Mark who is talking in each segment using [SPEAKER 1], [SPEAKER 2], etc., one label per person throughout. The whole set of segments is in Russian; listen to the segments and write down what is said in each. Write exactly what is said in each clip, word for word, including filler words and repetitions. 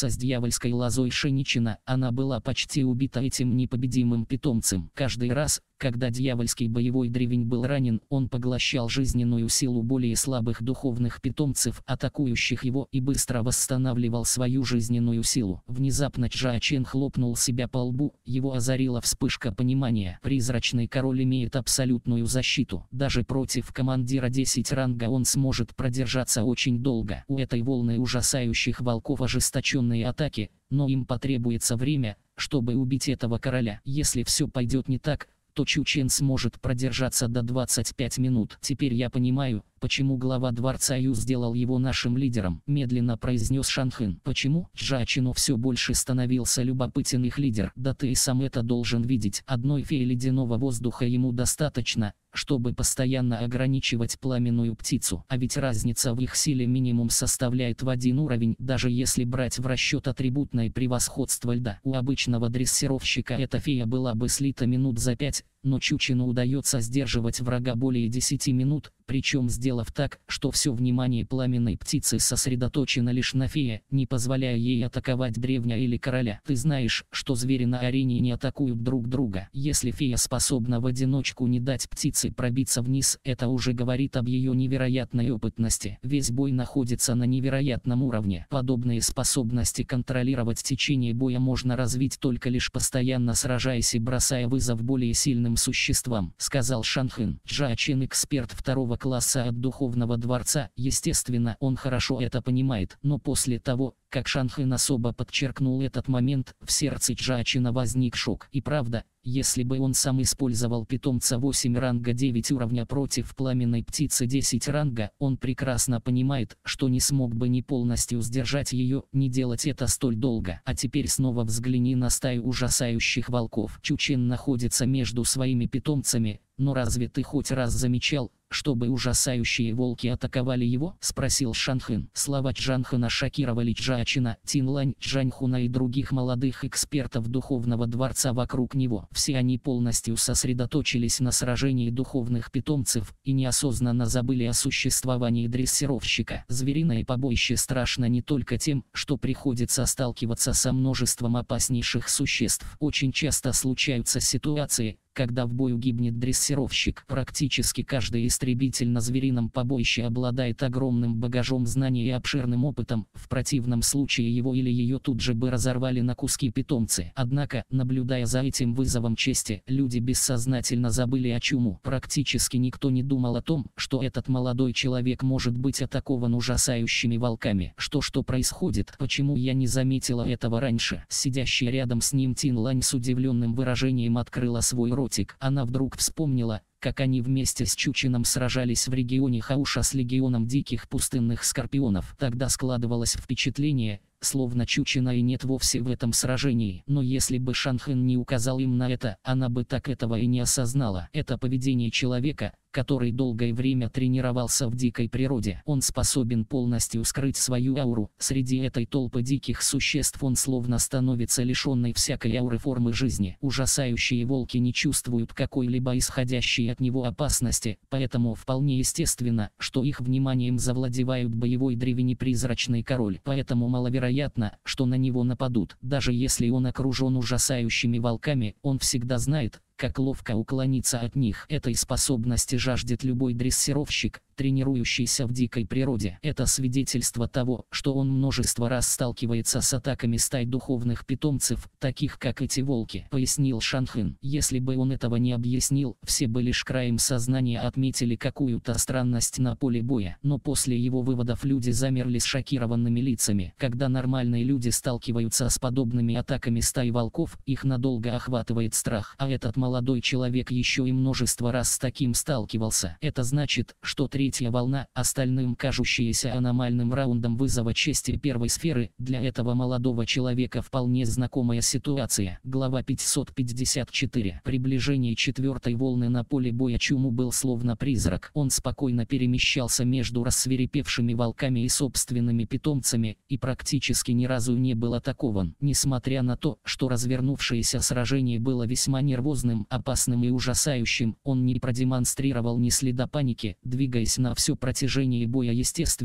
[SPEAKER 1] бороться с дьявольской лозой Шеничина, она была почти убита этим непобедимым питомцем. Каждый раз, когда дьявольский боевой древень был ранен, он поглощал жизненную силу более слабых духовных питомцев, атакующих его, и быстро восстанавливал свою жизненную силу. Внезапно Джа Чен хлопнул себя по лбу, его озарила вспышка понимания. Призрачный король имеет абсолютную защиту. Даже против командира десять ранга он сможет продержаться очень долго. У этой волны ужасающих волков ожесточенные атаки, но им потребуется время, чтобы убить этого короля. Если все пойдет не так, то Чу Чен сможет продержаться до двадцати пяти минут. Теперь я понимаю, почему глава дворца Ю сделал его нашим лидером, медленно произнес Шанхын. Почему? Джа Чену все больше становился любопытен их лидер. Да ты и сам это должен видеть. Одной феи ледяного воздуха ему достаточно, чтобы постоянно ограничивать пламенную птицу. А ведь разница в их силе минимум составляет в один уровень, даже если брать в расчет атрибутное превосходство льда. У обычного дрессировщика эта фея была бы слита минут за пять, но Чу Чену удается сдерживать врага более десяти минут, причем сделав так, что все внимание пламенной птицы сосредоточено лишь на фее, не позволяя ей атаковать древня или короля. Ты знаешь, что звери на арене не атакуют друг друга. Если фея способна в одиночку не дать птице пробиться вниз, это уже говорит об ее невероятной опытности. Весь бой находится на невероятном уровне. Подобные способности контролировать течение боя можно развить только лишь постоянно сражаясь и бросая вызов более сильным существам, сказал Шанхын. Джа Чен эксперт второго класса от духовного дворца, естественно, он хорошо это понимает, но после того, как Шанхын особо подчеркнул этот момент, в сердце Джа Чена возник шок. И правда, если бы он сам использовал питомца восемь ранга девять уровня против пламенной птицы десять ранга, он прекрасно понимает, что не смог бы ни полностью сдержать ее, ни делать это столь долго. А теперь снова взгляни на стаю ужасающих волков. Чу Чен находится между своими питомцами, но разве ты хоть раз замечал, чтобы ужасающие волки атаковали его? Спросил Шанхын. Слова Джанхына шокировали Джа Чена, Тинлань, Джаньхуна и других молодых экспертов духовного дворца вокруг него. Все они полностью сосредоточились на сражении духовных питомцев и неосознанно забыли о существовании дрессировщика. Звериное побоище страшно не только тем, что приходится сталкиваться со множеством опаснейших существ. Очень часто случаются ситуации, когда в бою гибнет дрессировщик. Практически каждый истребитель на зверином побоище обладает огромным багажом знаний и обширным опытом, в противном случае его или ее тут же бы разорвали на куски питомцы. Однако, наблюдая за этим вызовом чести, люди бессознательно забыли о чуму. Практически никто не думал о том, что этот молодой человек может быть атакован ужасающими волками. Что что происходит? Почему я не заметила этого раньше? Сидящая рядом с ним Тинлань с удивленным выражением открыла свой рот. Она вдруг вспомнила, как они вместе с Чу Ченом сражались в регионе Хауша с легионом диких пустынных скорпионов. Тогда складывалось впечатление, словно Чу Чена и нет вовсе в этом сражении. Но если бы Шанхын не указал им на это, она бы так этого и не осознала. Это поведение человека, который долгое время тренировался в дикой природе. Он способен полностью скрыть свою ауру. Среди этой толпы диких существ он словно становится лишенной всякой ауры формы жизни. Ужасающие волки не чувствуют какой-либо исходящей от него опасности, поэтому вполне естественно, что их вниманием завладевают боевой древень и призрачный король. Поэтому маловероятно, что на него нападут. Даже если он окружен ужасающими волками, он всегда знает, как ловко уклониться от них. Этой способности жаждет любой дрессировщик, тренирующийся в дикой природе. Это свидетельство того, что он множество раз сталкивается с атаками стай духовных питомцев, таких как эти волки, пояснил Шанхын. Если бы он этого не объяснил, все бы лишь краем сознания отметили какую-то странность на поле боя. Но после его выводов люди замерли с шокированными лицами. Когда нормальные люди сталкиваются с подобными атаками стай волков, их надолго охватывает страх. А этот молодой человек еще и множество раз с таким сталкивался. Это значит, что третья волна, остальным кажущаяся аномальным раундом вызова чести первой сферы, для этого молодого человека вполне знакомая ситуация. Глава пятьсот пятьдесят четыре. Приближение четвертой волны на поле боя Чуму был словно призрак. Он спокойно перемещался между рассвирепевшими волками и собственными питомцами, и практически ни разу не был атакован. Несмотря на то, что развернувшееся сражение было весьма нервозным, опасным и ужасающим, он не продемонстрировал ни следа паники, двигаясь на все протяжении боя естественно,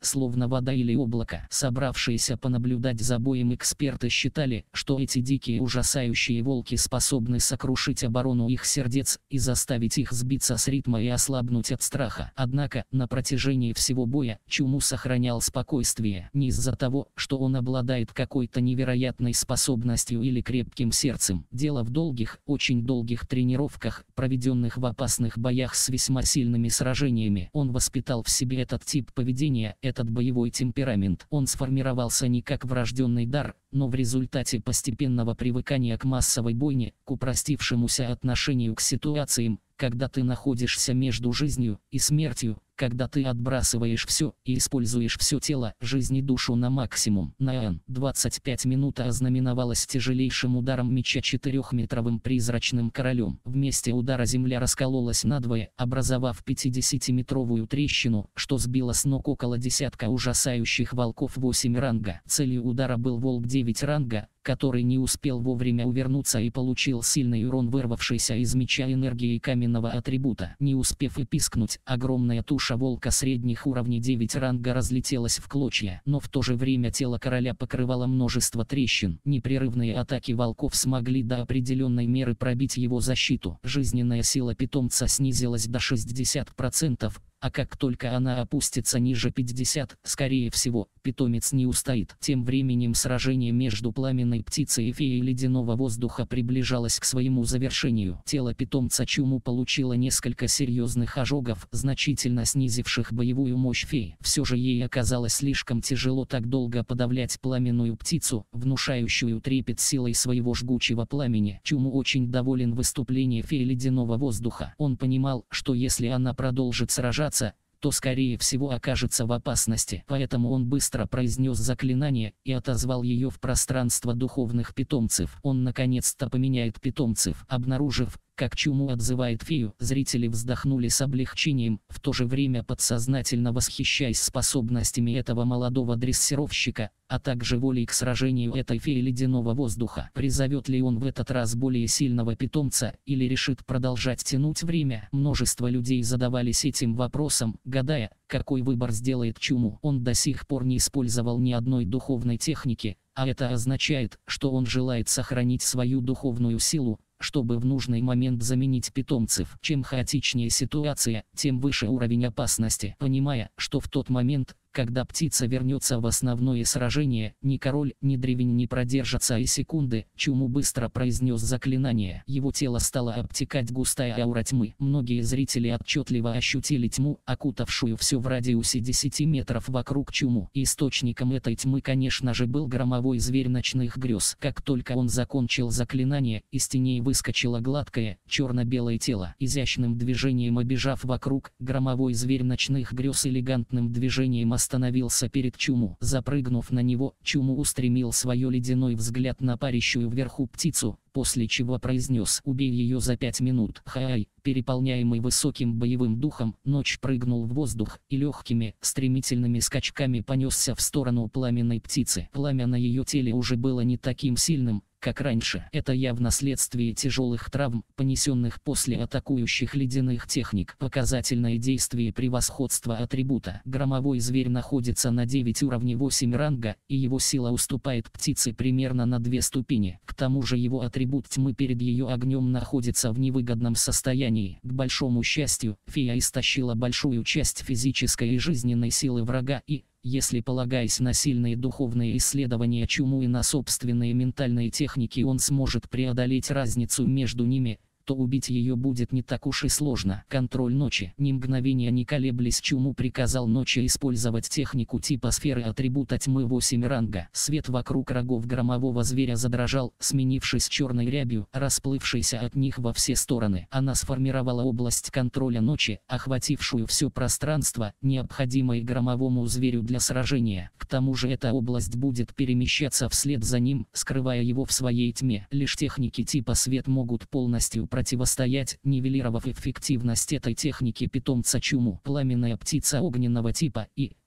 [SPEAKER 1] словно вода или облако. Собравшиеся понаблюдать за боем эксперты считали, что эти дикие ужасающие волки способны сокрушить оборону их сердец и заставить их сбиться с ритма и ослабнуть от страха. Однако, на протяжении всего боя, Чуму сохранял спокойствие не из-за того, что он обладает какой-то невероятной способностью или крепким сердцем. Дело в долгих, очень долгих тренировках, проведенных в опасных боях с весьма сильными сражениями. Он воспитал в себе этот тип поведения, этот боевой темперамент. Он сформировался не как врожденный дар, но в результате постепенного привыкания к массовой бойне, к упростившемуся отношению к ситуациям, когда ты находишься между жизнью и смертью, когда ты отбрасываешь все и используешь все тело, жизнь и душу на максимум. Наан двадцать пять минут ознаменовалась тяжелейшим ударом меча четырехметровым призрачным королем. В месте удара земля раскололась надвое, образовав пятидесятиметровую трещину, что сбило с ног около десятка ужасающих волков восемь ранга. Целью удара был волк девять ранга, который не успел вовремя увернуться и получил сильный урон, вырвавшийся из меча энергии каменного атрибута. Не успев и пискнуть, огромная туша волка средних уровней девять ранга разлетелась в клочья, но в то же время тело короля покрывало множество трещин. Непрерывные атаки волков смогли до определенной меры пробить его защиту. Жизненная сила питомца снизилась до шестидесяти процентов. А как только она опустится ниже пятидесяти, скорее всего, питомец не устоит. Тем временем сражение между пламенной птицей и феей ледяного воздуха приближалось к своему завершению. Тело питомца Чуму получило несколько серьезных ожогов, значительно снизивших боевую мощь феи. Все же ей оказалось слишком тяжело так долго подавлять пламенную птицу, внушающую трепет силой своего жгучего пламени. Чуму очень доволен выступлением феи ледяного воздуха. Он понимал, что если она продолжит сражаться, то скорее всего окажется в опасности. Поэтому он быстро произнес заклинание и отозвал ее в пространство духовных питомцев. Он наконец-то поменяет питомцев. Обнаружив, как Чуму отзывает фею, зрители вздохнули с облегчением, в то же время подсознательно восхищаясь способностями этого молодого дрессировщика, а также волей к сражению этой феи ледяного воздуха. Призовет ли он в этот раз более сильного питомца или решит продолжать тянуть время? Множество людей задавались этим вопросом, гадая, какой выбор сделает Чуму. Он до сих пор не использовал ни одной духовной техники, а это означает, что он желает сохранить свою духовную силу, чтобы в нужный момент заменить питомцев. Чем хаотичнее ситуация, тем выше уровень опасности. Понимая, что в тот момент, когда птица вернется в основное сражение, ни король, ни древень не продержатся и секунды, Чуму быстро произнес заклинание. Его тело стало обтекать густая аура тьмы. Многие зрители отчетливо ощутили тьму, окутавшую все в радиусе десяти метров вокруг Чуму. Источником этой тьмы, конечно же, был громовой зверь ночных грез. Как только он закончил заклинание, из теней выскочило гладкое, черно-белое тело. Изящным движением обежав вокруг, громовой зверь ночных грез элегантным движением остановился перед Чуму. Запрыгнув на него, Чуму устремил свой ледяной взгляд на парящую вверху птицу, после чего произнес: «Убей ее за пять минут». Хай, переполняемый высоким боевым духом, ночь прыгнул в воздух и легкими, стремительными скачками понесся в сторону пламенной птицы. Пламя на ее теле уже было не таким сильным, как раньше. Это явно следствие тяжелых травм, понесенных после атакующих ледяных техник. Показательное действие превосходства атрибута. Громовой зверь находится на девять уровней восемь ранга, и его сила уступает птице примерно на две ступени. К тому же его атрибут тьмы перед ее огнем находится в невыгодном состоянии. К большому счастью, фея истощила большую часть физической и жизненной силы врага и, если полагаясь на сильные духовные исследования Чуму и на собственные ментальные техники, он сможет преодолеть разницу между ними, то убить ее будет не так уж и сложно. Контроль ночи. Ни мгновения не колеблясь, Чуму приказал ночи использовать технику типа сферы атрибута тьмы восемь ранга. Свет вокруг рогов громового зверя задрожал, сменившись черной рябью, расплывшейся от них во все стороны. Она сформировала область контроля ночи, охватившую все пространство, необходимое громовому зверю для сражения. К тому же эта область будет перемещаться вслед за ним, скрывая его в своей тьме. Лишь техники типа свет могут полностью противостоять, нивелировав эффективность этой техники питомца Чуму. Пламенная птица огненного типа и,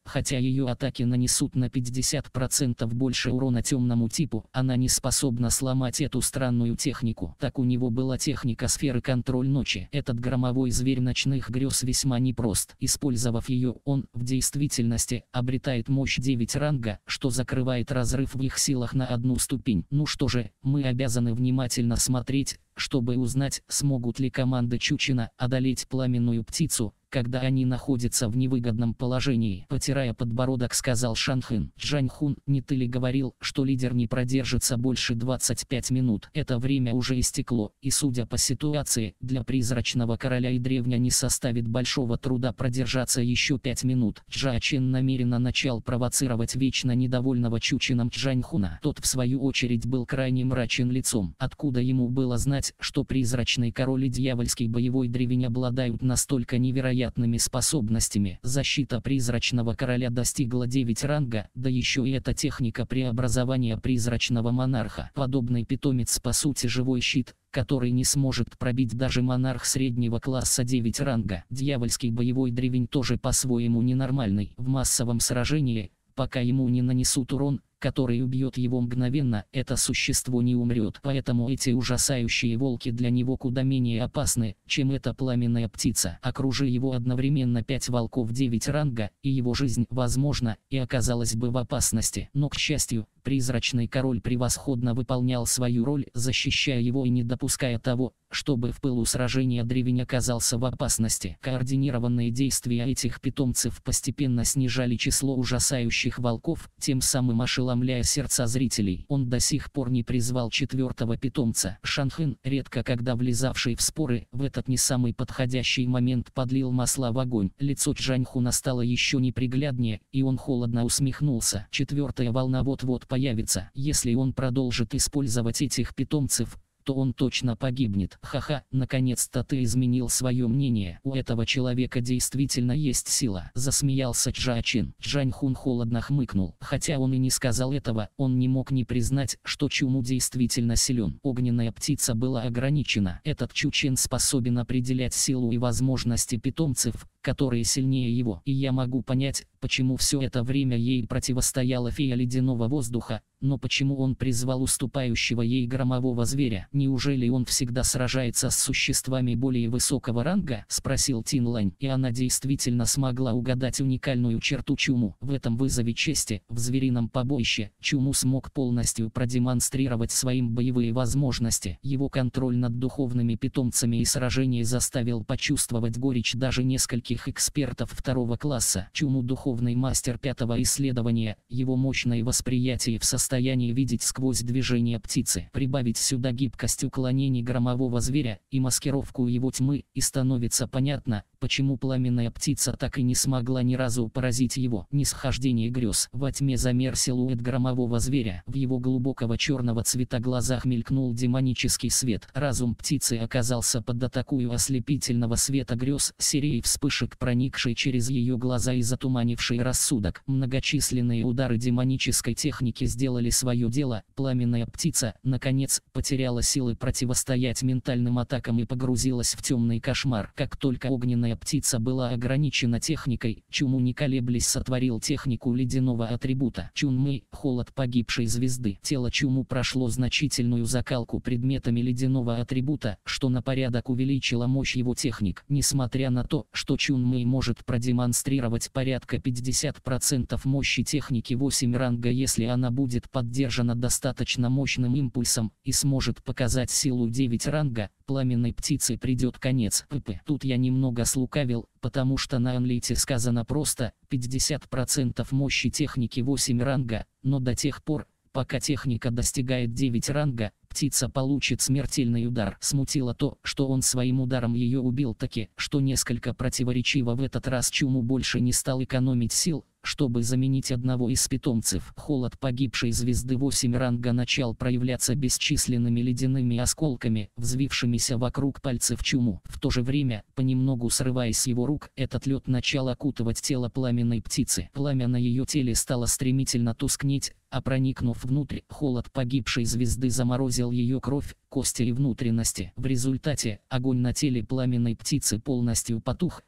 [SPEAKER 1] Хотя ее атаки нанесут на пятьдесят процентов больше урона темному типу, она не способна сломать эту странную технику. Так у него была техника сферы контроль ночи. Этот громовой зверь ночных грез весьма непрост. Использовав ее, он, в действительности, обретает мощь девять ранга, что закрывает разрыв в их силах на одну ступень. Ну что же, мы обязаны внимательно смотреть, чтобы узнать, смогут ли команды Чучина одолеть пламенную птицу, когда они находятся в невыгодном положении. Потирая подбородок, сказал Шанхын. Джаньхун, не ты ли говорил, что лидер не продержится больше двадцати пяти минут? Это время уже истекло, и судя по ситуации, для призрачного короля и древня не составит большого труда продержаться еще пять минут. Джа Чен намеренно начал провоцировать вечно недовольного Чучином Джаньхуна. Тот в свою очередь был крайне мрачен лицом. Откуда ему было знать, что призрачный король и дьявольский боевой древень обладают настолько невероятными способностями? Защита призрачного короля достигла девять ранга, да еще и эта техника преобразования призрачного монарха. Подобный питомец по сути живой щит, который не сможет пробить даже монарх среднего класса девять ранга. Дьявольский боевой древень тоже по-своему ненормальный. В массовом сражении, пока ему не нанесут урон, который убьет его мгновенно, это существо не умрет. Поэтому эти ужасающие волки для него куда менее опасны, чем эта пламенная птица. Окружи его одновременно пять волков девять ранга, и его жизнь, возможно, и оказалась бы в опасности. Но, к счастью, призрачный король превосходно выполнял свою роль, защищая его и не допуская того, чтобы в пылу сражения древень оказался в опасности. Координированные действия этих питомцев постепенно снижали число ужасающих волков, тем самым ошеломляя сердца зрителей. Он до сих пор не призвал четвертого питомца. Шанхын, редко когда влезавший в споры, в этот не самый подходящий момент подлил масла в огонь. Лицо Джаньхуна стало еще непригляднее, и он холодно усмехнулся. Четвертая волна вот-вот появится. Если он продолжит использовать этих питомцев, то он точно погибнет. Ха-ха, наконец-то ты изменил свое мнение. У этого человека действительно есть сила. Засмеялся Джа Чин. Джаньхун холодно хмыкнул. Хотя он и не сказал этого, он не мог не признать, что Чуму действительно силен. Огненная птица была ограничена. Этот Чучен способен определять силу и возможности питомцев, которые сильнее его. И я могу понять, почему все это время ей противостояла фея ледяного воздуха, но почему он призвал уступающего ей громового зверя? Неужели он всегда сражается с существами более высокого ранга? Спросил Тин Лань, и она действительно смогла угадать уникальную черту Чуму. В этом вызове чести, в зверином побоище, Чуму смог полностью продемонстрировать своим боевые возможности. Его контроль над духовными питомцами и сражение заставил почувствовать горечь даже нескольких экспертов второго класса. Чуму духовный мастер пятого исследования, его мощное восприятие в состоянии видеть сквозь движение птицы. Прибавить сюда гибкость уклонений громового зверя и маскировку его тьмы, и становится понятно, почему пламенная птица так и не смогла ни разу поразить его. Нисхождение грез. Во тьме замер силуэт громового зверя. В его глубокого черного цвета глазах мелькнул демонический свет. Разум птицы оказался под атакою ослепительного света грез, серией вспышек, проникшей через ее глаза и затуманившей рассудок. Многочисленные удары демонической техники сделали свое дело. Пламенная птица, наконец, потеряла силы противостоять ментальным атакам и погрузилась в темный кошмар. Как только огненная птица была ограничена техникой, Чуму не колеблясь сотворил технику ледяного атрибута. Чунмэй, холод погибшей звезды. Тело Чуму прошло значительную закалку предметами ледяного атрибута, что на порядок увеличило мощь его техник. Несмотря на то, что Чунмэй может продемонстрировать порядка пятьдесят процентов мощи техники восемь ранга, если она будет поддержана достаточно мощным импульсом и сможет показать силу девять ранга, пламенной птице придет конец. П.П. Тут я немного слукавил, потому что на анлите сказано просто пятьдесят процентов мощи техники восемь ранга, но до тех пор, пока техника достигает девять ранга, птица получит смертельный удар. Смутило то, что он своим ударом ее убил таки, что несколько противоречиво. В этот раз Чуму больше не стал экономить сил, чтобы заменить одного из питомцев. Холод погибшей звезды восемь ранга начал проявляться бесчисленными ледяными осколками, взвившимися вокруг пальцев Чуму. В то же время, понемногу срываясь с его рук, этот лед начал окутывать тело пламенной птицы. Пламя на ее теле стало стремительно тускнеть, а проникнув внутрь, холод погибшей звезды заморозил ее кровь, кости и внутренности. В результате огонь на теле пламенной птицы полностью потух,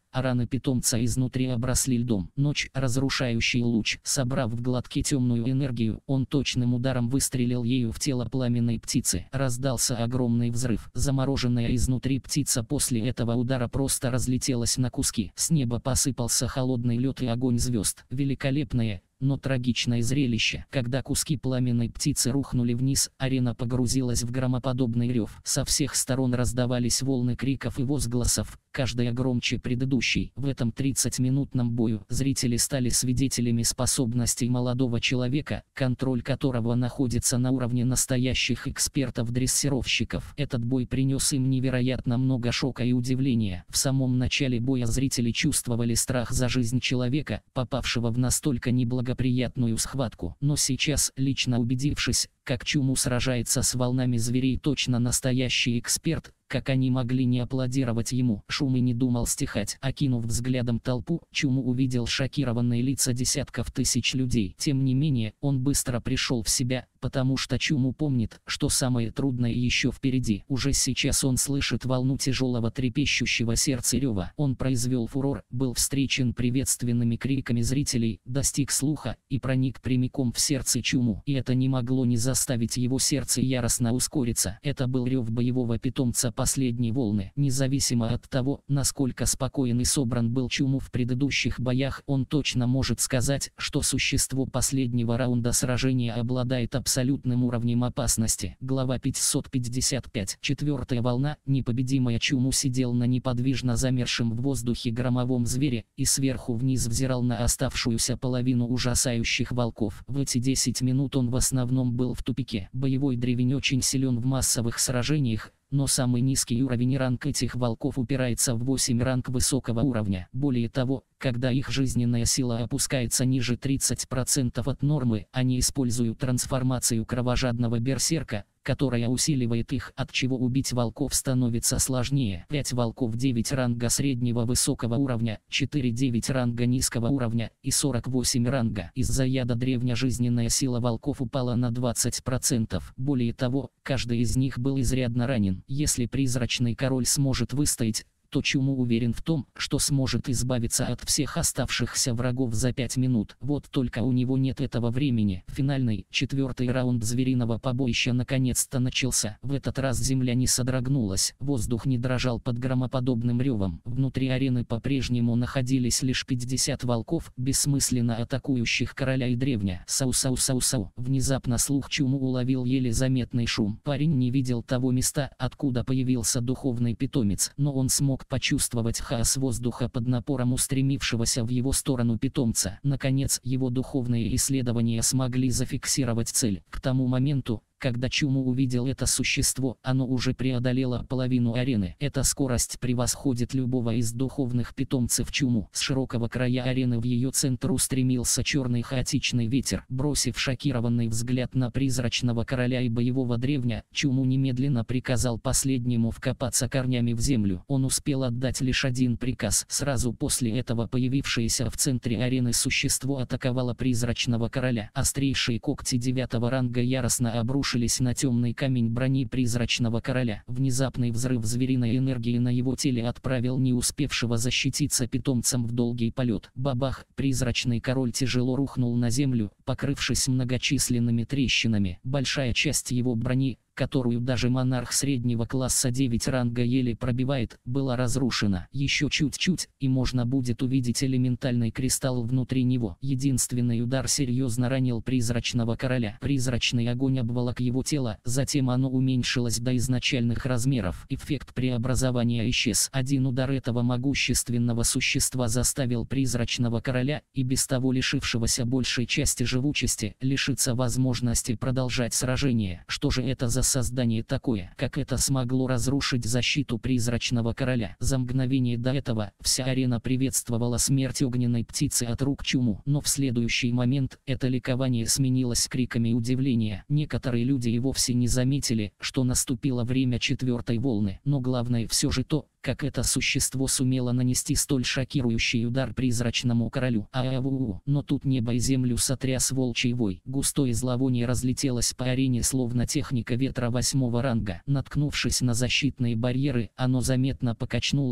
[SPEAKER 1] а раны питомца изнутри обросли льдом. Ночь, разрушающий луч. Собрав в глотке темную энергию, он точным ударом выстрелил ею в тело пламенной птицы. Раздался огромный взрыв. Замороженная изнутри птица после этого удара просто разлетелась на куски. С неба посыпался холодный лед и огонь звезд. Великолепное, но трагичное зрелище. Когда куски пламенной птицы рухнули вниз, арена погрузилась в громоподобный рев. Со всех сторон раздавались волны криков и возгласов, каждая громче предыдущей. В этом тридцатиминутном бою зрители стали свидетелями способностей молодого человека, контроль которого находится на уровне настоящих экспертов-дрессировщиков. Этот бой принес им невероятно много шока и удивления. В самом начале боя зрители чувствовали страх за жизнь человека, попавшего в настолько неблагоприятную благоприятную схватку. Но сейчас, лично убедившись, как Чуму сражается с волнами зверей точно настоящий эксперт, как они могли не аплодировать ему. Шум и не думал стихать. Окинув взглядом толпу, Чуму увидел шокированные лица десятков тысяч людей. Тем не менее, он быстро пришел в себя, потому что Чуму помнит, что самое трудное еще впереди. Уже сейчас он слышит волну тяжелого трепещущего сердца рева. Он произвел фурор, был встречен приветственными криками зрителей, достиг слуха и проник прямиком в сердце Чуму. И это не могло не заставить его сердце яростно ускориться. Это был рев боевого питомца последней волны. Независимо от того, насколько спокоен и собран был Чуму в предыдущих боях, он точно может сказать, что существо последнего раунда сражения обладает абсолютным уровнем опасности. Глава пятьсот пятьдесят пять. Четвертая волна. Непобедимая Чуму сидел на неподвижно замершем в воздухе громовом звере и сверху вниз взирал на оставшуюся половину ужасающих волков. В эти десять минут он в основном был в тупике. Боевой древень очень силен в массовых сражениях, но самый низкий уровень и ранг этих волков упирается в восемь ранг высокого уровня. Более того, когда их жизненная сила опускается ниже тридцати процентов от нормы, они используют трансформацию кровожадного берсерка, которая усиливает их, от чего убить волков становится сложнее. пять волков девять ранга среднего высокого уровня, четыре девять ранга низкого уровня и сорок восемь ранга. Из-за яда древня жизненная сила волков упала на двадцать процентов. Более того, каждый из них был изрядно ранен. Если призрачный король сможет выстоять, то Чуму уверен в том, что сможет избавиться от всех оставшихся врагов за пять минут. Вот только у него нет этого времени. Финальный, четвертый раунд звериного побоища наконец-то начался. В этот раз земля не содрогнулась, воздух не дрожал под громоподобным ревом. Внутри арены по-прежнему находились лишь пятьдесят волков, бессмысленно атакующих короля и древня. Сау-сау-сау-сау. Внезапно слух Чуму уловил еле заметный шум. Парень не видел того места, откуда появился духовный питомец, но он смог почувствовать хаос воздуха под напором устремившегося в его сторону питомца. Наконец, его духовные исследования смогли зафиксировать цель. К тому моменту, когда Чуму увидел это существо, оно уже преодолело половину арены. Эта скорость превосходит любого из духовных питомцев Чуму. С широкого края арены в ее центр устремился черный хаотичный ветер. Бросив шокированный взгляд на призрачного короля и боевого древня, Чуму немедленно приказал последнему вкопаться корнями в землю. Он успел отдать лишь один приказ. Сразу после этого появившееся в центре арены существо атаковало призрачного короля. Острейшие когти девятого ранга яростно обрушились на темный камень брони призрачного короля. Внезапный взрыв звериной энергии на его теле отправил не успевшего защититься питомцем в долгий полет. Бабах! Призрачный король тяжело рухнул на землю, покрывшись многочисленными трещинами. Большая часть его брони, которую даже монарх среднего класса девять ранга еле пробивает, была разрушена. Еще чуть-чуть, и можно будет увидеть элементальный кристалл внутри него. Единственный удар серьезно ранил призрачного короля. Призрачный огонь обволок его тело, затем оно уменьшилось до изначальных размеров. Эффект преобразования исчез. Один удар этого могущественного существа заставил призрачного короля, и без того лишившегося большей части живучести, лишиться возможности продолжать сражение. Что же это за создание такое? Как это смогло разрушить защиту призрачного короля? За мгновение до этого вся арена приветствовала смерть огненной птицы от рук Чуму, но в следующий момент это ликование сменилось криками удивления. Некоторые люди и вовсе не заметили, что наступило время четвертой волны, но главное все же то, как это существо сумело нанести столь шокирующий удар призрачному королю. Ау-у-у. Но тут небо и землю сотряс волчий вой. Густое зловоние разлетелось по арене словно техника ветра восьмого ранга. Наткнувшись на защитные барьеры, оно заметно покачнуло их,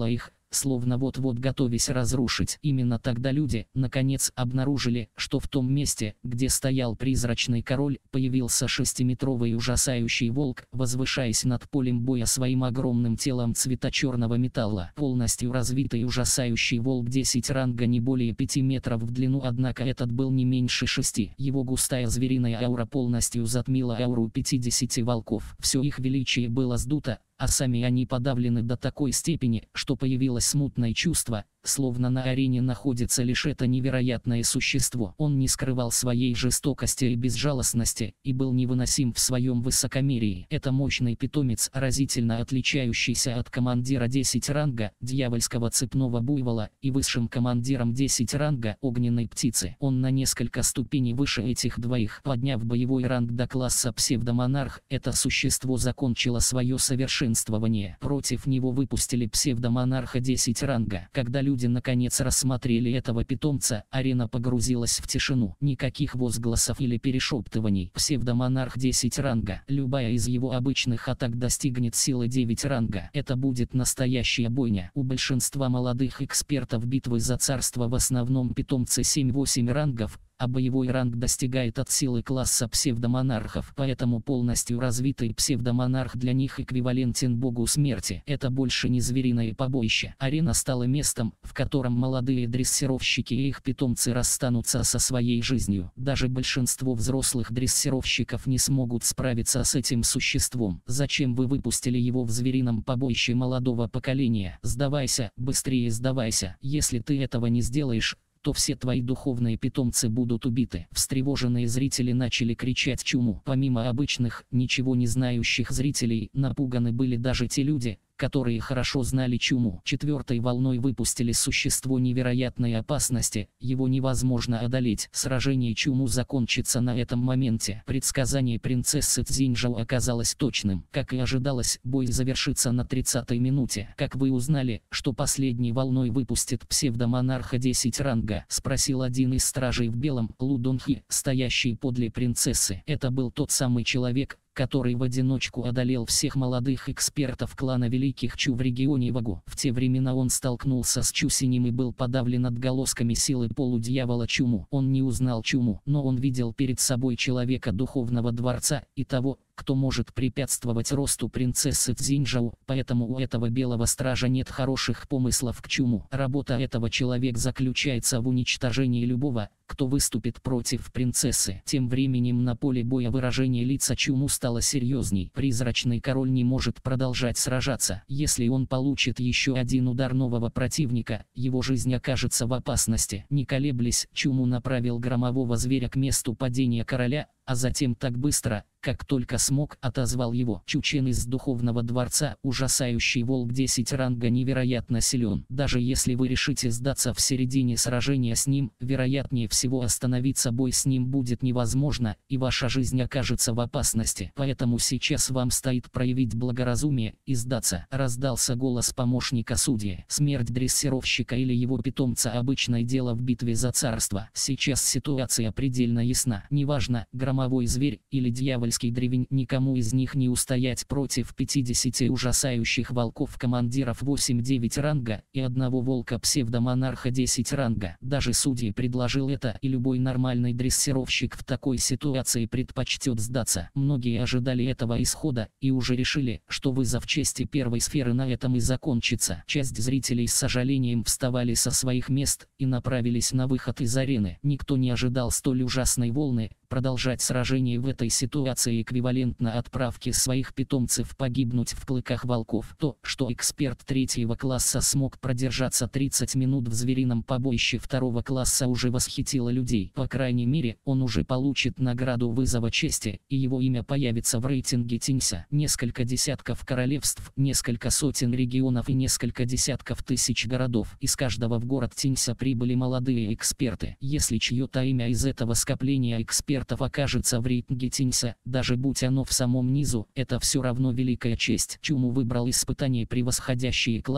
[SPEAKER 1] словно вот-вот готовясь разрушить. Именно тогда люди, наконец, обнаружили, что в том месте, где стоял призрачный король, появился шестиметровый ужасающий волк, возвышаясь над полем боя своим огромным телом цвета черного металла. Полностью развитый ужасающий волк десять ранга не более пяти метров в длину, однако этот был не меньше шести. Его густая звериная аура полностью затмила ауру пятидесяти волков. Все их величие было сдуто, а сами они подавлены до такой степени, что появилось смутное чувство, словно на арене находится лишь это невероятное существо. Он не скрывал своей жестокости и безжалостности, и был невыносим в своем высокомерии. Это мощный питомец, разительно отличающийся от командира десять ранга, дьявольского цепного буйвола, и высшим командиром десять ранга, огненной птицы. Он на несколько ступеней выше этих двоих. Подняв боевой ранг до класса псевдомонарх, это существо закончило свое совершенствование. Против него выпустили псевдомонарха десять ранга. Когда люди наконец рассмотрели этого питомца, арена погрузилась в тишину. Никаких возгласов или перешептываний. Псевдомонарх десять ранга. Любая из его обычных атак достигнет силы девять ранга. Это будет настоящая бойня. У большинства молодых экспертов битвы за царство в основном питомцы семь-восемь рангов, а боевой ранг достигает от силы класса псевдомонархов, поэтому полностью развитый псевдомонарх для них эквивалентен богу смерти. Это больше не звериное побоище. Арена стала местом, в котором молодые дрессировщики и их питомцы расстанутся со своей жизнью. Даже большинство взрослых дрессировщиков не смогут справиться с этим существом. Зачем вы выпустили его в зверином побоище молодого поколения? Сдавайся, быстрее сдавайся. Если ты этого не сделаешь, то все твои духовные питомцы будут убиты. Встревоженные зрители начали кричать чуму. Помимо обычных, ничего не знающих зрителей, напуганы были даже те люди, которые хорошо знали чуму. Четвертой волной выпустили существо невероятной опасности, его невозможно одолеть. Сражение чуму закончится на этом моменте. Предсказание принцессы Цзиньжао оказалось точным. Как и ожидалось, бой завершится на тридцатой минуте. «Как вы узнали, что последней волной выпустит псевдомонарха десять ранга?» — спросил один из стражей в белом, Лу Донхи, стоящий подле принцессы. Это был тот самый человек, который в одиночку одолел всех молодых экспертов клана Великих Чу в регионе Вагу. В те времена он столкнулся с Чусинем и был подавлен отголосками силы полудьявола Чуму. Он не узнал Чуму, но он видел перед собой человека Духовного Дворца и того, кто может препятствовать росту принцессы Цзиньжао, поэтому у этого белого стража нет хороших помыслов к Чуму. Работа этого человека заключается в уничтожении любого, кто выступит против принцессы. Тем временем на поле боя выражение лица Чуму стало серьезней. Призрачный король не может продолжать сражаться. Если он получит еще один удар нового противника, его жизнь окажется в опасности. Не колеблясь, Чуму направил громового зверя к месту падения короля, а затем так быстро, как только смог, отозвал его. Чучен из Духовного Дворца, ужасающий волк десять ранга, невероятно силен. Даже если вы решите сдаться в середине сражения с ним, вероятнее всего остановиться бой с ним будет невозможно, и ваша жизнь окажется в опасности. Поэтому сейчас вам стоит проявить благоразумие и сдаться. Раздался голос помощника судьи. Смерть дрессировщика или его питомца — обычное дело в битве за царство. Сейчас ситуация предельно ясна. Неважно, громовой зверь или дьявольский древень, никому из них не устоять против пятидесяти ужасающих волков-командиров восемь-девять ранга и одного волка псевдомонарха десять ранга. Даже судьи предложил это, и любой нормальный дрессировщик в такой ситуации предпочтет сдаться. Многие ожидали этого исхода и уже решили, что вызов чести первой сферы на этом и закончится. Часть зрителей с сожалением вставали со своих мест и направились на выход из арены. Никто не ожидал столь ужасной волны. Продолжать сражение в этой ситуации эквивалентно отправке своих питомцев погибнуть в клыках волков. То, что эксперт третьего класса смог продержаться тридцать минут в зверином побоище второго класса, уже восхитило людей. По крайней мере, он уже получит награду вызова чести, и его имя появится в рейтинге Тинься. Несколько десятков королевств, несколько сотен регионов и несколько десятков тысяч городов. Из каждого в город Тинься прибыли молодые эксперты. Если чье-то имя из этого скопления экспертов окажется в рейтинге Тинься, даже будь оно в самом низу, это все равно великая честь. Чуму выбрал испытание превосходящий класс,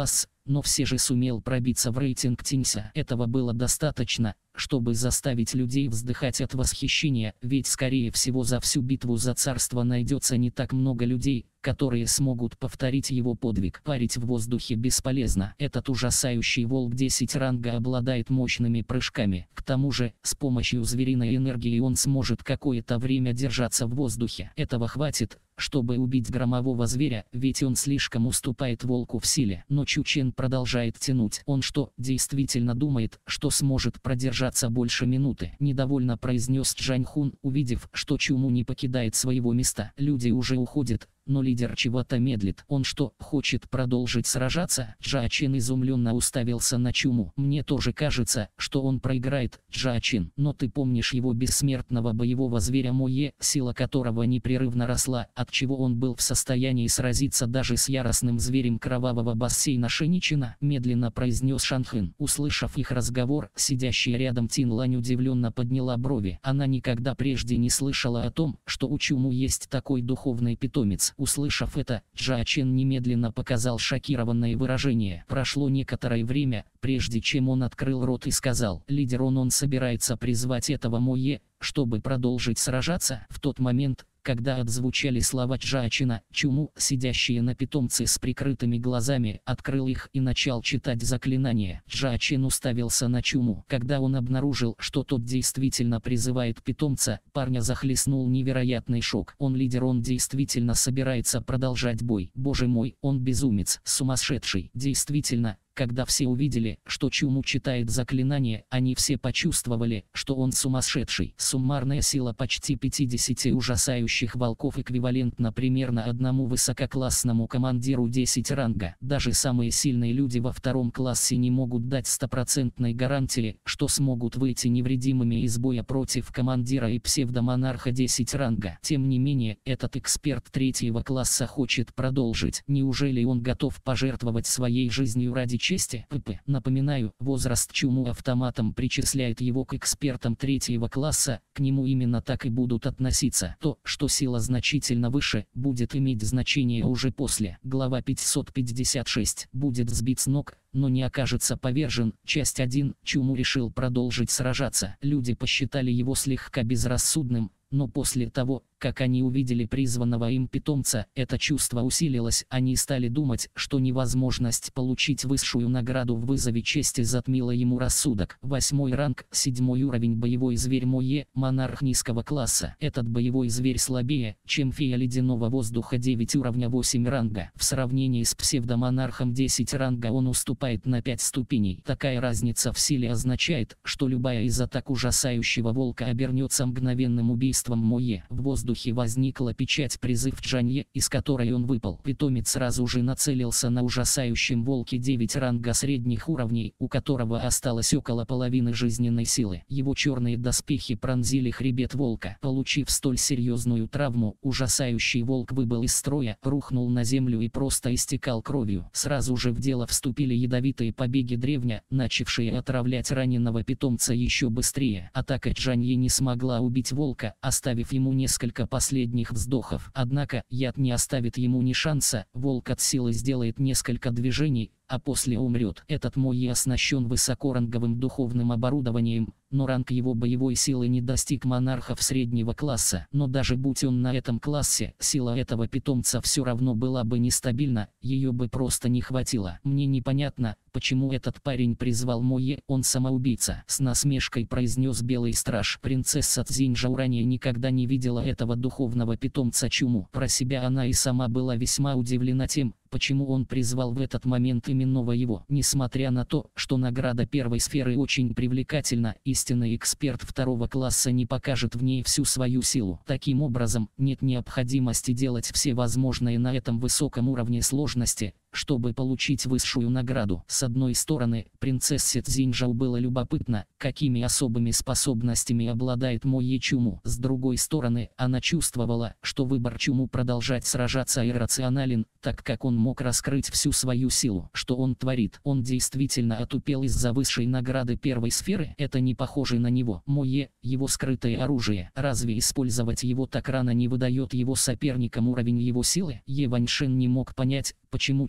[SPEAKER 1] но все же сумел пробиться в рейтинг Тинься. Этого было достаточно, чтобы заставить людей вздыхать от восхищения, ведь скорее всего за всю битву за царство найдется не так много людей, которые смогут повторить его подвиг. Парить в воздухе бесполезно. Этот ужасающий волк десять ранга обладает мощными прыжками. К тому же, с помощью звериной энергии он сможет какое-то время держаться в воздухе. Этого хватит, чтобы убить громового зверя, ведь он слишком уступает волку в силе. Но Чучен продолжает тянуть. Он что, действительно думает, что сможет продержаться больше минуты? Недовольно произнес Джаньхун, увидев, что Чуму не покидает своего места. Люди уже уходят, но лидер чего-то медлит. Он что, хочет продолжить сражаться? Джачин изумленно уставился на Чуму. Мне тоже кажется, что он проиграет, Джачин. Но ты помнишь его бессмертного боевого зверя Мое, сила которого непрерывно росла, отчего он был в состоянии сразиться даже с яростным зверем кровавого бассейна Шеничина? Медленно произнес Шанхын. Услышав их разговор, сидящая рядом Тин Лань удивленно подняла брови. Она никогда прежде не слышала о том, что у Чуму есть такой духовный питомец. Услышав это, Джачин немедленно показал шокированное выражение. Прошло некоторое время, прежде чем он открыл рот и сказал: «Лидер он, он собирается призвать этого Мое, чтобы продолжить сражаться». В тот момент, когда отзвучали слова Джачина, Чуму, сидящий на питомце с прикрытыми глазами, открыл их и начал читать заклинание. Джачин уставился на Чуму. Когда он обнаружил, что тот действительно призывает питомца, парня захлестнул невероятный шок. Он лидер, он действительно собирается продолжать бой. Боже мой, он безумец, сумасшедший. Действительно, когда все увидели, что Чуму читает заклинание, они все почувствовали, что он сумасшедший. Суммарная сила почти пятидесяти ужасающих волков эквивалентна примерно одному высококлассному командиру десять ранга. Даже самые сильные люди во втором классе не могут дать стопроцентной гарантии, что смогут выйти невредимыми из боя против командира и псевдомонарха десять ранга. Тем не менее, этот эксперт третьего класса хочет продолжить. Неужели он готов пожертвовать своей жизнью ради чести? ПП. Напоминаю, возраст Чуму автоматом причисляет его к экспертам третьего класса, к нему именно так и будут относиться. То, что сила значительно выше, будет иметь значение уже после. Глава пятьсот пятьдесят шесть. Будет сбит с ног, но не окажется повержен. Часть один. Чуму решил продолжить сражаться. Люди посчитали его слегка безрассудным, но после того, как они увидели призванного им питомца, это чувство усилилось. Они стали думать, что невозможность получить высшую награду в вызове чести затмила ему рассудок. Восьмой ранг, седьмой уровень, боевой зверь Мое, монарх низкого класса. Этот боевой зверь слабее, чем фея ледяного воздуха девять уровня восемь ранга. В сравнении с псевдомонархом десять ранга он уступает на пять ступеней. Такая разница в силе означает, что любая из атак ужасающего волка обернется мгновенным убийством Мое. В воздухе возникла печать призыв Джанье, из которой он выпал. Питомец сразу же нацелился на ужасающем волке девять ранга средних уровней, у которого осталось около половины жизненной силы. Его черные доспехи пронзили хребет волка. Получив столь серьезную травму, ужасающий волк выбыл из строя, рухнул на землю и просто истекал кровью. Сразу же в дело вступили ядовитые побеги древня, начавшие отравлять раненого питомца еще быстрее. Атака Джанье не смогла убить волка, оставив ему несколько последних вздохов. Однако, яд не оставит ему ни шанса, волк от силы сделает несколько движений, а после умрет. Этот Мое оснащен высокоранговым духовным оборудованием, но ранг его боевой силы не достиг монархов среднего класса. Но даже будь он на этом классе, сила этого питомца все равно была бы нестабильна, ее бы просто не хватило. Мне непонятно, почему этот парень призвал Мое, он самоубийца. С насмешкой произнес Белый Страж. Принцесса Цзиньжау ранее никогда не видела этого духовного питомца Чуму. Про себя она и сама была весьма удивлена тем, почему он призвал в этот момент именно его. Несмотря на то, что награда первой сферы очень привлекательна, истинный эксперт второго класса не покажет в ней всю свою силу. Таким образом, нет необходимости делать все возможное на этом высоком уровне сложности, чтобы получить высшую награду. С одной стороны, принцессе Цзиньжау было любопытно, какими особыми способностями обладает Мое Чуму. С другой стороны, она чувствовала, что выбор Чуму продолжать сражаться иррационален, так как он мог раскрыть всю свою силу. Что он творит? Он действительно отупел из-за высшей награды первой сферы? Это не похоже на него. Мое, его скрытое оружие. Разве использовать его так рано не выдает его соперникам уровень его силы? Е Ваньшин не мог понять, почему Чуму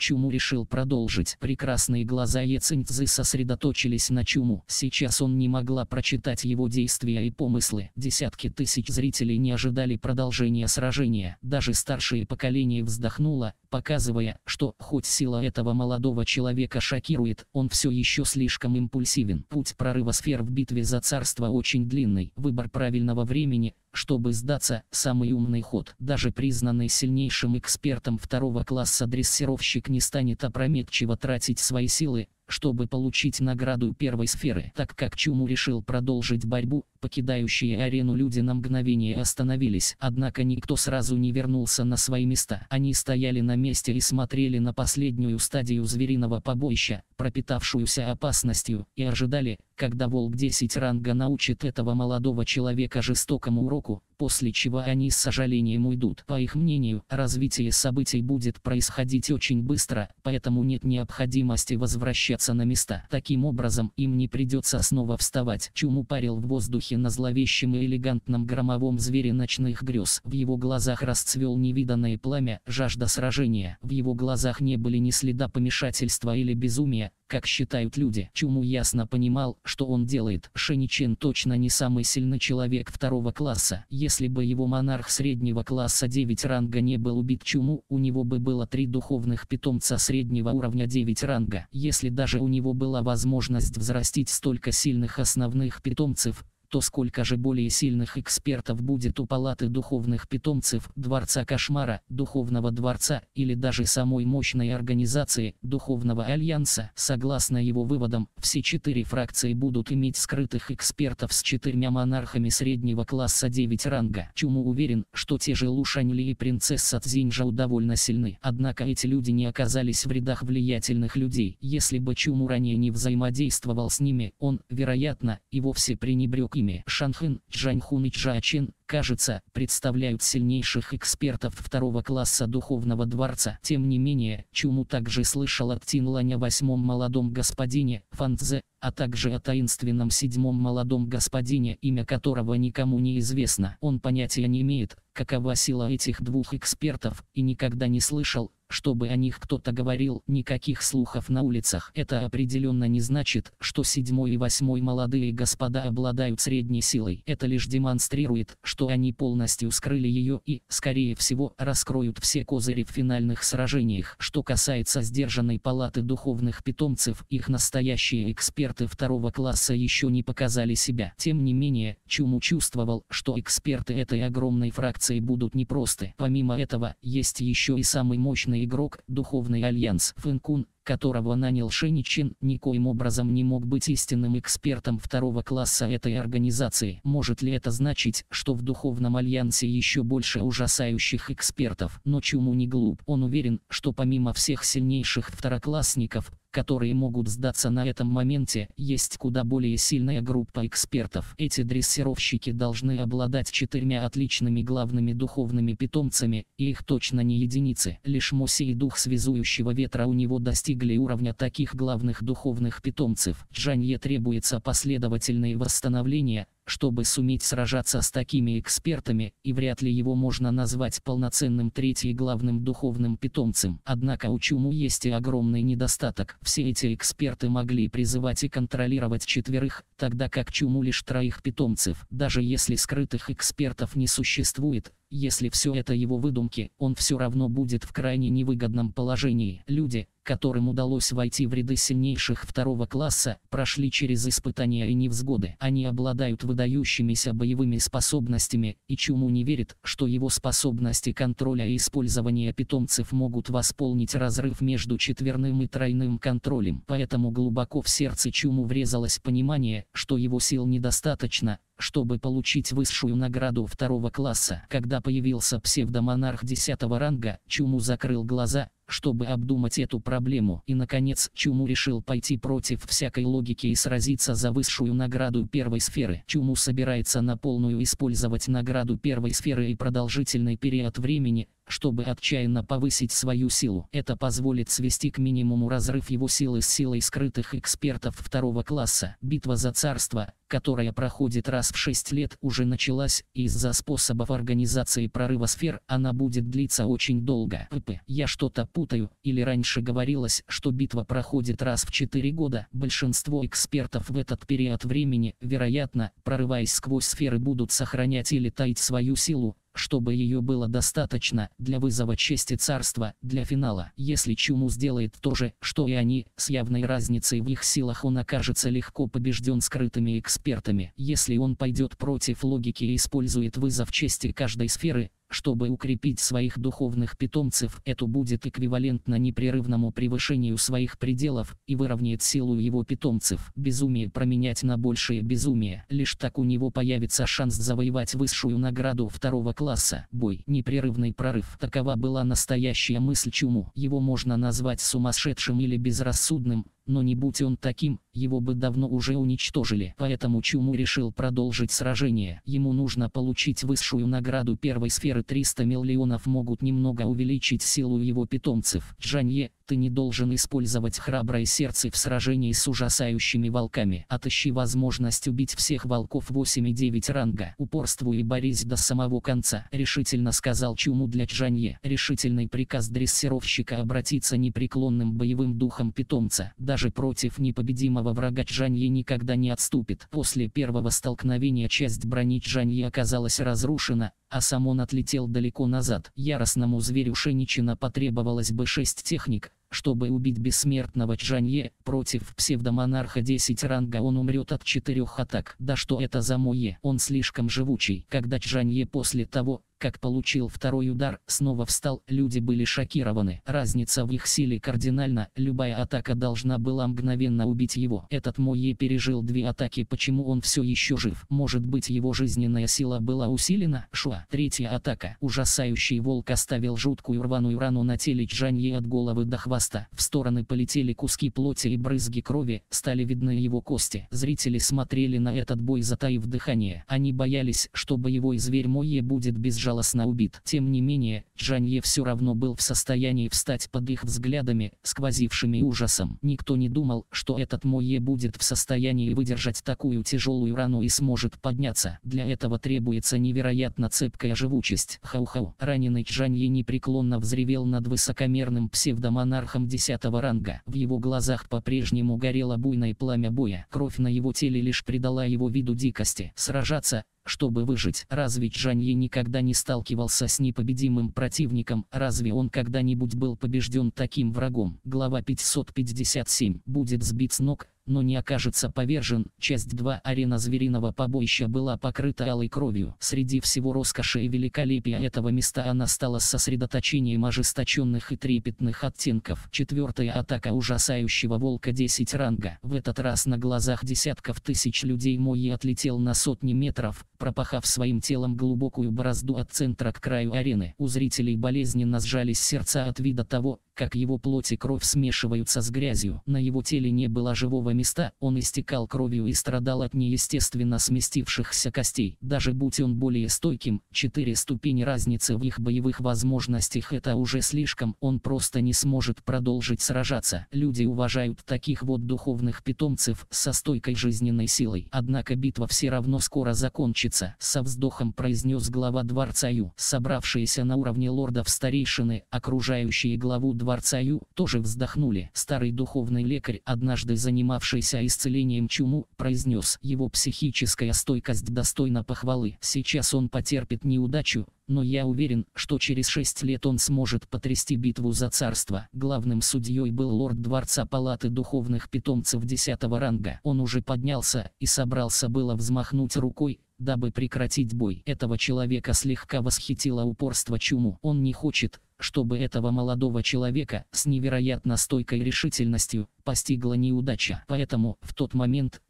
[SPEAKER 1] Чуму решил продолжить. Прекрасные глаза Е Циньцзы сосредоточились на Чуму. Сейчас он не могла прочитать его действия и помыслы. Десятки тысяч зрителей не ожидали продолжения сражения. Даже старшее поколение вздохнуло, показывая, что, хоть сила этого молодого человека шокирует, он все еще слишком импульсивен. Путь прорыва сфер в битве за царство очень длинный. Выбор правильного времени, чтобы сдаться, самый умный ход. Даже признанный сильнейшим экспертом второго класса дрессировщик не станет опрометчиво тратить свои силы, чтобы получить награду первой сферы. Так как Чуму решил продолжить борьбу, покидающие арену люди на мгновение остановились. Однако никто сразу не вернулся на свои места. Они стояли на месте и смотрели на последнюю стадию звериного побоища, пропитавшуюся опасностью, и ожидали, когда Волк десять ранга научит этого молодого человека жестокому уроку, после чего они с сожалением уйдут. По их мнению, развитие событий будет происходить очень быстро, поэтому нет необходимости возвращаться на места. Таким образом, им не придется снова вставать. Чуму парил в воздухе на зловещем и элегантном громовом звере ночных грез. В его глазах расцвел невиданное пламя, жажда сражения. В его глазах не были ни следа помешательства или безумия, как считают люди. Чуму ясно понимал, что он делает. Шэньчжэн точно не самый сильный человек второго класса. Если бы его монарх среднего класса девять ранга не был убит Чуму, у него бы было три духовных питомца среднего уровня девять ранга. Если даже у него была возможность взрастить столько сильных основных питомцев, то сколько же более сильных экспертов будет у палаты духовных питомцев, Дворца Кошмара, Духовного Дворца или даже самой мощной организации Духовного Альянса. Согласно его выводам, все четыре фракции будут иметь скрытых экспертов с четырьмя монархами среднего класса девять ранга. Чуму уверен, что те же Лу Шаньли и принцесса Цзиньжао довольно сильны. Однако эти люди не оказались в рядах влиятельных людей. Если бы Чуму ранее не взаимодействовал с ними, он, вероятно, и вовсе пренебрег ими. Шанхын, Чжаньхун и Чжаочен, кажется, представляют сильнейших экспертов второго класса Духовного Дворца. Тем не менее, Чуму также слышал от Тинлань о восьмом молодом господине, Фанцзе, а также о таинственном седьмом молодом господине, имя которого никому не известно. Он понятия не имеет, какова сила этих двух экспертов, и никогда не слышал, чтобы о них кто-то говорил. Никаких слухов на улицах. Это определенно не значит, что седьмой и восьмой молодые господа обладают средней силой. Это лишь демонстрирует, что они полностью скрыли ее и, скорее всего, раскроют все козыри в финальных сражениях. Что касается сдержанной палаты духовных питомцев, их настоящие эксперты второго класса еще не показали себя. Тем не менее, Чуму чувствовал, что эксперты этой огромной фракции будут непросты. Помимо этого, есть еще и самый мощный игрок, Духовный Альянс Фэнкун, которого нанял Шэньчжэн, никоим образом не мог быть истинным экспертом второго класса этой организации. Может ли это значить, что в Духовном Альянсе еще больше ужасающих экспертов? Но Чуму не глуп. Он уверен, что помимо всех сильнейших второклассников, которые могут сдаться на этом моменте, есть куда более сильная группа экспертов. Эти дрессировщики должны обладать четырьмя отличными главными духовными питомцами, и их точно не единицы. Лишь Моси и дух связующего ветра у него достигли уровня таких главных духовных питомцев. Чжанье требуется последовательное восстановление, чтобы суметь сражаться с такими экспертами, и вряд ли его можно назвать полноценным третьим главным духовным питомцем. Однако у Чуму есть и огромный недостаток. Все эти эксперты могли призывать и контролировать четверых, тогда как Чуму лишь троих питомцев. Даже если скрытых экспертов не существует, если все это его выдумки, он все равно будет в крайне невыгодном положении. Люди, которым удалось войти в ряды сильнейших второго класса, прошли через испытания и невзгоды. Они обладают выдающимися боевыми способностями, и Чуму не верит, что его способности контроля и использования питомцев могут восполнить разрыв между четверным и тройным контролем. Поэтому глубоко в сердце Чуму врезалось понимание, что его сил недостаточно, чтобы получить высшую награду второго класса. Когда появился псевдомонарх десятого ранга, Чуму закрыл глаза, чтобы обдумать эту проблему. И наконец, Чуму решил пойти против всякой логики и сразиться за высшую награду первой сферы. Чуму собирается на полную использовать награду первой сферы и продолжительный период времени, чтобы отчаянно повысить свою силу. Это позволит свести к минимуму разрыв его силы с силой скрытых экспертов второго класса. Битва за царство, которая проходит раз в шесть лет, уже началась, и из-за способов организации прорыва сфер она будет длиться очень долго. ПП. Я что-то путаю, или раньше говорилось, что битва проходит раз в четыре года. Большинство экспертов в этот период времени, вероятно, прорываясь сквозь сферы, будут сохранять или таить свою силу, чтобы ее было достаточно для вызова чести царства, для финала. Если Чуму сделает то же, что и они, с явной разницей в их силах, он окажется легко побежден скрытыми экспертами. Если он пойдет против логики и использует вызов чести каждой сферы, чтобы укрепить своих духовных питомцев, это будет эквивалентно непрерывному превышению своих пределов и выровняет силу его питомцев. Безумие променять на большее безумие. Лишь так у него появится шанс завоевать высшую награду второго класса. Бой. Непрерывный прорыв. Такова была настоящая мысль Чуму. Его можно назвать сумасшедшим или безрассудным, но не будь он таким, его бы давно уже уничтожили. Поэтому Чуму решил продолжить сражение. Ему нужно получить высшую награду первой сферы. триста миллионов могут немного увеличить силу его питомцев. Джанье, ты не должен использовать храброе сердце в сражении с ужасающими волками. Отыщи возможность убить всех волков восемь и девять ранга. Упорствуй и борись до самого конца, решительно сказал Чуму для Джанье. Решительный приказ дрессировщика обратиться непреклонным боевым духом питомца. Даже против непобедимого врага Джанье никогда не отступит. После первого столкновения часть брони Джанье оказалась разрушена, а сам он отлетел далеко назад. Яростному зверю Шеничина потребовалось бы шесть техник, чтобы убить бессмертного Джанье. Против псевдомонарха десять ранга он умрет от четырех атак. Да что это за Мое? Он слишком живучий. Когда Джанье после того, как получил второй удар, снова встал, люди были шокированы. Разница в их силе кардинальна, любая атака должна была мгновенно убить его. Этот Мое пережил две атаки, почему он все еще жив? Может быть, его жизненная сила была усилена? Шуа. Третья атака. Ужасающий волк оставил жуткую рваную рану на теле Джанье от головы до хвоста. В стороны полетели куски плоти и брызги крови, стали видны его кости. Зрители смотрели на этот бой, затаив дыхание. Они боялись, что боевой зверь Мое будет безжалостно убит. Тем не менее, Джанье все равно был в состоянии встать под их взглядами, сквозившими ужасом. Никто не думал, что этот Мое будет в состоянии выдержать такую тяжелую рану и сможет подняться. Для этого требуется невероятно цепкая живучесть. Хау-хау. Раненый Джанье непреклонно взревел над высокомерным псевдомонархом десятого ранга. В его глазах по-прежнему горело буйное пламя боя. Кровь на его теле лишь придала его виду дикости. Сражаться, чтобы выжить. Разве Джанье никогда не сталкивался с непобедимым противником? Разве он когда-нибудь был побежден таким врагом? Глава пятьсот пятьдесят семь. Будет сбит с ног, но не окажется повержен. Часть два. Арена звериного побоища была покрыта алой кровью. Среди всего роскоши и великолепия этого места она стала сосредоточением ожесточенных и трепетных оттенков. Четвертая атака ужасающего волка десять ранга. В этот раз на глазах десятков тысяч людей Мое отлетел на сотни метров, пропахав своим телом глубокую борозду от центра к краю арены. У зрителей болезненно сжались сердца от вида того, как его плоть и кровь смешиваются с грязью. На его теле не было живого места, он истекал кровью и страдал от неестественно сместившихся костей. Даже будь он более стойким, четыре ступени разницы в их боевых возможностях — это уже слишком, он просто не сможет продолжить сражаться. Люди уважают таких вот духовных питомцев со стойкой жизненной силой. Однако битва все равно скоро закончится, со вздохом произнес глава дворца Ю. Собравшиеся на уровне лордов старейшины, окружающие главу дворца Ю, тоже вздохнули. Старый духовный лекарь, однажды занимавшийся исцелением Чуму, произнес: его психическая стойкость достойна похвалы. Сейчас он потерпит неудачу, но я уверен, что через шесть лет он сможет потрясти битву за царство. Главным судьей был лорд дворца палаты духовных питомцев десятого ранга. Он уже поднялся и собрался было взмахнуть рукой, дабы прекратить бой. Этого человека слегка восхитило упорство Чуму. Он не хочет, чтобы этого молодого человека с невероятно стойкой решительностью постигла неудача. Поэтому, в тот момент,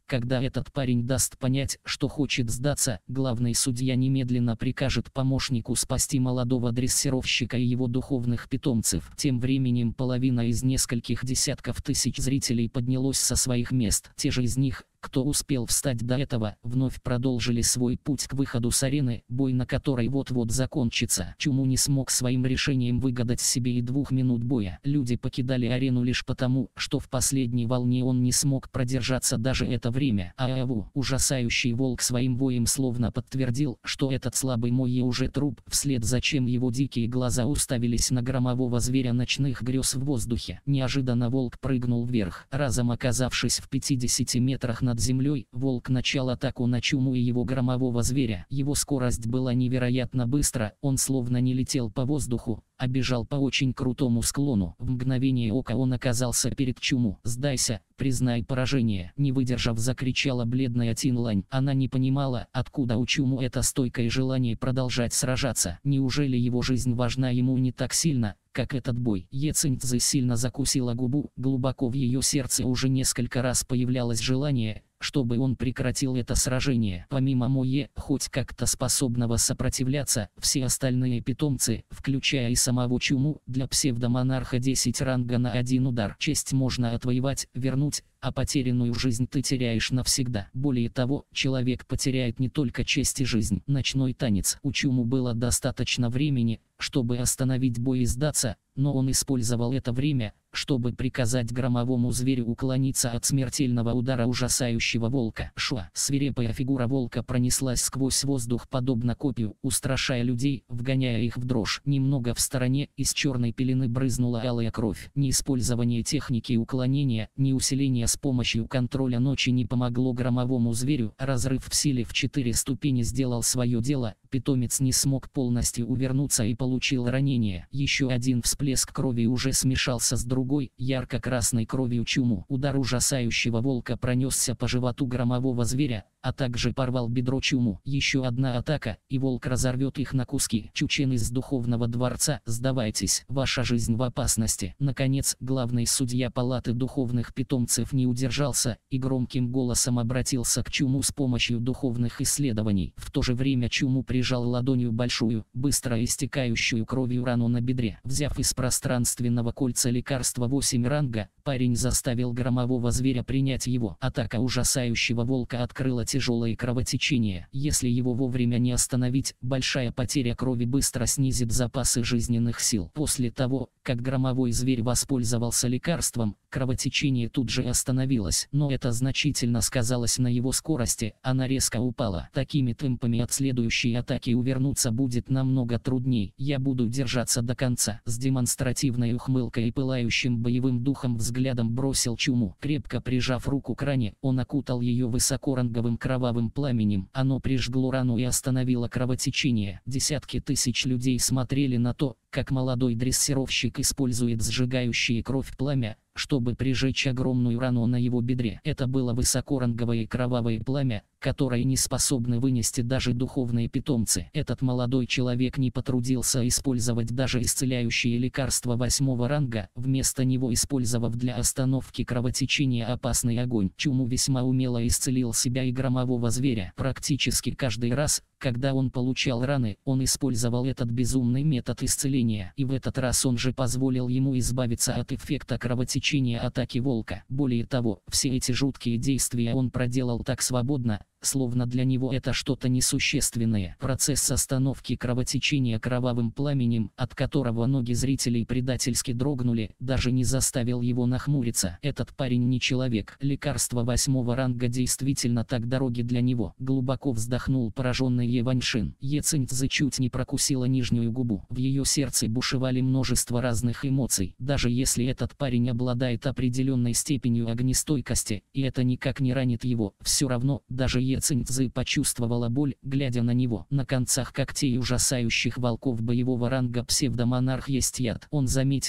[SPEAKER 1] когда этот парень даст понять, что хочет сдаться, главный судья немедленно прикажет помощнику спасти молодого дрессировщика и его духовных питомцев. Тем временем половина из нескольких десятков тысяч зрителей поднялась со своих мест. Те же из них, кто успел встать до этого, вновь продолжили свой путь к выходу с арены, бой на которой вот-вот закончится. Чуму не смог своим решением выгадать себе и двух минут боя. Люди покидали арену лишь потому, что в последней волне он не смог продержаться даже это время. А Аву, ужасающий волк, своим воем словно подтвердил, что этот слабый мой уже труп, вслед за чем его дикие глаза уставились на громового зверя ночных грез в воздухе. Неожиданно волк прыгнул вверх, разом оказавшись в пятидесяти метрах над землей. Волк начал атаку на чуму и его громового зверя. Его скорость была невероятно быстра, он словно не летел по воздуху, а бежал по очень крутому склону. В мгновение ока он оказался перед чуму. «Сдайся, признай поражение!» Не выдержав, закричала бледная Тинлань. Она не понимала, откуда у чуму это стойкое желание продолжать сражаться. Неужели его жизнь важна ему не так сильно, как этот бой? Е Циньцзы сильно закусила губу. Глубоко в ее сердце уже несколько раз появлялось желание, чтобы он прекратил это сражение. Помимо Мое, хоть как-то способного сопротивляться, все остальные питомцы, включая и самого чуму, для псевдомонарха десять ранга на один удар. Честь можно отвоевать, вернуть, а потерянную жизнь ты теряешь навсегда. Более того, человек потеряет не только честь и жизнь. Ночной танец. У чуму было достаточно времени, чтобы остановить бой и сдаться, но он использовал это время, чтобы приказать громовому зверю уклониться от смертельного удара ужасающего волка. Шуа. Свирепая фигура волка пронеслась сквозь воздух подобно копью, устрашая людей, вгоняя их в дрожь. Немного в стороне из черной пелены брызнула алая кровь. Ни использование техники уклонения, ни усиление с помощью контроля ночи не помогло громовому зверю. Разрыв в силе в четыре ступени сделал свое дело. Питомец не смог полностью увернуться и получил ранение. Еще один всплеск крови уже смешался с другой, ярко-красной кровью чуму. Удар ужасающего волка пронесся по животу громового зверя, а также порвал бедро чуму. Еще одна атака, и волк разорвет их на куски. Чучен из духовного дворца, сдавайтесь, ваша жизнь в опасности. Наконец, главный судья палаты духовных питомцев не удержался и громким голосом обратился к чуму с помощью духовных исследований. В то же время чуму прижал ладонью большую, быстро истекающую кровью рану на бедре. Взяв из пространственного кольца лекарства восемь ранга, парень заставил громового зверя принять его. Атака ужасающего волка открыла тяжелое кровотечение. Если его вовремя не остановить, большая потеря крови быстро снизит запасы жизненных сил. После того, как громовой зверь воспользовался лекарством, кровотечение тут же остановилось, но это значительно сказалось на его скорости, она резко упала. Такими темпами от следующей атаки увернуться будет намного трудней. Я буду держаться до конца. С демонстративной ухмылкой и пылающим боевым духом взглядом бросил чуму. Крепко прижав руку к ране, он окутал ее высокоранговым кровавым пламенем. Оно прижгло рану и остановило кровотечение. Десятки тысяч людей смотрели на то, как молодой дрессировщик использует сжигающее кровь пламя, чтобы прижечь огромную рану на его бедре. Это было высокоранговое кровавое пламя, которое не способны вынести даже духовные питомцы. Этот молодой человек не потрудился использовать даже исцеляющие лекарства восьмого ранга, вместо него использовав для остановки кровотечения опасный огонь. Чуму весьма умело исцелил себя и громового зверя. Практически каждый раз, когда он получал раны, он использовал этот безумный метод исцеления. И в этот раз он же позволил ему избавиться от эффекта кровотечения атаки волка. Более того, все эти жуткие действия он проделал так свободно, словно для него это что-то несущественное. Процесс остановки кровотечения кровавым пламенем, от которого ноги зрителей предательски дрогнули, даже не заставил его нахмуриться. Этот парень не человек. Лекарства восьмого ранга действительно так дороги для него. Глубоко вздохнул пораженный Е Ваньшин. Е Циньцзы чуть не прокусила нижнюю губу. В ее сердце бушевали множество разных эмоций. Даже если этот парень обладает определенной степенью огнестойкости, и это никак не ранит его, все равно, даже Е Циньцзы почувствовала боль, глядя на него. На концах когтей ужасающих волков боевого ранга псевдомонарх есть яд. Он заметил яд,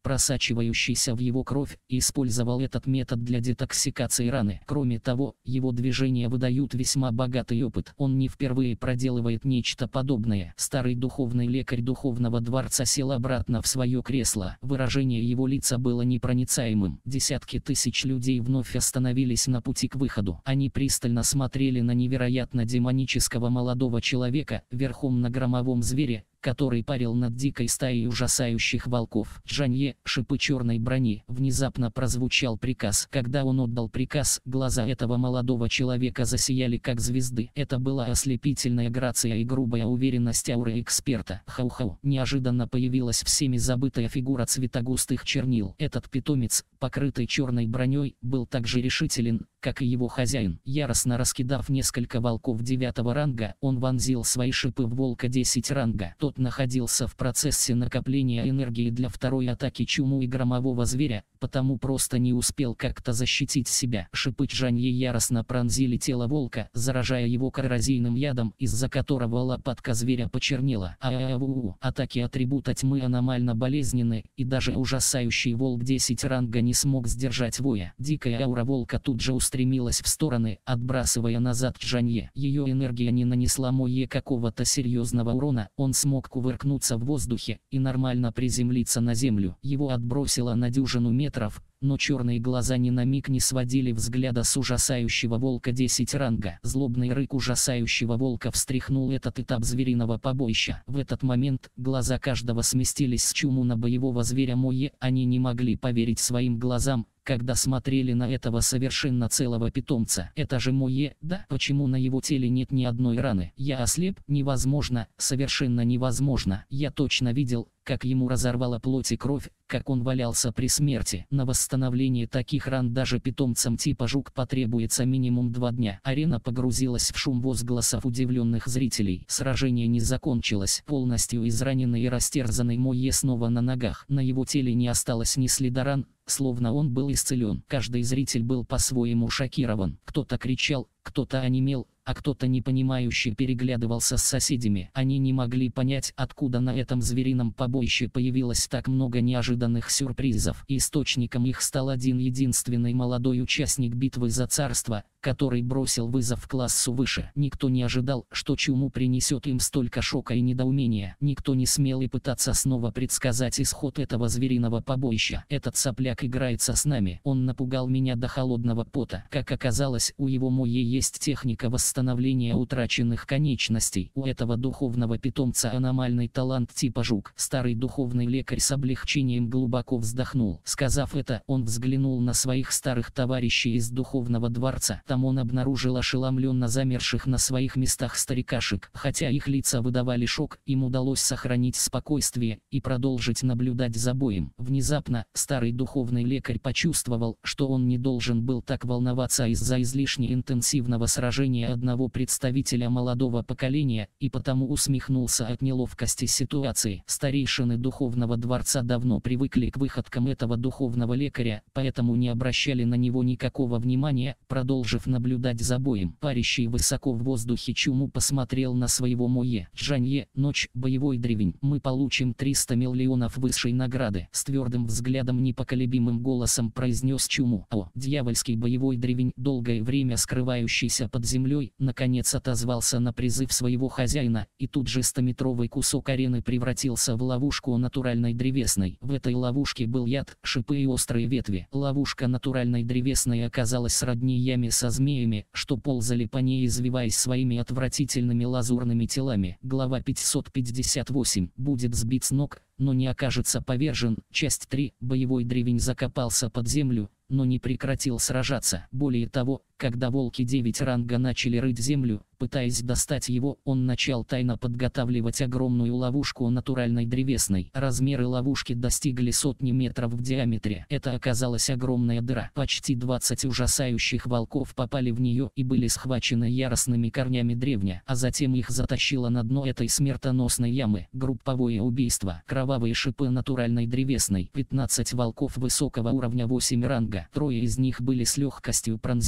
[SPEAKER 1] просачивающийся в его кровь, и использовал этот метод для детоксикации раны. Кроме того, его движения выдают весьма богатый опыт. Он не впервые проделывает нечто подобное. Старый духовный лекарь духовного дворца сел обратно в свое кресло. Выражение его лица было непроницаемым. Десятки тысяч людей вновь остановились на пути к выходу. Они пристально смотрели на невероятно демонического молодого человека, верхом на громовом звере, который парил над дикой стаей ужасающих волков. Джанье, шипы черной брони. Внезапно прозвучал приказ. Когда он отдал приказ, глаза этого молодого человека засияли как звезды. Это была ослепительная грация и грубая уверенность ауры эксперта. Хау-хау. Неожиданно появилась всеми забытая фигура цвета густых чернил. Этот питомец, покрытый черной броней, был так же решителен, как и его хозяин. Яростно раскидав несколько волков девятого ранга, он вонзил свои шипы в волка десять ранга. Тот находился в процессе накопления энергии для второй атаки чуму и громового зверя, потому просто не успел как-то защитить себя. Шипы Джанье яростно пронзили тело волка, заражая его коррозийным ядом, из-за которого лопатка зверя почернела. А-а-а-у-у. Атаки атрибута тьмы аномально болезненны, и даже ужасающий волк десять ранга не смог сдержать воя. Дикая аура волка тут же устремилась в стороны, отбрасывая назад Джанье. Ее энергия не нанесла Мое какого-то серьезного урона, он смог кувыркнуться в воздухе и нормально приземлиться на землю. Его отбросило на дюжину метров, но черные глаза ни на миг не сводили взгляда с ужасающего волка десять ранга. Злобный рык ужасающего волка встряхнул этот этап звериного побоища. В этот момент глаза каждого сместились с чуму на боевого зверя Мое. Они не могли поверить своим глазам, когда смотрели на этого совершенно целого питомца. Это же Мое, да? Почему на его теле нет ни одной раны? Я ослеп? Невозможно, совершенно невозможно. Я точно видел, как ему разорвало плоть и кровь, как он валялся при смерти. На восстановление таких ран даже питомцам типа жук потребуется минимум два дня. Арена погрузилась в шум возгласов удивленных зрителей. Сражение не закончилось. Полностью израненный и растерзанный Мое снова на ногах. На его теле не осталось ни следа ран, словно он был исцелен. Каждый зритель был по-своему шокирован. Кто-то кричал, кто-то онемел, а кто-то непонимающе переглядывался с соседями. Они не могли понять, откуда на этом зверином побоище появилось так много неожиданных сюрпризов. Источником их стал один единственный молодой участник битвы за царство, который бросил вызов классу выше. Никто не ожидал, что чуму принесет им столько шока и недоумения. Никто не смел и пытаться снова предсказать исход этого звериного побоища. Этот сопляк играется с нами. Он напугал меня до холодного пота. Как оказалось, у его Мое есть техника восстановления утраченных конечностей. У этого духовного питомца аномальный талант типа жук. Старый духовный лекарь с облегчением глубоко вздохнул. Сказав это, он взглянул на своих старых товарищей из духовного дворца. Там он обнаружил ошеломленно замерших на своих местах старикашек. Хотя их лица выдавали шок, им удалось сохранить спокойствие и продолжить наблюдать за боем. Внезапно, старый духовный лекарь почувствовал, что он не должен был так волноваться из-за излишне интенсивного сражения одного представителя молодого поколения, и потому усмехнулся от неловкости ситуации. Старейшины духовного дворца давно привыкли к выходкам этого духовного лекаря, поэтому не обращали на него никакого внимания, продолжив наблюдать за боем. Парящий высоко в воздухе чуму посмотрел на своего Мое. Джанье, ночь, боевой древень. Мы получим триста миллионов высшей награды. С твердым взглядом непоколебимым голосом произнес чуму. О, дьявольский боевой древень, долгое время скрывающийся под землей, наконец отозвался на призыв своего хозяина, и тут же стометровый кусок арены превратился в ловушку натуральной древесной. В этой ловушке был яд, шипы и острые ветви. Ловушка натуральной древесной оказалась сродни яме со змеями, что ползали по ней, извиваясь своими отвратительными лазурными телами. Глава пятьсот пятьдесят восемь. Будет сбит с ног, но не окажется повержен. Часть три. Боевой древень закопался под землю, но не прекратил сражаться. Более того, когда волки девять ранга начали рыть землю, пытаясь достать его, он начал тайно подготавливать огромную ловушку натуральной древесной. Размеры ловушки достигли сотни метров в диаметре. Это оказалась огромная дыра. Почти двадцать ужасающих волков попали в нее и были схвачены яростными корнями древня, а затем их затащило на дно этой смертоносной ямы. Групповое убийство. Кровавые шипы натуральной древесной. пятнадцать волков высокого уровня восемь ранга. Трое из них были с легкостью пронзены ядовитыми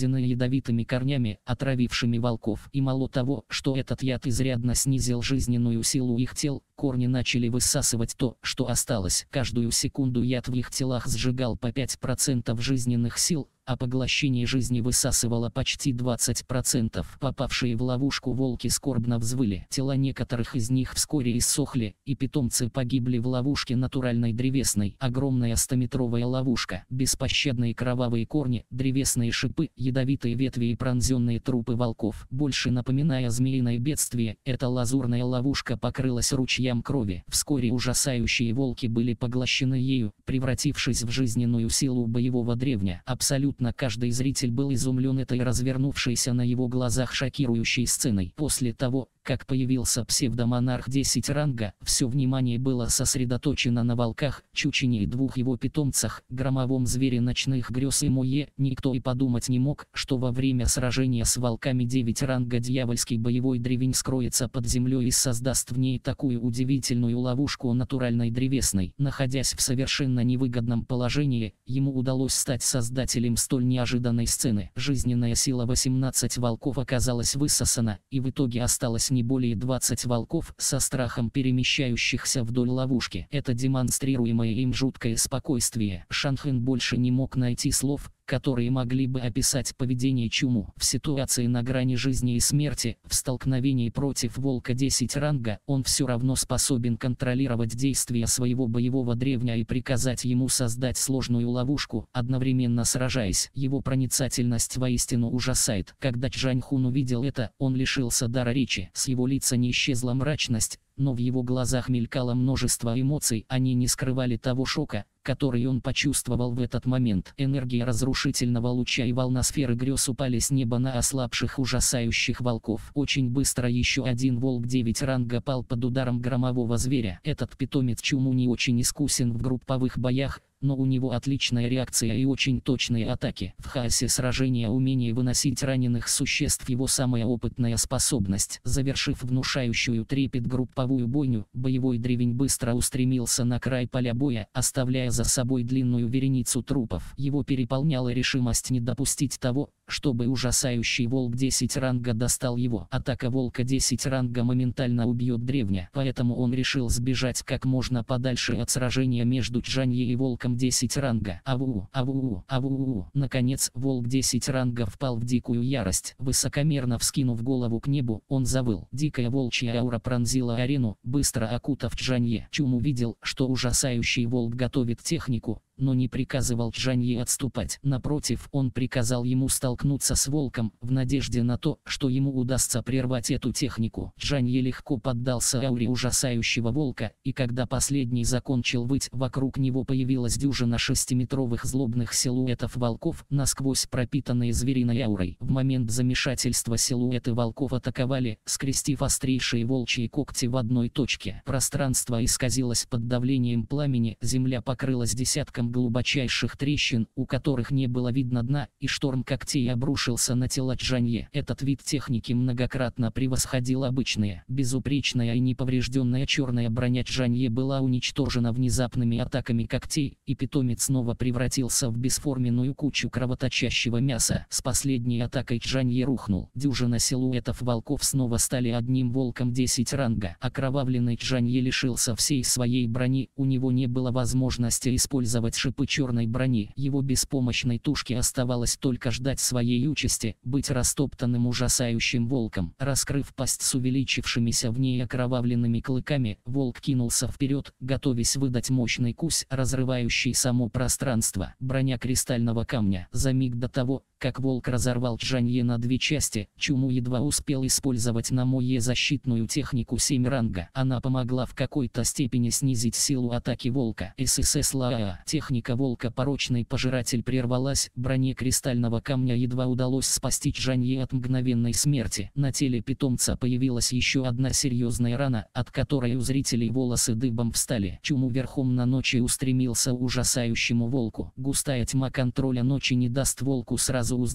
[SPEAKER 1] ядовитыми корнями, отравившими волков. И мало того, что этот яд изрядно снизил жизненную силу их тел, корни начали высасывать то, что осталось. Каждую секунду яд в их телах сжигал по пять процентов жизненных сил, а поглощение жизни высасывало почти двадцать процентов. Попавшие в ловушку волки скорбно взвыли. Тела некоторых из них вскоре иссохли, и питомцы погибли в ловушке натуральной древесной. Огромная стометровая ловушка, беспощадные кровавые корни, древесные шипы, ядовитые ветви и пронзенные трупы волков. Больше напоминая змеиное бедствие, эта лазурная ловушка покрылась ручьям крови. Вскоре ужасающие волки были поглощены ею, превратившись в жизненную силу боевого древня. Абсолютно каждый зритель был изумлен этой развернувшейся на его глазах шокирующей сценой. После того, как появился псевдомонарх десять ранга, все внимание было сосредоточено на волках, Чучине и двух его питомцах, громовом звере ночных грез и Муе. Никто и подумать не мог, что во время сражения с волками девять ранга дьявольский боевой древень скроется под землей и создаст в ней такую удивительную ловушку натуральной древесной. Находясь в совершенно невыгодном положении, ему удалось стать создателем столь неожиданной сцены. Жизненная сила восемнадцати волков оказалась высосана, и в итоге осталось не более двадцати волков, со страхом перемещающихся вдоль ловушки. Это демонстрируемое им жуткое спокойствие. Шанхен больше не мог найти слов, которые могли бы описать поведение Чуму. В ситуации на грани жизни и смерти, в столкновении против волка десять ранга, он все равно способен контролировать действия своего боевого древня и приказать ему создать сложную ловушку, одновременно сражаясь. Его проницательность воистину ужасает. Когда Чжаньхун увидел это, он лишился дара речи. С его лица не исчезла мрачность, но в его глазах мелькало множество эмоций. Они не скрывали того шока, который он почувствовал в этот момент. Энергия разрушительного луча и волна сферы грез упали с неба на ослабших ужасающих волков. Очень быстро еще один волк девять ранга пал под ударом громового зверя. Этот питомец Чуму не очень искусен в групповых боях, но у него отличная реакция и очень точные атаки. В хаосе сражения умение выносить раненых существ его самая опытная способность. Завершив внушающую трепет групповую бойню, боевой древень быстро устремился на край поля боя, оставляя за собой длинную вереницу трупов. Его переполняла решимость не допустить того, чтобы ужасающий волк десять ранга достал его. Атака волка десять ранга моментально убьет древня, поэтому он решил сбежать как можно подальше от сражения между Чжанье и волком десять ранга. Авуу, авуу, авуу. Наконец, волк десять ранга впал в дикую ярость. Высокомерно вскинув голову к небу, он завыл. Дикая волчья аура пронзила арену, быстро окутав Чжанье. Чум увидел, что ужасающий волк готовит технику, но не приказывал Чжанье отступать. Напротив, он приказал ему столкнуться с волком, в надежде на то, что ему удастся прервать эту технику. Чжанье легко поддался ауре ужасающего волка, и когда последний закончил выть, вокруг него появилась дюжина шестиметровых злобных силуэтов волков, насквозь пропитанные звериной аурой. В момент замешательства силуэты волков атаковали, скрестив острейшие волчьи когти в одной точке. Пространство исказилось под давлением пламени, земля покрылась десятком глубочайших трещин, у которых не было видно дна, и шторм когтей обрушился на тело Чжанье. Этот вид техники многократно превосходил обычные. Безупречная и неповрежденная черная броня Чжанье была уничтожена внезапными атаками когтей, и питомец снова превратился в бесформенную кучу кровоточащего мяса. С последней атакой Чжанье рухнул. Дюжина силуэтов волков снова стали одним волком десять ранга. Окровавленный Чжанье лишился всей своей брони, у него не было возможности использовать шипы черной брони. Его беспомощной тушке оставалось только ждать своей участи, быть растоптанным ужасающим волком. Раскрыв пасть с увеличившимися в ней окровавленными клыками, волк кинулся вперед, готовясь выдать мощный кусь, разрывающий само пространство. Броня кристального камня. За миг до того, как волк разорвал Чжанье на две части, Чуму едва успел использовать на Муе защитную технику семь ранга. Она помогла в какой-то степени снизить силу атаки волка. ССС ЛАА. Техника волка порочный пожиратель прервалась, броне кристального камня едва удалось спасти Чжанье от мгновенной смерти. На теле питомца появилась еще одна серьезная рана, от которой у зрителей волосы дыбом встали. Чуму верхом на ночи устремился к ужасающему волку. Густая тьма контроля ночи не даст волку сразу узнать,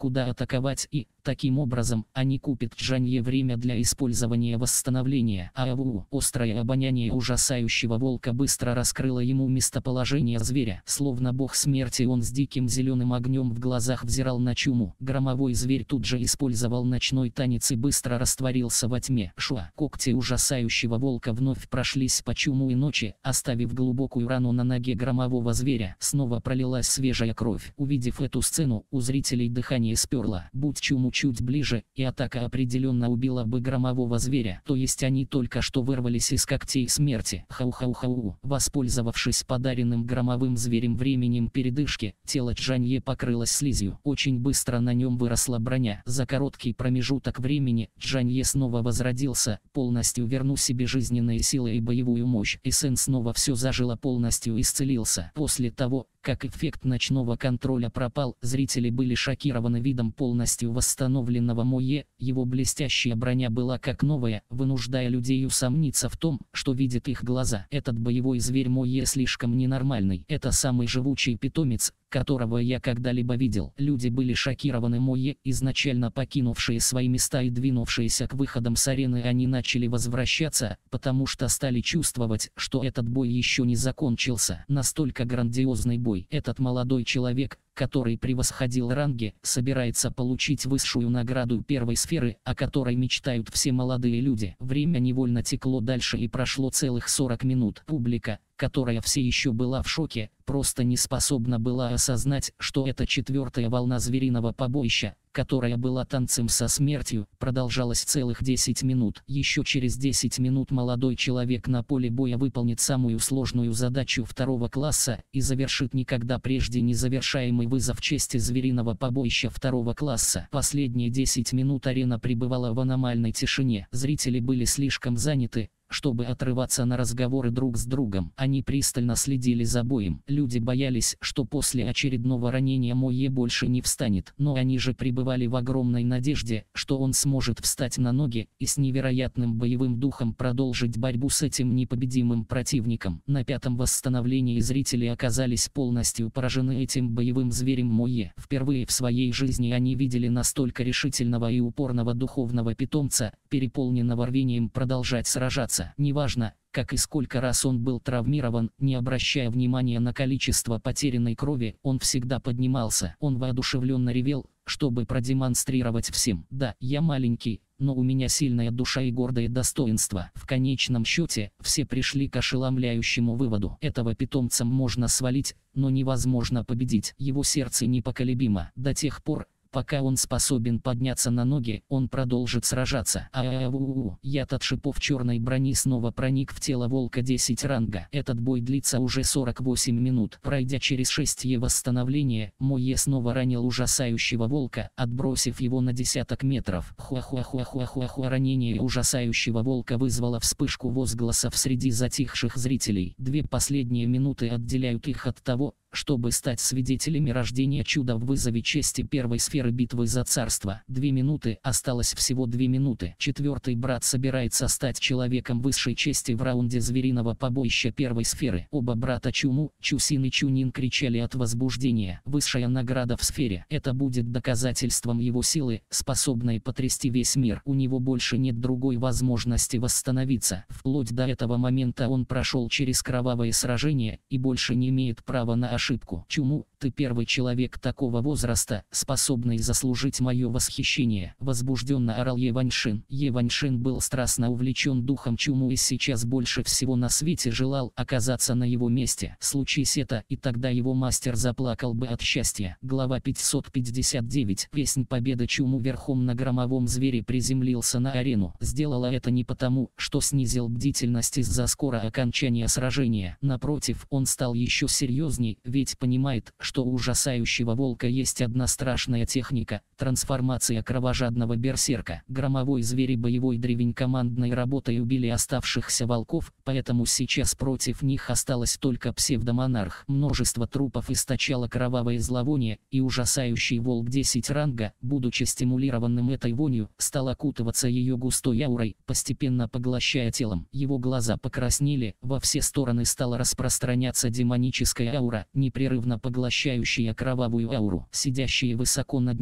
[SPEAKER 1] куда атаковать, и, таким образом, они купят Джанье время для использования восстановления. Аву, острое обоняние ужасающего волка быстро раскрыло ему местоположение зверя. Словно бог смерти, он с диким зеленым огнем в глазах взирал на чуму. Громовой зверь тут же использовал ночной танец и быстро растворился во тьме. Шуа. Когти ужасающего волка вновь прошлись по чуму и ночи, оставив глубокую рану на ноге громового зверя. Снова пролилась свежая кровь. Увидев эту сцену, у зрителей дыхание сперло. Будь чуму чуть ближе, и атака определенно убила бы громового зверя, то есть они только что вырвались из когтей смерти. Хау-хау-хау. Воспользовавшись подаренным громовым зверем временем передышки, тело Джанье покрылось слизью. Очень быстро на нем выросла броня. За короткий промежуток времени Джанье снова возродился, полностью вернув себе жизненные силы и боевую мощь. И Сэн снова все зажило, полностью исцелился. После того, как эффект ночного контроля пропал, зрители были шокированы видом полностью восстановленного Мойе. Его блестящая броня была как новая, вынуждая людей усомниться в том, что видят их глаза. Этот боевой зверь Мойе слишком ненормальный. Это самый живучий питомец, которого я когда-либо видел. Люди были шокированы Мойе, изначально покинувшие свои места и двинувшиеся к выходам с арены, они начали возвращаться, потому что стали чувствовать, что этот бой еще не закончился. Настолько грандиозный бой. Этот молодой человек, который превосходил ранги, собирается получить высшую награду первой сферы, о которой мечтают все молодые люди. Время невольно текло дальше и прошло целых сорок минут. Публика, которая все еще была в шоке, просто не способна была осознать, что эта четвертая волна звериного побоища, которая была танцем со смертью, продолжалась целых десять минут. Еще через десять минут молодой человек на поле боя выполнит самую сложную задачу второго класса и завершит никогда прежде не завершаемый вызов чести звериного побоища второго класса. Последние десять минут арена пребывала в аномальной тишине. Зрители были слишком заняты, чтобы отрываться на разговоры друг с другом. Они пристально следили за боем. Люди боялись, что после очередного ранения Мойе больше не встанет. Но они же пребывали в огромной надежде, что он сможет встать на ноги и с невероятным боевым духом продолжить борьбу с этим непобедимым противником. На пятом восстановлении зрители оказались полностью поражены этим боевым зверем Мойе. Впервые в своей жизни они видели настолько решительного и упорного духовного питомца, переполненного рвением продолжать сражаться. Неважно, как и сколько раз он был травмирован, не обращая внимания на количество потерянной крови, он всегда поднимался. Он воодушевленно ревел, чтобы продемонстрировать всем: да, я маленький, но у меня сильная душа и гордое достоинство. В конечном счете, все пришли к ошеломляющему выводу: этого питомца можно свалить, но невозможно победить. Его сердце непоколебимо. До тех пор, пока он способен подняться на ноги, он продолжит сражаться. Ау, яд от шипов черной брони снова проник в тело волка десять ранга. Этот бой длится уже сорок восемь минут. Пройдя через шестье восстановления, Мойе снова ранил ужасающего волка, отбросив его на десяток метров. Хуахуахуахуахуахуа. Ранение ужасающего волка вызвало вспышку возгласов среди затихших зрителей. Две последние минуты отделяют их от того, чтобы стать свидетелями рождения чуда в вызове чести первой сферы битвы за царство. Две минуты, осталось всего две минуты. Четвертый брат собирается стать человеком высшей чести в раунде звериного побоища первой сферы. Оба брата Чуму, Чусин и Чунин кричали от возбуждения. Высшая награда в сфере. Это будет доказательством его силы, способной потрясти весь мир. У него больше нет другой возможности восстановиться. Вплоть до этого момента он прошел через кровавое сражение и больше не имеет права на ошибку. Чуму, ты первый человек такого возраста, способный заслужить мое восхищение. Возбужденно орал Е Ваньшин. Е Ваньшин был страстно увлечен духом Чуму и сейчас больше всего на свете желал оказаться на его месте. Случись это, и тогда его мастер заплакал бы от счастья. Глава пятьсот пятьдесят девять. Песнь победы. Чуму верхом на громовом звере приземлился на арену. Сделала это не потому, что снизил бдительность из-за скоро окончания сражения. Напротив, он стал еще серьезней, ведь понимает, что у ужасающего волка есть одна страшная техника – трансформация кровожадного берсерка. Громовой зверь и боевой древень командной работой убили оставшихся волков, поэтому сейчас против них осталось только псевдомонарх. Множество трупов источало кровавое зловоние, и ужасающий волк десять ранга, будучи стимулированным этой вонью, стал окутываться ее густой аурой, постепенно поглощая телом. Его глаза покраснели, во все стороны стала распространяться демоническая аура, непрерывно поглощающая кровавую ауру. Сидящие высоко над ними зрители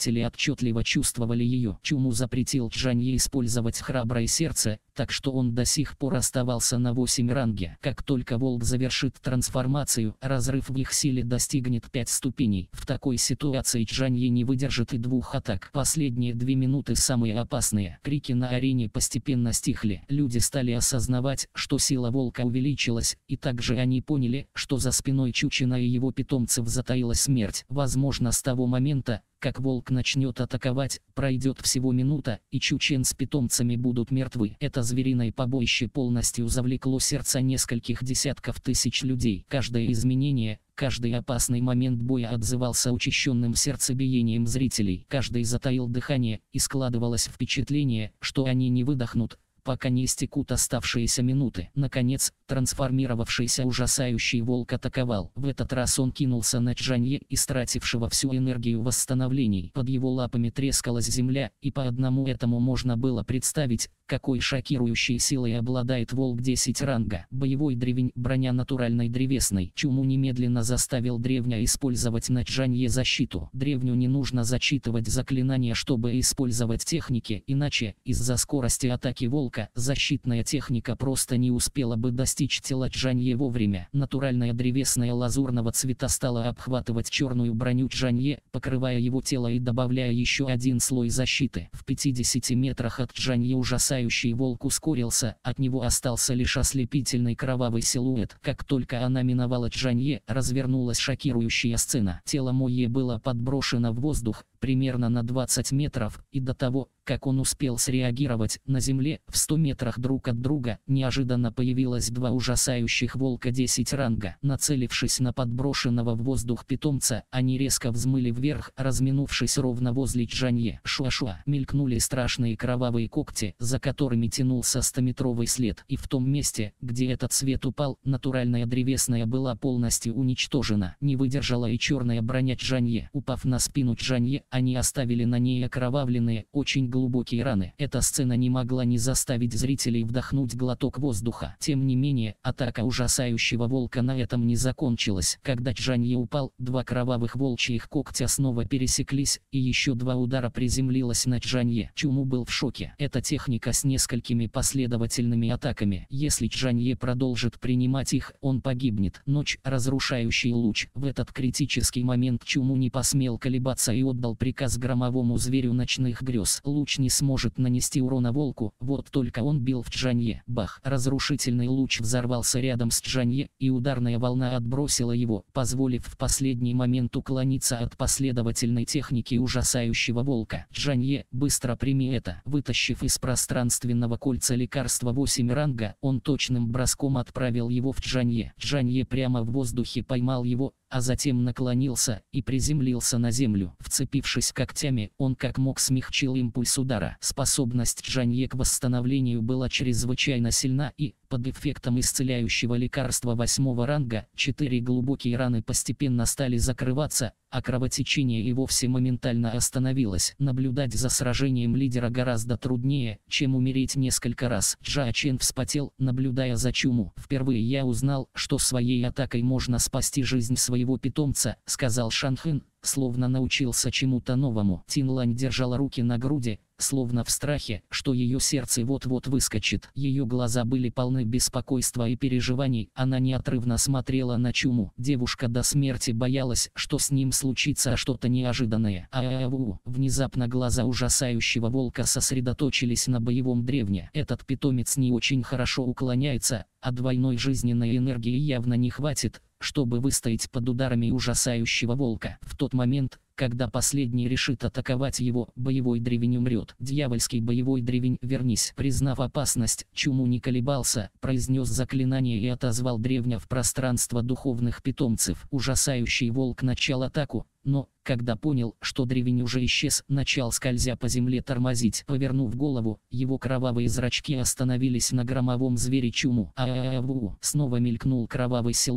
[SPEAKER 1] зрители отчетливо чувствовали ее. Чуму запретил Чжанье использовать храброе сердце, так что он до сих пор оставался на восемь ранге. Как только волк завершит трансформацию, разрыв в их силе достигнет пять ступеней. В такой ситуации Чжанье не выдержит и двух атак. Последние две минуты самые опасные. Крики на арене постепенно стихли. Люди стали осознавать, что сила волка увеличилась, и также они поняли, что за спиной Чучина и его питомцев затаилась смерть. Возможно, с того момента, как волк начнет атаковать, пройдет всего минута, и Чучен с питомцами будут мертвы. Это звериное побоище полностью завлекло сердца нескольких десятков тысяч людей. Каждое изменение, каждый опасный момент боя отзывался учащенным сердцебиением зрителей. Каждый затаил дыхание, и складывалось впечатление, что они не выдохнут, пока не истекут оставшиеся минуты. Наконец, трансформировавшийся ужасающий волк атаковал. В этот раз он кинулся на Чжанье, истратившего всю энергию восстановлений. Под его лапами трескалась земля, и по одному этому можно было представить, какой шокирующей силой обладает волк десять ранга. Боевой древень, броня натуральной древесной. Чуму немедленно заставил древня использовать на Чжанье защиту. Древню не нужно зачитывать заклинания, чтобы использовать техники, иначе, из-за скорости атаки волка, защитная техника просто не успела бы достичь тела Чжанье вовремя. Натуральная древесная лазурного цвета стала обхватывать черную броню Чжанье, покрывая его тело и добавляя еще один слой защиты. В пятидесяти метрах от Чжанье ужасающий волк ускорился, от него остался лишь ослепительный кровавый силуэт. Как только она миновала Чжанье, развернулась шокирующая сцена. Тело Мойе было подброшено в воздух, примерно на двадцать метров, и до того, как он успел среагировать, на земле, в ста метрах друг от друга, неожиданно появилось два ужасающих волка десять ранга. Нацелившись на подброшенного в воздух питомца, они резко взмыли вверх, разминувшись ровно возле Чжанье. Шуа-шуа, мелькнули страшные кровавые когти, за которыми тянулся стометровый след. И в том месте, где этот свет упал, натуральная древесная была полностью уничтожена. Не выдержала и черная броня Чжанье. Упав на спину Чжанье, они оставили на ней окровавленные, очень глубокие раны. Эта сцена не могла не заставить зрителей вдохнуть глоток воздуха. Тем не менее, атака ужасающего волка на этом не закончилась. Когда Чжанье упал, два кровавых волчьих когтя снова пересеклись, и еще два удара приземлилось на Чжанье. Чуму был в шоке. Эта техника с несколькими последовательными атаками. Если Чжанье продолжит принимать их, он погибнет. Ночь, разрушающий луч. В этот критический момент Чуму не посмел колебаться и отдал приказ громовому зверю ночных грез. Луч не сможет нанести урона волку, вот только он бил в Чжанье. Бах! Разрушительный луч взорвался рядом с Чжанье, и ударная волна отбросила его, позволив в последний момент уклониться от последовательной техники ужасающего волка. Чжанье, быстро прими это. Вытащив из пространственного кольца лекарства восемь ранга, он точным броском отправил его в Чжанье. Чжанье прямо в воздухе поймал его, а затем наклонился и приземлился на землю. Вцепившись когтями, он как мог смягчил импульс удара. Способность Чжанье к восстановлению была чрезвычайно сильна, и, под эффектом исцеляющего лекарства восьмого ранга, четыре глубокие раны постепенно стали закрываться, а кровотечение и вовсе моментально остановилось. Наблюдать за сражением лидера гораздо труднее, чем умереть несколько раз. Джа Чен вспотел, наблюдая за Чуму. «Впервые я узнал, что своей атакой можно спасти жизнь своего питомца», — сказал Шанхэн, словно научился чему-то новому. Тинлань держала руки на груди, словно в страхе, что ее сердце вот-вот выскочит. Ее глаза были полны беспокойства и переживаний, она неотрывно смотрела на Чуму. Девушка до смерти боялась, что с ним случится что-то неожиданное. А-а-а-у. Внезапно глаза ужасающего волка сосредоточились на боевом древне. Этот питомец не очень хорошо уклоняется, а двойной жизненной энергии явно не хватит, чтобы выстоять под ударами ужасающего волка. В тот момент, когда последний решит атаковать его, боевой древень умрет. Дьявольский боевой древень, вернись. Признав опасность, Чуму не колебался, произнес заклинание и отозвал древня в пространство духовных питомцев. Ужасающий волк начал атаку, но, когда понял, что древень уже исчез, начал скользя по земле тормозить. Повернув голову, его кровавые зрачки остановились на громовом звере Чуму. А-а-а-у. Снова мелькнул кровавый силуэт,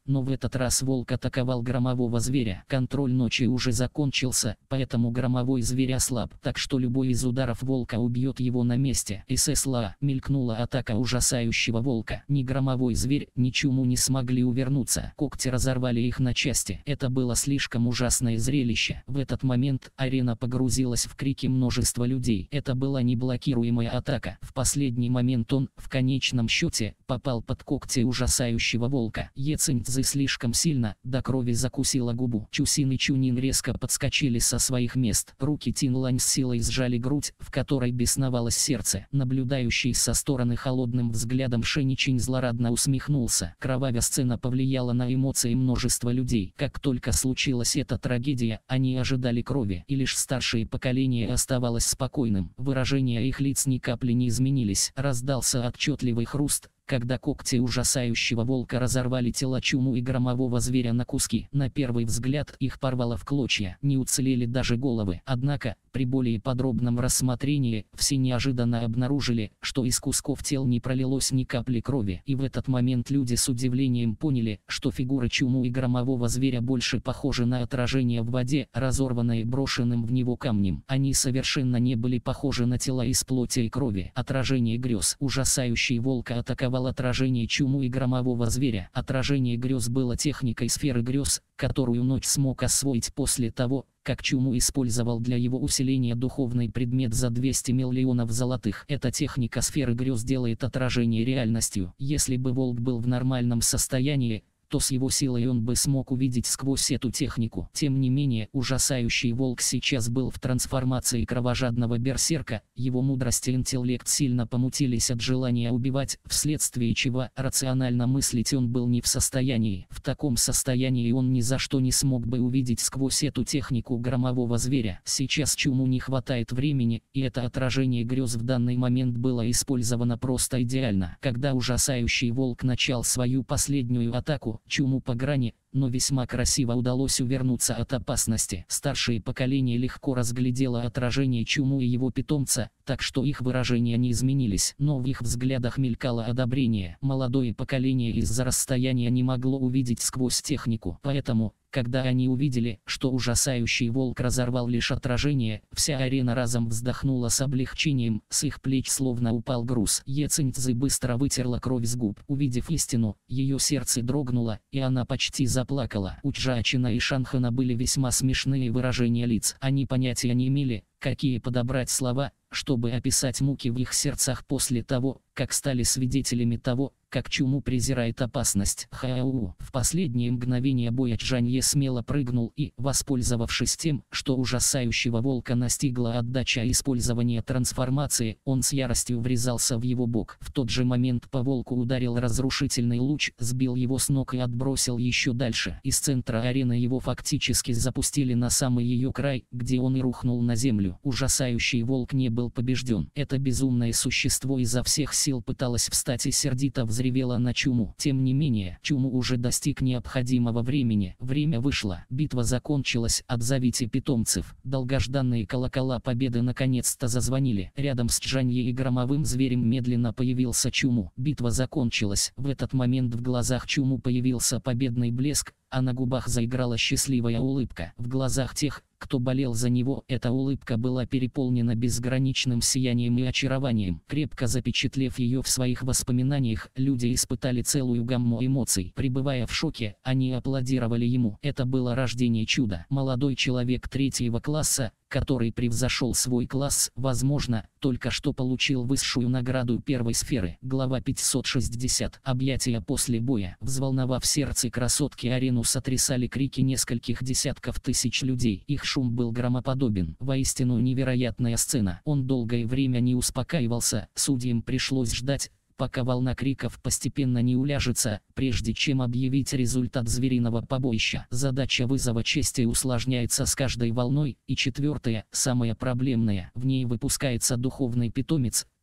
[SPEAKER 1] но в этот раз волк атаковал громового зверя. Контроль ночи уже закончился, поэтому громовой зверь ослаб, так что любой из ударов волка убьет его на месте. ССЛА мелькнула атака ужасающего волка. Ни громовой зверь, ни чуму не смогли увернуться. Когти разорвали их на части. Это было слишком ужасное зрелище. В этот момент арена погрузилась в крики множества людей. Это была неблокируемая атака. В последний момент он, в конечном счете, попал под когти ужасающего волка. Е Циньцзы слишком сильно, до крови закусила губу. Чусин и Чунин резко подскочили со своих мест. Руки Тинлань с силой сжали грудь, в которой бесновалось сердце. Наблюдающий со стороны холодным взглядом Шэньчин злорадно усмехнулся. Кровавая сцена повлияла на эмоции множества людей. Как только случилась эта трагедия, они ожидали крови, и лишь старшее поколение оставалось спокойным. Выражения их лиц ни капли не изменились. Раздался отчетливый хруст, когда когти ужасающего волка разорвали тела чуму и громового зверя на куски. На первый взгляд их порвало в клочья, не уцелели даже головы. Однако, при более подробном рассмотрении, все неожиданно обнаружили, что из кусков тел не пролилось ни капли крови. И в этот момент люди с удивлением поняли, что фигуры чуму и громового зверя больше похожи на отражение в воде, разорванные брошенным в него камнем. Они совершенно не были похожи на тела из плоти и крови. Отражение грез. Ужасающий волка атаковал отражение чуму и громового зверя. Отражение грез было техникой сферы грез, которую Ночь смог освоить после того, как чуму использовал для его усиления духовный предмет за двести миллионов золотых. Эта техника сферы грез делает отражение реальностью. Если бы волк был в нормальном состоянии, то с его силой он бы смог увидеть сквозь эту технику. Тем не менее, ужасающий волк сейчас был в трансформации кровожадного берсерка, его мудрость и интеллект сильно помутились от желания убивать, вследствие чего рационально мыслить он был не в состоянии. В таком состоянии он ни за что не смог бы увидеть сквозь эту технику громового зверя. Сейчас чуму не хватает времени, и это отражение грез в данный момент было использовано просто идеально. Когда ужасающий волк начал свою последнюю атаку, чуму по грани, но весьма красиво удалось увернуться от опасности. Старшее поколение легко разглядело отражение чуму и его питомца, так что их выражения не изменились, но в их взглядах мелькало одобрение. Молодое поколение из-за расстояния не могло увидеть сквозь технику, поэтому, когда они увидели, что ужасающий волк разорвал лишь отражение, вся арена разом вздохнула с облегчением, с их плеч словно упал груз. Е Циньцзы быстро вытерла кровь с губ. Увидев истину, ее сердце дрогнуло, и она почти заплакала. У Чжачина и Шанхана были весьма смешные выражения лиц. Они понятия не имели, какие подобрать слова, чтобы описать муки в их сердцах после того, как стали свидетелями того, как чуму презирает опасность. Хаоу. В последние мгновения боя Чжанье смело прыгнул и, воспользовавшись тем, что ужасающего волка настигла отдача использования трансформации, он с яростью врезался в его бок. В тот же момент по волку ударил разрушительный луч, сбил его с ног и отбросил еще дальше. Из центра арены его фактически запустили на самый ее край, где он и рухнул на землю. Ужасающий волк не был побежден. Это безумное существо изо всех сил пыталось встать и сердито взревело на чуму. Тем не менее, чуму уже достиг необходимого времени. Время вышло. Битва закончилась. Отзовите питомцев. Долгожданные колокола победы наконец-то зазвонили. Рядом с Чжанье и громовым зверем медленно появился чуму. Битва закончилась. В этот момент в глазах чуму появился победный блеск, а на губах заиграла счастливая улыбка. В глазах тех, кто болел за него, эта улыбка была переполнена безграничным сиянием и очарованием. Крепко запечатлев ее в своих воспоминаниях, люди испытали целую гамму эмоций. Пребывая в шоке, они аплодировали ему. Это было рождение чуда. Молодой человек третьего класса, который превзошел свой класс, возможно, только что получил высшую награду первой сферы. Глава пятьсот шестьдесят. Объятия после боя. Взволновав сердце красотки, арену сотрясали крики нескольких десятков тысяч людей. Их шум был громоподобен. Воистину невероятная сцена. Он долгое время не успокаивался. Судьям пришлось ждать, пока волна криков постепенно не уляжется, прежде чем объявить результат звериного побоища. Задача вызова чести усложняется с каждой волной, и четвертая, самая проблемная, в ней выпускается духовный питомец,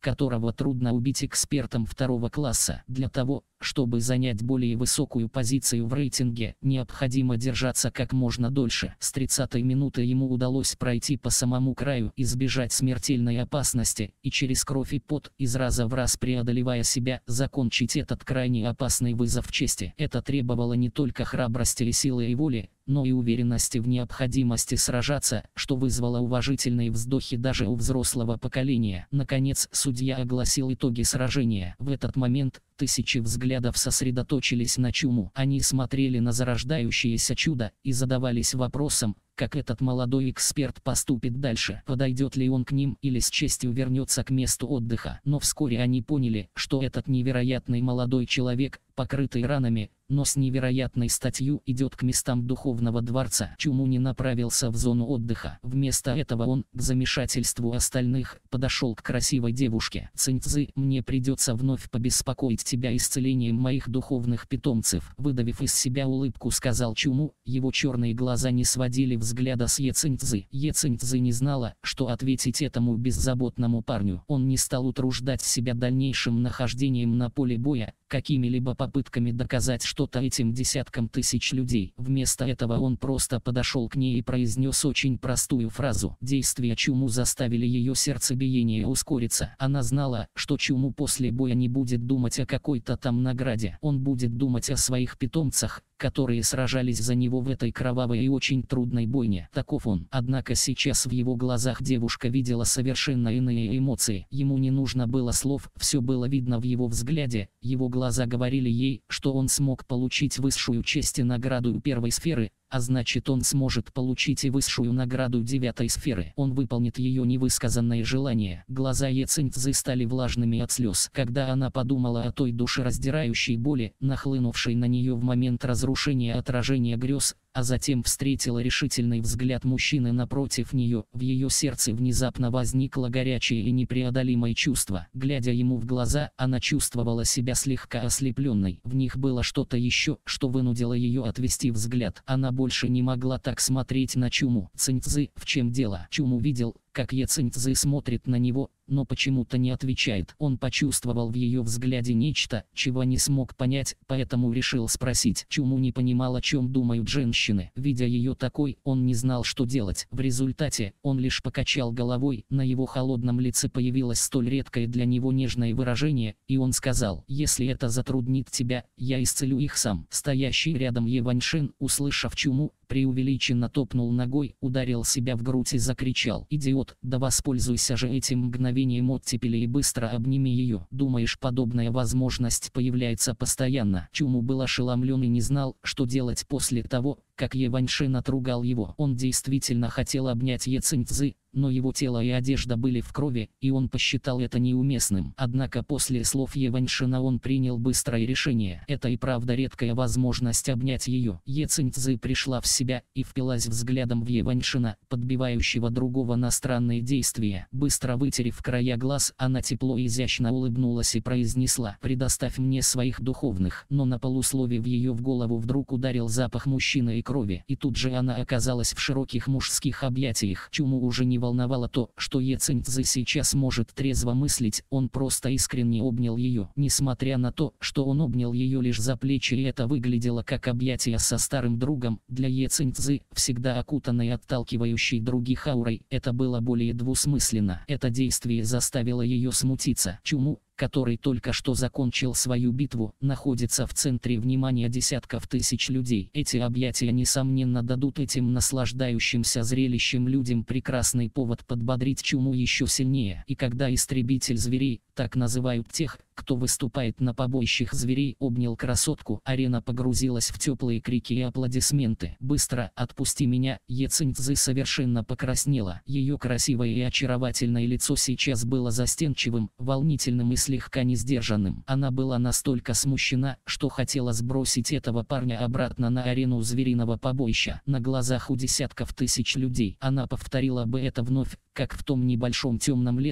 [SPEAKER 1] которого трудно убить экспертам второго класса. Для того, чтобы занять более высокую позицию в рейтинге, необходимо держаться как можно дольше. С тридцатой минуты ему удалось пройти по самому краю, избежать смертельной опасности, и через кровь и пот, из раза в раз преодолевая себя, закончить этот крайне опасный вызов чести. Это требовало не только храбрости и силы и воли, но и уверенности в необходимости сражаться, что вызвало уважительные вздохи даже у взрослого поколения. Наконец, судья огласил итоги сражения. В этот момент тысячи взглядов сосредоточились на Чуму. Они смотрели на зарождающееся чудо и задавались вопросом, как этот молодой эксперт поступит дальше, подойдет ли он к ним или с честью вернется к месту отдыха. Но вскоре они поняли, что этот невероятный молодой человек, покрытый ранами, но с невероятной статью, идет к местам духовного дворца. Чуму не направился в зону отдыха. Вместо этого он, к замешательству остальных, подошел к красивой девушке. «Цинь-цзы, мне придется вновь побеспокоить тебя исцелением моих духовных питомцев», выдавив из себя улыбку, сказал Чуму. Его черные глаза не сводили взгляда с Е Цинь-цзы. Е Цинь-цзы не знала, что ответить этому беззаботному парню. Он не стал утруждать себя дальнейшим нахождением на поле боя, какими-либо попытками доказать что-то этим десяткам тысяч людей. Вместо этого он просто подошел к ней и произнес очень простую фразу. Действия Чуму заставили ее сердцебиение ускориться. Она знала, что Чуму после боя не будет думать о какой-то там награде. Он будет думать о своих питомцах, которые сражались за него в этой кровавой и очень трудной бойне. Таков он. Однако сейчас в его глазах девушка видела совершенно иные эмоции. Ему не нужно было слов, все было видно в его взгляде. Его глаза говорили ей, что он смог получить высшую честь и награду первой сферы, а значит, он сможет получить и высшую награду девятой сферы. Он выполнит ее невысказанное желание. Глаза Е Цинь-цзы стали влажными от слез, когда она подумала о той душераздирающей боли, нахлынувшей на нее в момент разрушения отражения грез, а затем встретила решительный взгляд мужчины напротив нее. В ее сердце внезапно возникло горячее и непреодолимое чувство. Глядя ему в глаза, она чувствовала себя слегка ослепленной. В них было что-то еще, что вынудило ее отвести взгляд. Она больше не могла так смотреть на Чуму. «Цинь-цзы, в чем дело?» Чуму видел, как Е Цинь-цзы смотрит на него, но почему-то не отвечает. Он почувствовал в ее взгляде нечто, чего не смог понять, поэтому решил спросить. Чуму не понимал, о чем думают женщины. Видя ее такой, он не знал, что делать. В результате, он лишь покачал головой, на его холодном лице появилось столь редкое для него нежное выражение, и он сказал: «Если это затруднит тебя, я исцелю их сам». Стоящий рядом Е Ваньшин, услышав Чуму, преувеличенно топнул ногой, ударил себя в грудь и закричал: «Идиот, да воспользуйся же этим мгновением оттепели и быстро обними ее. Думаешь, подобная возможность появляется постоянно?» Чуму был ошеломлен и не знал, что делать после того, как Е Ваньшин отругал его. Он действительно хотел обнять Е Цинь-цзы, но его тело и одежда были в крови, и он посчитал это неуместным. Однако после слов Е Ваньшина он принял быстрое решение. Это и правда редкая возможность обнять ее. Е Цинь-цзы пришла в себя и впилась взглядом в Е Ваньшина, подбивающего другого на странные действия. Быстро вытерев края глаз, она тепло и изящно улыбнулась и произнесла: «Предоставь мне своих духовных». Но на полуслове в ее в голову вдруг ударил запах мужчины и крови, и тут же она оказалась в широких мужских объятиях. Чуму уже не волновало то, что Е Цинь-цзы сейчас может трезво мыслить, он просто искренне обнял ее. Несмотря на то, что он обнял ее лишь за плечи, и это выглядело как объятие со старым другом, для Е Цинь-цзы, всегда окутанной отталкивающей других аурой, это было более двусмысленно. Это действие заставило ее смутиться. Чуму, который только что закончил свою битву, находится в центре внимания десятков тысяч людей. Эти объятия несомненно дадут этим наслаждающимся зрелищем людям прекрасный повод подбодрить Чуму еще сильнее. И когда истребитель зверей, так называют тех, кто выступает на побоищах зверей, обнял красотку, арена погрузилась в теплые крики и аплодисменты. «Быстро, отпусти меня!» Е Цинь-цзы совершенно покраснела. Ее красивое и очаровательное лицо сейчас было застенчивым, волнительным и слегка несдержанным. Она была настолько смущена, что хотела сбросить этого парня обратно на арену звериного побоища. На глазах у десятков тысяч людей она повторила бы это вновь, как в том небольшом темном лесу,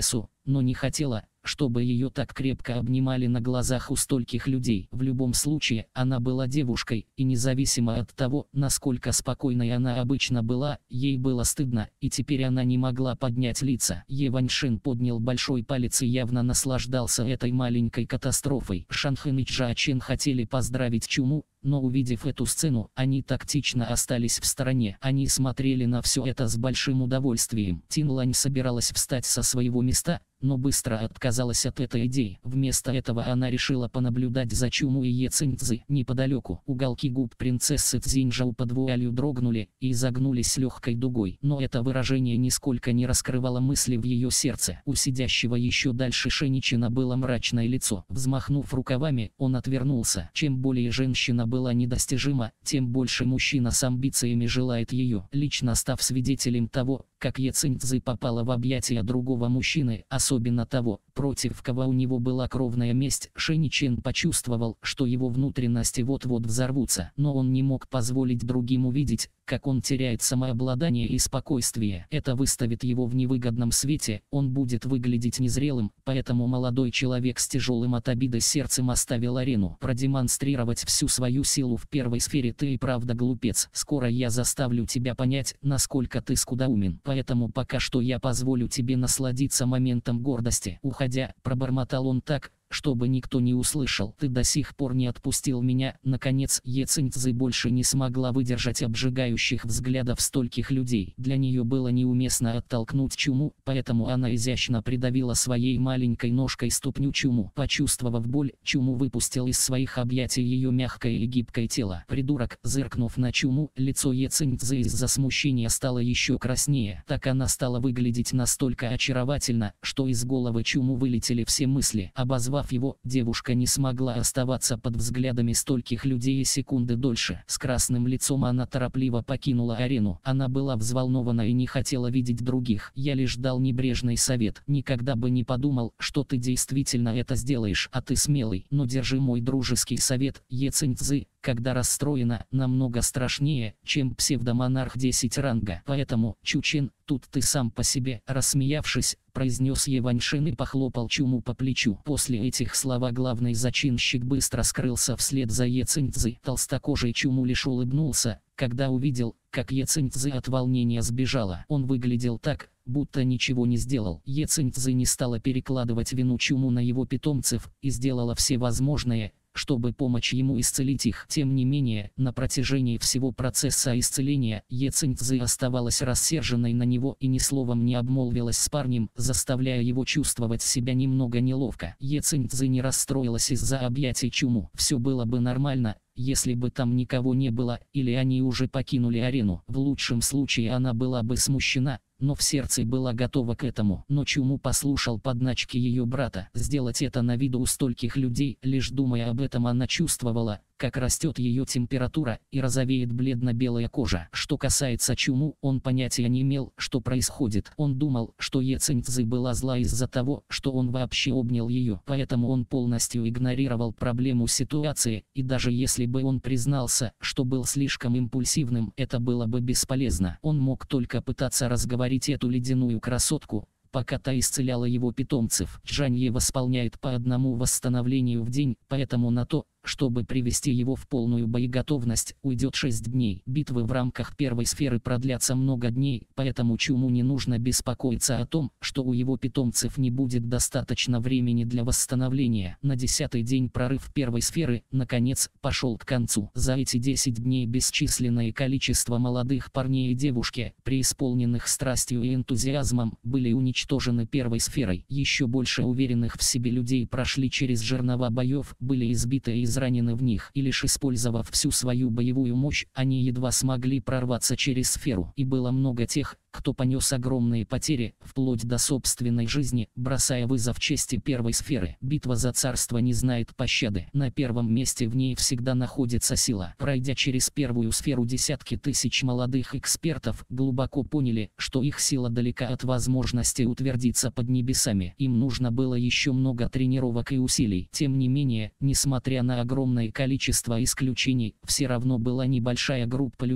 [SPEAKER 1] но не хотела, чтобы ее так крепко обнимали на глазах у стольких людей. В любом случае, она была девушкой, и независимо от того, насколько спокойной она обычно была, ей было стыдно, и теперь она не могла поднять лица. Е Ваньшин поднял большой палец и явно наслаждался этой маленькой катастрофой. Шанхэн и Чжа Чен хотели поздравить Чуму, но увидев эту сцену, они тактично остались в стороне. Они смотрели на все это с большим удовольствием. Тин Лань собиралась встать со своего места, но быстро отказалась от этой идеи. Вместо этого она решила понаблюдать за Чуму и Е Циньцзы. Неподалеку уголки губ принцессы Цзиньжау под вуалью дрогнули и изогнулись легкой дугой. Но это выражение нисколько не раскрывало мысли в ее сердце. У сидящего еще дальше Шэньчина было мрачное лицо. Взмахнув рукавами, он отвернулся. Чем более женщина была недостижима, тем больше мужчина с амбициями желает ее. Лично став свидетелем того, как Е Циньцзы попала в объятия другого мужчины, особенно того, против кого у него была кровная месть, Шэньчен почувствовал, что его внутренности вот-вот взорвутся, но он не мог позволить другим увидеть, как он теряет самообладание и спокойствие. Это выставит его в невыгодном свете, он будет выглядеть незрелым, поэтому молодой человек с тяжелым от обиды сердцем оставил арену. Продемонстрировать всю свою силу в первой сфере ты и правда глупец. Скоро я заставлю тебя понять, насколько ты скудоумен. Поэтому пока что я позволю тебе насладиться моментом гордости. Уходя, пробормотал он так, чтобы никто не услышал. Ты до сих пор не отпустил меня. Наконец, Е Циньцзы больше не смогла выдержать обжигающих взглядов стольких людей. Для нее было неуместно оттолкнуть Чуму, поэтому она изящно придавила своей маленькой ножкой ступню Чуму. Почувствовав боль, Чуму выпустил из своих объятий ее мягкое и гибкое тело. Придурок, зыркнув на Чуму, лицо Е Циньцзы из-за смущения стало еще краснее. Так она стала выглядеть настолько очаровательно, что из головы Чуму вылетели все мысли. Обозвав его, девушка не смогла оставаться под взглядами стольких людей и секунды дольше. С красным лицом она торопливо покинула арену. Она была взволнована и не хотела видеть других. Я лишь дал небрежный совет. Никогда бы не подумал, что ты действительно это сделаешь, а ты смелый. Но держи мой дружеский совет, Е Циньцзы, когда расстроена, намного страшнее, чем псевдомонарх десять ранга. Поэтому, Чучен, тут ты сам по себе. Рассмеявшись, произнес Е Ваньшин и похлопал Чуму по плечу. После этих слов главный зачинщик быстро скрылся вслед за Е Циньцзы. Толстокожий Чуму лишь улыбнулся, когда увидел, как Е Циньцзы от волнения сбежала. Он выглядел так, будто ничего не сделал. Е Циньцзы не стала перекладывать вину Чуму на его питомцев и сделала все возможное, чтобы помочь ему исцелить их. Тем не менее, на протяжении всего процесса исцеления, Е Циньцзы оставалась рассерженной на него и ни словом не обмолвилась с парнем, заставляя его чувствовать себя немного неловко. Е Циньцзы не расстроилась из-за объятий Чуму. Все было бы нормально, если бы там никого не было, или они уже покинули арену. В лучшем случае она была бы смущена, но в сердце была готова к этому. Но Чуму послушал подначки ее брата. Сделать это на виду у стольких людей, лишь думая об этом, она чувствовала, как растет ее температура и розовеет бледно-белая кожа. Что касается Чуму, он понятия не имел, что происходит. Он думал, что Е Циньцзы была зла из-за того, что он вообще обнял ее. Поэтому он полностью игнорировал проблему ситуации, и даже если бы он признался, что был слишком импульсивным, это было бы бесполезно. Он мог только пытаться разговорить эту ледяную красотку, пока та исцеляла его питомцев. Чжанье восполняет по одному восстановлению в день, поэтому на то, чтобы привести его в полную боеготовность, уйдет шесть дней. Битвы в рамках первой сферы продлятся много дней, поэтому Чуму не нужно беспокоиться о том, что у его питомцев не будет достаточно времени для восстановления. На десятый день прорыв первой сферы, наконец, пошел к концу. За эти десять дней бесчисленное количество молодых парней и девушки, преисполненных страстью и энтузиазмом, были уничтожены первой сферой. Еще больше уверенных в себе людей прошли через жернова боев, были избиты и изранены в них, и лишь использовав всю свою боевую мощь, они едва смогли прорваться через сферу. И было много тех, кто понес огромные потери, вплоть до собственной жизни, бросая вызов чести первой сферы. Битва за царство не знает пощады. На первом месте в ней всегда находится сила. Пройдя через первую сферу, десятки тысяч молодых экспертов глубоко поняли, что их сила далека от возможности утвердиться под небесами. Им нужно было еще много тренировок и усилий. Тем не менее, несмотря на огромное количество исключений, все равно была небольшая группа людей,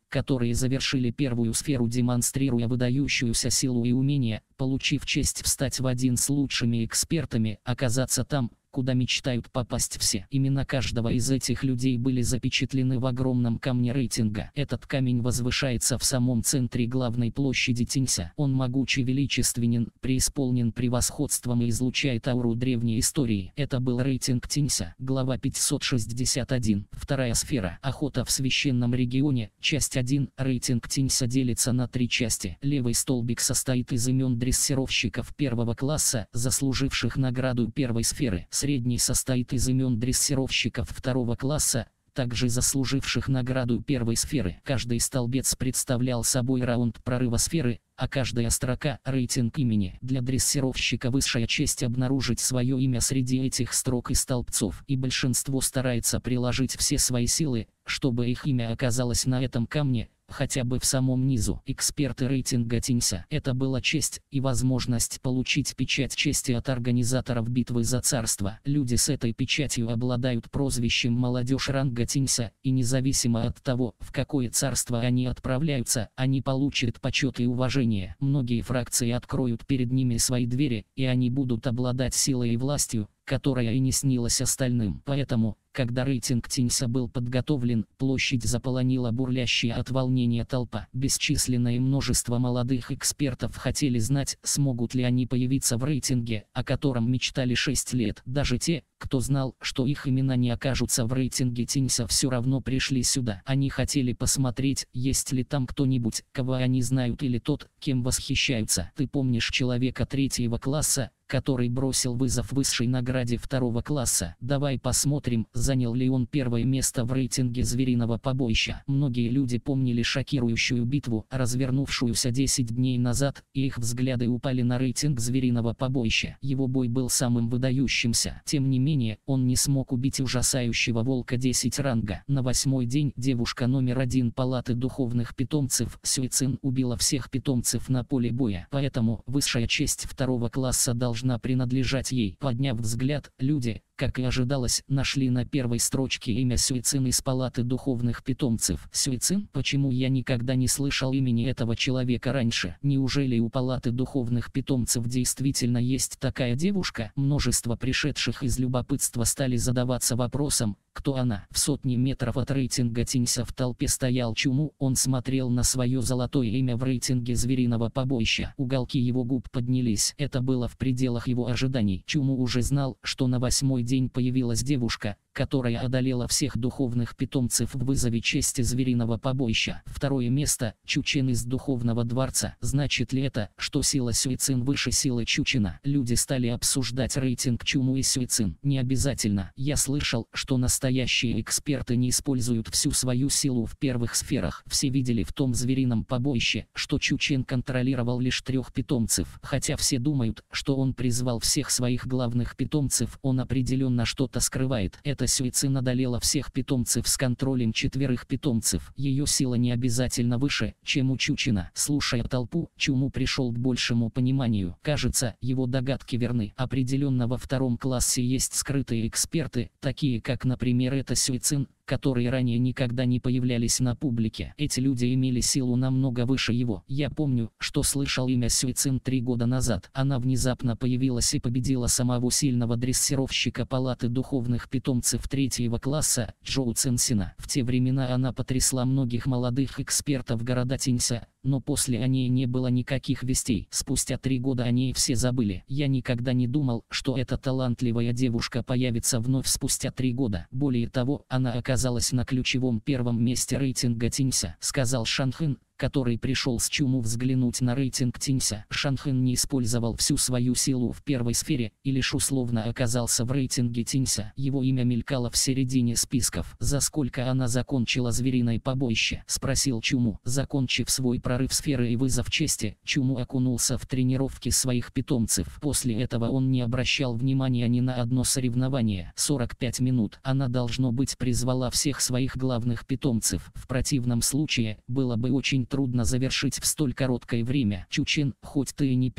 [SPEAKER 1] которые завершили первую сферу, демонстрируя выдающуюся силу и умение, получив честь встать в один с лучшими экспертами, оказаться там, куда мечтают попасть все. Имена каждого из этих людей были запечатлены в огромном камне рейтинга. Этот камень возвышается в самом центре главной площади Тинься. Он могучий, величественен, преисполнен превосходством и излучает ауру древней истории. Это был рейтинг Тинься, глава пятьсот шестьдесят один. Вторая сфера. Охота в священном регионе. Часть один. Рейтинг Тинься делится на три части. Левый столбик состоит из имен дрессировщиков первого класса, заслуживших награду первой сферы. Средний состоит из имен дрессировщиков второго класса, также заслуживших награду первой сферы. Каждый столбец представлял собой раунд прорыва сферы, а каждая строка – рейтинг имени. Для дрессировщика высшая честь обнаружить свое имя среди этих строк и столбцов, и большинство старается приложить все свои силы, чтобы их имя оказалось на этом камне, хотя бы в самом низу. Эксперты рейтинга Тинься. Это была честь и возможность получить печать чести от организаторов битвы за царство. Люди с этой печатью обладают прозвищем молодежь ранга Тинься, и независимо от того, в какое царство они отправляются, они получат почет и уважение. Многие фракции откроют перед ними свои двери, и они будут обладать силой и властью, которая и не снилась остальным. Поэтому, когда рейтинг Тинься был подготовлен, площадь заполонила бурлящая от волнения толпа. Бесчисленное множество молодых экспертов хотели знать, смогут ли они появиться в рейтинге, о котором мечтали шесть лет. Даже те, кто знал, что их имена не окажутся в рейтинге Тинься, все равно пришли сюда. Они хотели посмотреть, есть ли там кто-нибудь, кого они знают, или тот, кем восхищаются. Ты помнишь человека третьего класса, который бросил вызов высшей награде второго класса? Давай посмотрим, занял ли он первое место в рейтинге звериного побоища. Многие люди помнили шокирующую битву, развернувшуюся десять дней назад, и их взгляды упали на рейтинг звериного побоища. Его бой был самым выдающимся. Тем не менее, он не смог убить ужасающего волка десять ранга. На восьмой день девушка номер один палаты духовных питомцев Сюэцин убила всех питомцев на поле боя. Поэтому высшая честь второго класса должна должна принадлежать ей. Подняв взгляд, люди, как и ожидалось, нашли на первой строчке имя Сюэцин из палаты духовных питомцев. Сюэцин? Почему я никогда не слышал имени этого человека раньше? Неужели у палаты духовных питомцев действительно есть такая девушка? Множество пришедших из любопытства стали задаваться вопросом, кто она. В сотни метров от рейтинга Тинься в толпе стоял Чуму. Он смотрел на свое золотое имя в рейтинге звериного побоища. Уголки его губ поднялись. Это было в пределах его ожиданий. Чуму уже знал, что на восьмой день появилась девушка, которая одолела всех духовных питомцев в вызове чести звериного побоища. Второе место – Чучен из духовного дворца. Значит ли это, что сила Сюэцин выше силы Чучена? Люди стали обсуждать рейтинг Чуму и Сюэцин. Не обязательно. Я слышал, что настоящие эксперты не используют всю свою силу в первых сферах. Все видели в том зверином побоище, что Чучен контролировал лишь трех питомцев. Хотя все думают, что он призвал всех своих главных питомцев, он определенно что-то скрывает. Это Сюэцин одолела всех питомцев с контролем четверых питомцев. Ее сила не обязательно выше, чем у Чучена. Слушая толпу, Чуму пришел к большему пониманию. Кажется, его догадки верны. Определенно во втором классе есть скрытые эксперты, такие как, например, это Сюэцин, которые ранее никогда не появлялись на публике. Эти люди имели силу намного выше его. Я помню, что слышал имя Сюэцин три года назад. Она внезапно появилась и победила самого сильного дрессировщика палаты духовных питомцев третьего класса, Джоу Цинсина. В те времена она потрясла многих молодых экспертов города Тинься, но после о ней не было никаких вестей. Спустя три года о ней все забыли. Я никогда не думал, что эта талантливая девушка появится вновь спустя три года. Более того, она оказалась на ключевом первом месте рейтинга Тинься, сказал Шанхын, который пришел с Чуму взглянуть на рейтинг Тинься. Шанхын не использовал всю свою силу в первой сфере и лишь условно оказался в рейтинге Тинься. Его имя мелькало в середине списков. «За сколько она закончила звериное побоище?» — спросил Чуму. Закончив свой прорыв сферы и вызов чести, Чуму окунулся в тренировки своих питомцев. После этого он не обращал внимания ни на одно соревнование. сорок пять минут. Она, должно быть, призвала всех своих главных питомцев. В противном случае, было бы очень трудно завершить в столь короткое время. Чучен, хоть ты и не первый,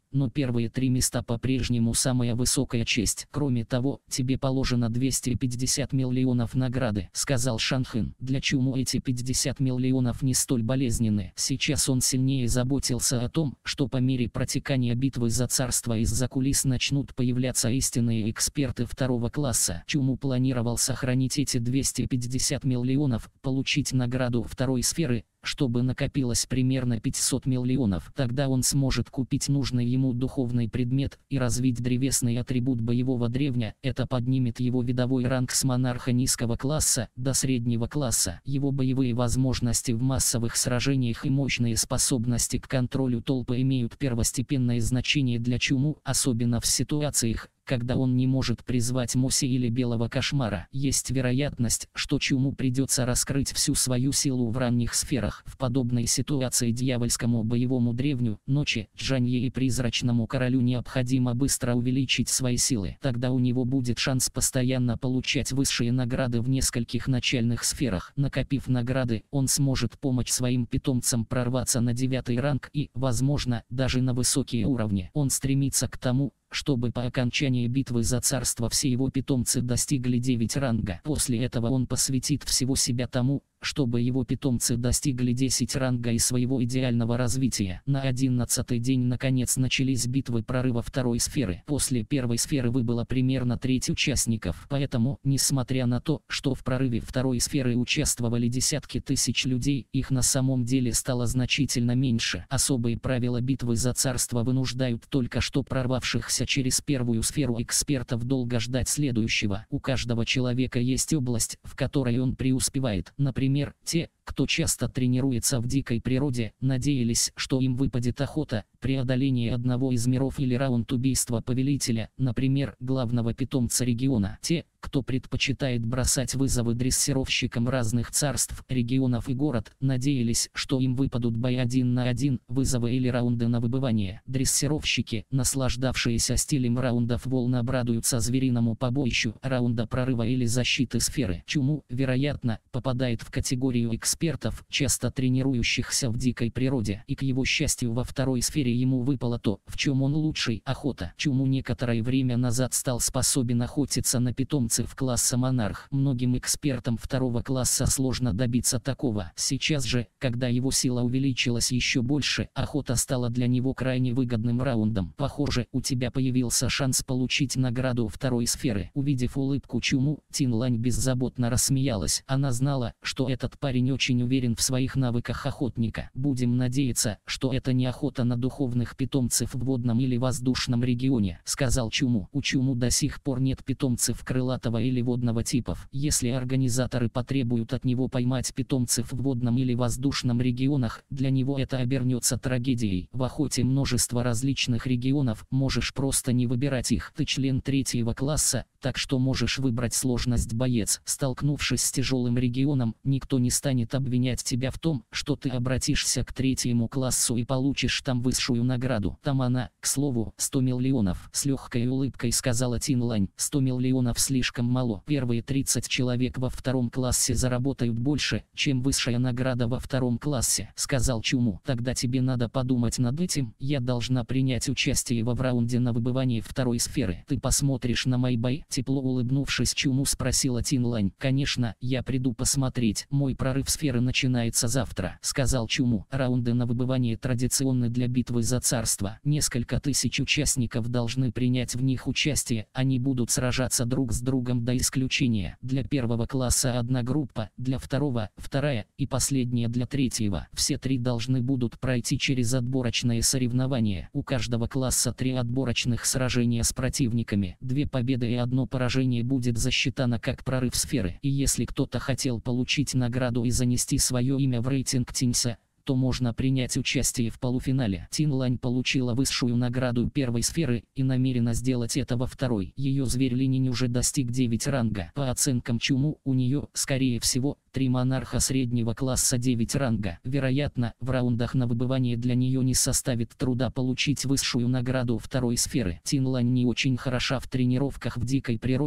[SPEAKER 1] но первые три места по-прежнему самая высокая честь. Кроме того, тебе положено двести пятьдесят миллионов награды, сказал Шан Хын. Для Чуму эти пятьдесят миллионов не столь болезненны. Сейчас он сильнее заботился о том, что по мере протекания битвы за царство из-за кулис начнут появляться истинные эксперты второго класса. Чуму планировал сохранить эти двести пятьдесят миллионов, получить награду второй сферы, чтобы накопилось примерно пятьсот миллионов. Тогда он сможет купить нужный ему духовный предмет и развить древесный атрибут боевого древня. Это поднимет его видовой ранг с монарха низкого класса до среднего класса. Его боевые возможности в массовых сражениях и мощные способности к контролю толпы имеют первостепенное значение для Чуму, особенно в ситуациях, когда он не может призвать Моси или Белого Кошмара. Есть вероятность, что Чуму придется раскрыть всю свою силу в ранних сферах. В подобной ситуации дьявольскому боевому древню, Ночи, Джанье и Призрачному Королю необходимо быстро увеличить свои силы. Тогда у него будет шанс постоянно получать высшие награды в нескольких начальных сферах. Накопив награды, он сможет помочь своим питомцам прорваться на девятый ранг и, возможно, даже на высокие уровни. Он стремится к тому, чтобы по окончании битвы за царство все его питомцы достигли девять ранга. После этого он посвятит всего себя тому, чтобы его питомцы достигли десять ранга и своего идеального развития. На одиннадцатый день наконец начались битвы прорыва второй сферы. После первой сферы выбыло примерно треть участников. Поэтому, несмотря на то, что в прорыве второй сферы участвовали десятки тысяч людей, их на самом деле стало значительно меньше. Особые правила битвы за царство вынуждают только что прорвавшихся через первую сферу экспертов долго ждать следующего. У каждого человека есть область, в которой он преуспевает. Например, Например, те, кто часто тренируется в дикой природе, надеялись, что им выпадет охота, преодоление одного из миров или раунд убийства повелителя, например, главного питомца региона. Те, кто предпочитает бросать вызовы дрессировщикам разных царств, регионов и город, надеялись, что им выпадут бои один на один, вызовы или раунды на выбывание. Дрессировщики, наслаждавшиеся стилем раундов, волн обрадуются звериному побоищу, раунда прорыва или защиты сферы. Чуму, вероятно, попадает в категорию экспертов, часто тренирующихся в дикой природе, и к его счастью во второй сфере ему выпало то, в чем он лучший – охота. Чуму некоторое время назад стал способен охотиться на питомцев класса монарх. Многим экспертам второго класса сложно добиться такого. Сейчас же, когда его сила увеличилась еще больше, охота стала для него крайне выгодным раундом. Похоже, у тебя появился шанс получить награду второй сферы. Увидев улыбку Чуму, Тин Лань беззаботно рассмеялась. Она знала, что этот парень очень уверен в своих навыках охотника. Будем надеяться, что это не охота на духовных питомцев в водном или воздушном регионе, сказал Чуму. У Чуму до сих пор нет питомцев крылатого или водного типов. Если организаторы потребуют от него поймать питомцев в водном или воздушном регионах, для него это обернется трагедией. В охоте множество различных регионов, можешь просто не выбирать их. Ты член третьего класса, так что можешь выбрать сложность боец. Столкнувшись с тяжелым регионом, никто не станет обвинять тебя в том, что ты обратишься к третьему классу и получишь там высшую награду. Там она, к слову, сто миллионов. С легкой улыбкой сказала Тин Лань. сто миллионов слишком мало. Первые тридцать человек во втором классе заработают больше, чем высшая награда во втором классе, сказал Чуму. Тогда тебе надо подумать над этим. Я должна принять участие во в раунде на выбывание второй сферы. Ты посмотришь на мои бои? Тепло улыбнувшись Чуму спросила Тин Лань. Конечно, я приду посмотреть. Мой прорыв сферы начинается завтра, сказал Чуму. Раунды на выбывание традиционны для битвы за царство. Несколько тысяч участников должны принять в них участие. Они будут сражаться друг с другом до исключения. Для первого класса одна группа, для второго – вторая и последняя для третьего. Все три должны будут пройти через отборочные соревнования. У каждого класса три отборочных сражения с противниками. Две победы и одно поражение будет засчитано как прорыв сферы. И если кто-то хотел получить награду и занести свое имя в рейтинг Тиньса, то можно принять участие в полуфинале. Тин Лань получила высшую награду первой сферы и намерена сделать это во второй. Ее зверь Лининь уже достиг девять ранга. По оценкам Чуму, у нее, скорее всего, три монарха среднего класса девять ранга. Вероятно, в раундах на выбывание для нее не составит труда получить высшую награду второй сферы. Тин Лань не очень хороша в тренировках в дикой природе,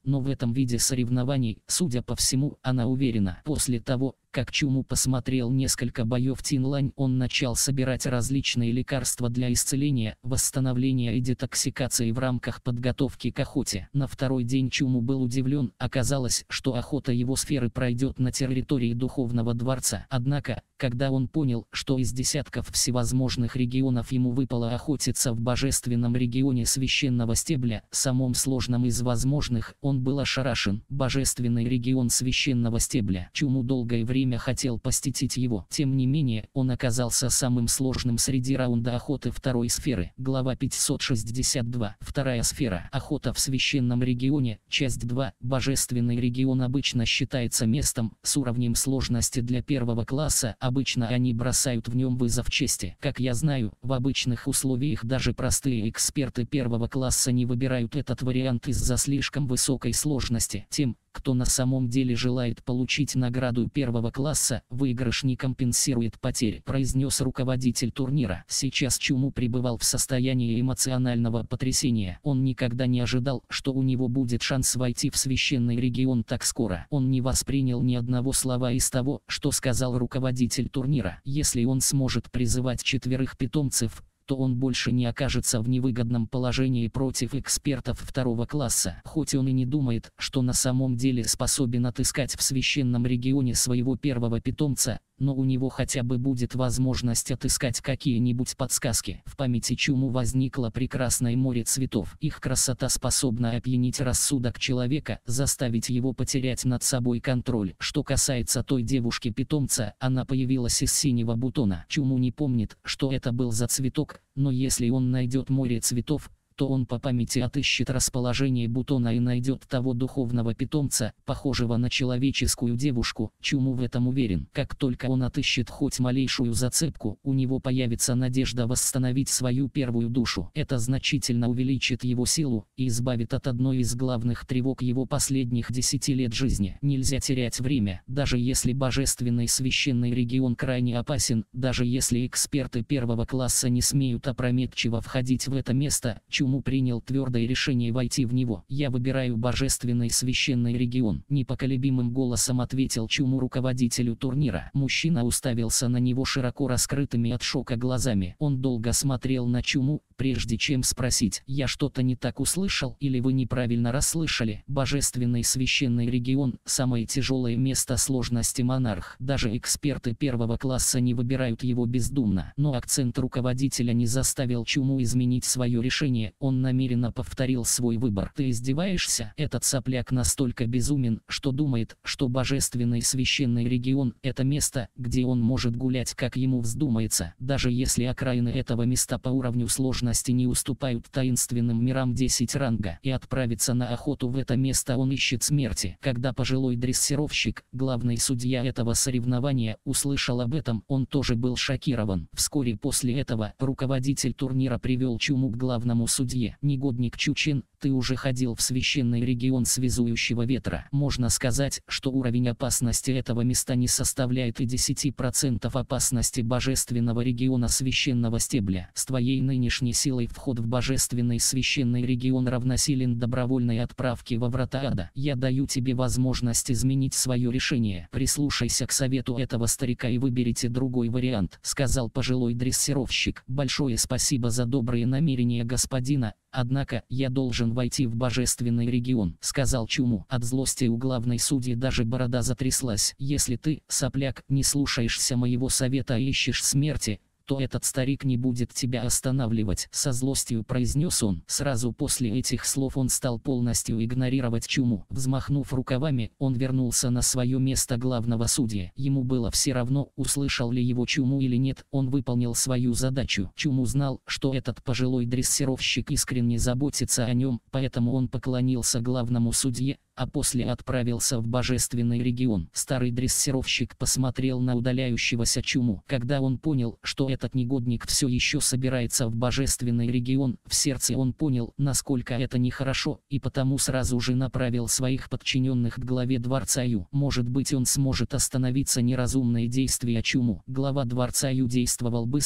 [SPEAKER 1] но в этом виде соревнований, судя по всему, она уверена. После того, как Чуму посмотрел несколько боев Тинлань, он начал собирать различные лекарства для исцеления, восстановления и детоксикации в рамках подготовки к охоте. На второй день Чуму был удивлен, оказалось, что охота его сферы пройдет на территории Духовного дворца. Однако, когда он понял, что из десятков всевозможных регионов ему выпало охотиться в божественном регионе священного стебля, самом сложном из возможных, он был ошарашен. Божественный регион священного стебля. Чуму долгое время хотел посетить его. Тем не менее, он оказался самым сложным среди раунда охоты второй сферы. Глава пятьсот шестьдесят два. Вторая сфера. Охота в священном регионе. Часть два. Божественный регион обычно считается местом с уровнем сложности для первого класса. Обычно они бросают в нем вызов чести. Как я знаю, в обычных условиях даже простые эксперты первого класса не выбирают этот вариант из-за слишком высокой сложности. Тем, кто на самом деле желает получить награду первого класса, выигрыш не компенсирует потери, произнес руководитель турнира. Сейчас Чуму пребывал в состоянии эмоционального потрясения. Он никогда не ожидал, что у него будет шанс войти в священный регион так скоро. Он не воспринял ни одного слова из того, что сказал руководитель турнира. Если он сможет призывать четверых питомцев, то он больше не окажется в невыгодном положении против экспертов второго класса. Хоть он и не думает, что на самом деле способен отыскать в священном регионе своего первого питомца, но у него хотя бы будет возможность отыскать какие-нибудь подсказки. В памяти Чуму возникло прекрасное море цветов. Их красота способна опьянить рассудок человека, заставить его потерять над собой контроль. Что касается той девушки-питомца, она появилась из синего бутона. Чуму не помнит, что это был за цветок, но если он найдет море цветов, то он по памяти отыщет расположение бутона и найдет того духовного питомца, похожего на человеческую девушку. Чуму в этом уверен. Как только он отыщет хоть малейшую зацепку, у него появится надежда восстановить свою первую душу. Это значительно увеличит его силу и избавит от одной из главных тревог его последних десяти лет жизни. Нельзя терять время, даже если божественный священный регион крайне опасен, даже если эксперты первого класса не смеют опрометчиво входить в это место. Чуму принял твердое решение войти в него. «Я выбираю божественный священный регион», — непоколебимым голосом ответил Чуму руководителю турнира. Мужчина уставился на него широко раскрытыми от шока глазами. Он долго смотрел на Чуму, прежде чем спросить: «Я что-то не так услышал или вы неправильно расслышали?» Божественный священный регион — самое тяжелое место сложности монарх. Даже эксперты первого класса не выбирают его бездумно. Но акцент руководителя не заставил Чуму изменить свое решение. Он намеренно повторил свой выбор. «Ты издеваешься?» Этот сопляк настолько безумен, что думает, что божественный священный регион — это место, где он может гулять как ему вздумается. Даже если окраины этого места по уровню сложности не уступают таинственным мирам десять ранга, и отправиться на охоту в это место он ищет смерти. Когда пожилой дрессировщик, главный судья этого соревнования, услышал об этом, он тоже был шокирован. Вскоре после этого руководитель турнира привел Чуму к главному судье. «Негодник Чучен, ты уже ходил в священный регион связующего ветра. Можно сказать, что уровень опасности этого места не составляет и десяти процентов опасности божественного региона священного стебля. С твоей нынешней силой вход в божественный священный регион равносилен добровольной отправке во врата ада. Я даю тебе возможность изменить свое решение. Прислушайся к совету этого старика и выберите другой вариант», — сказал пожилой дрессировщик. «Большое спасибо за добрые намерения господина, однако я должен войти в божественный регион», — сказал Чуму. От злости у главной судьи даже борода затряслась. «Если ты, сопляк, не слушаешься моего совета и ищешь смерти, то этот старик не будет тебя останавливать», — со злостью произнес он. Сразу после этих слов он стал полностью игнорировать Чуму. Взмахнув рукавами, он вернулся на свое место главного судьи. Ему было все равно, услышал ли его Чуму или нет, он выполнил свою задачу. Чуму знал, что этот пожилой дрессировщик искренне заботится о нем, поэтому он поклонился главному судье, а после отправился в божественный регион. Старый дрессировщик посмотрел на удаляющегося Чуму. Когда он понял, что этот негодник все еще собирается в божественный регион, в сердце он понял, насколько это нехорошо, и потому сразу же направил своих подчиненных к главе дворца Ю. Может быть, он сможет остановиться неразумные действия Чуму. Глава дворца Ю действовал быстро,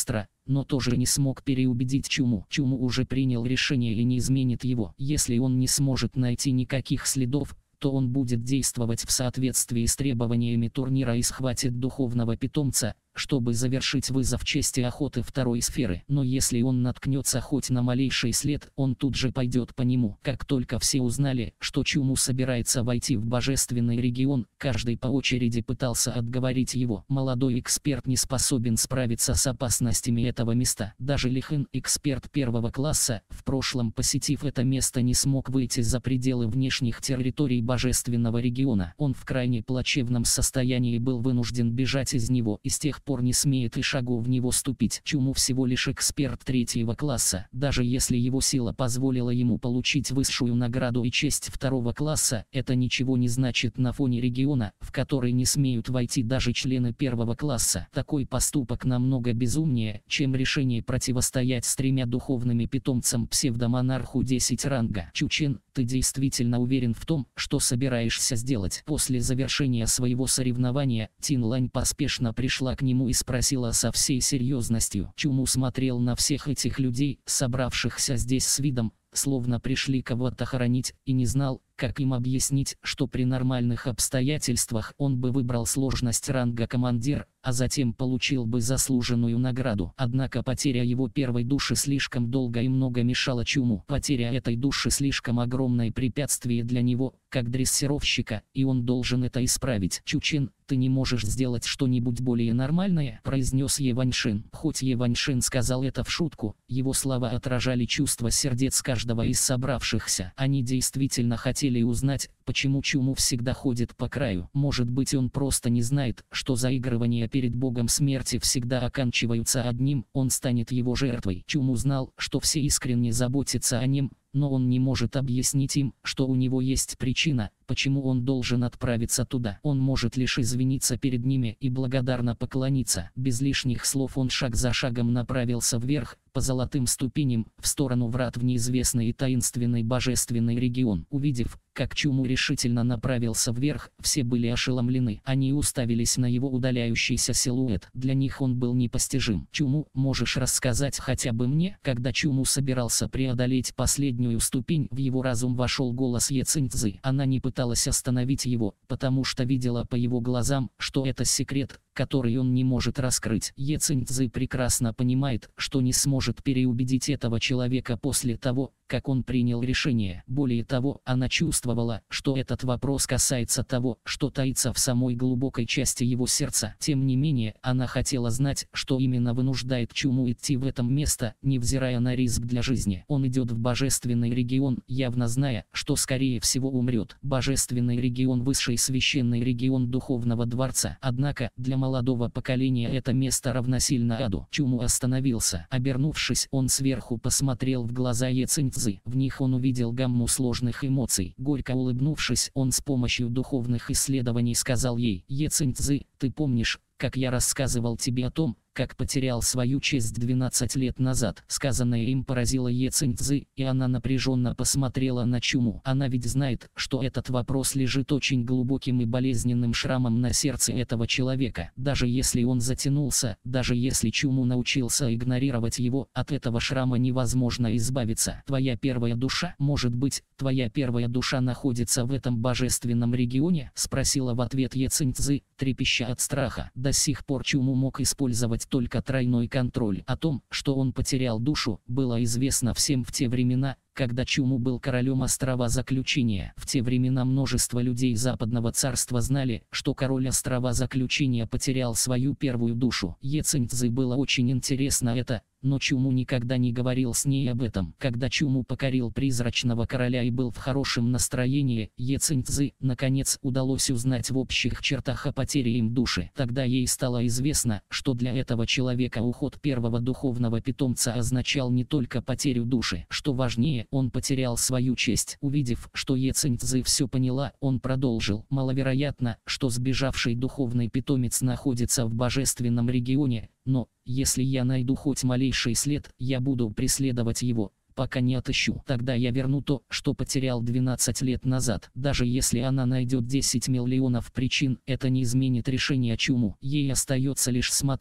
[SPEAKER 1] но тоже не смог переубедить Чуму. Чуму уже принял решение и не изменит его. Если он не сможет найти никаких следов, то он будет действовать в соответствии с требованиями турнира и схватит духовного питомца, чтобы завершить вызов чести охоты второй сферы. Но если он наткнется хоть на малейший след, он тут же пойдет по нему. Как только все узнали, что Чуму собирается войти в божественный регион, каждый по очереди пытался отговорить его. Молодой эксперт не способен справиться с опасностями этого места. Даже Лихэн, эксперт первого класса, в прошлом посетив это место, не смог выйти за пределы внешних территорий божественного региона. Он в крайне плачевном состоянии был вынужден бежать из него и с тех пор не смеет и шагу в него ступить. Чуму всего лишь эксперт третьего класса. Даже если его сила позволила ему получить высшую награду и честь второго класса, это ничего не значит на фоне региона, в который не смеют войти даже члены первого класса. Такой поступок намного безумнее, чем решение противостоять с тремя духовными питомцам псевдомонарху десять ранга. Чучен, ты действительно уверен в том, что собираешься сделать? После завершения своего соревнования, Тин Лань поспешно пришла к нему и спросила со всей серьезностью. Чуму смотрел на всех этих людей, собравшихся здесь с видом, словно пришли кого-то хоронить, и не знал, как им объяснить, что при нормальных обстоятельствах он бы выбрал сложность ранга командир, а затем получил бы заслуженную награду. Однако потеря его первой души слишком долго и много мешала Чуму. Потеря этой души слишком огромное препятствие для него, как дрессировщика, и он должен это исправить. Чучен, ты не можешь сделать что-нибудь более нормальное, произнес Е Ваньшин. Хоть Е Ваньшин сказал это в шутку, его слова отражали чувства сердец каждого из собравшихся. Они действительно хотели узнать, почему Чуму всегда ходит по краю. Может быть, он просто не знает, что заигрывания перед богом смерти всегда оканчиваются одним, он станет его жертвой. Чуму знал, что все искренне заботятся о нем, но он не может объяснить им, что у него есть причина, почему он должен отправиться туда. Он может лишь извиниться перед ними и благодарно поклониться. Без лишних слов он шаг за шагом направился вверх, по золотым ступеням, в сторону врат в неизвестный и таинственный божественный регион. Увидев, как Чуму решительно направился вверх, все были ошеломлены. Они уставились на его удаляющийся силуэт. Для них он был непостижим. Чуму, можешь рассказать хотя бы мне? Когда Чуму собирался преодолеть последнюю ступень, в его разум вошел голос Е Циньцзы. Она не пыталась остановить его, потому что видела по его глазам, что это секрет, который он не может раскрыть. Е Циньцзы прекрасно понимает, что не сможет переубедить этого человека после того, как он принял решение. Более того, она чувствовала, что этот вопрос касается того, что таится в самой глубокой части его сердца. Тем не менее, она хотела знать, что именно вынуждает Чуму идти в это место, невзирая на риск для жизни. Он идет в божественный регион, явно зная, что скорее всего умрет. Божественный регион — высший священный регион духовного дворца. Однако, для молодого поколения это место равносильно аду. Чуму остановился. Обернувшись, он сверху посмотрел в глаза Е Циньцзы. В них он увидел гамму сложных эмоций. Горько улыбнувшись, он с помощью духовных исследований сказал ей: «Е Циньцзы, ты помнишь, как я рассказывал тебе о том, как потерял свою честь двенадцать лет назад?» Сказанное им поразило Е Циньцзы, и она напряженно посмотрела на Чуму. Она ведь знает, что этот вопрос лежит очень глубоким и болезненным шрамом на сердце этого человека. Даже если он затянулся, даже если Чуму научился игнорировать его, от этого шрама невозможно избавиться. Твоя первая душа, может быть, твоя первая душа находится в этом божественном регионе? Спросила в ответ Е Циньцзы, трепеща от страха. До сих пор Чуму мог использовать только тройной контроль. О том, что он потерял душу, было известно всем в те времена, когда Чуму был королем острова Заключения. В те времена множество людей Западного царства знали, что король острова Заключения потерял свою первую душу. Е Циньцзы было очень интересно это, но Чуму никогда не говорил с ней об этом. Когда Чуму покорил призрачного короля и был в хорошем настроении, Е Циньцзы, наконец, удалось узнать в общих чертах о потере им души. Тогда ей стало известно, что для этого человека уход первого духовного питомца означал не только потерю души. Что важнее, он потерял свою честь. Увидев, что Е Циньцзы все поняла, он продолжил: маловероятно, что сбежавший духовный питомец находится в божественном регионе, но, если я найду хоть малейший след, я буду преследовать его, пока не отыщу. Тогда я верну то, что потерял двенадцать лет назад. Даже если она найдет десять миллионов причин, это не изменит решение Чуму. Ей остается лишь смотреть,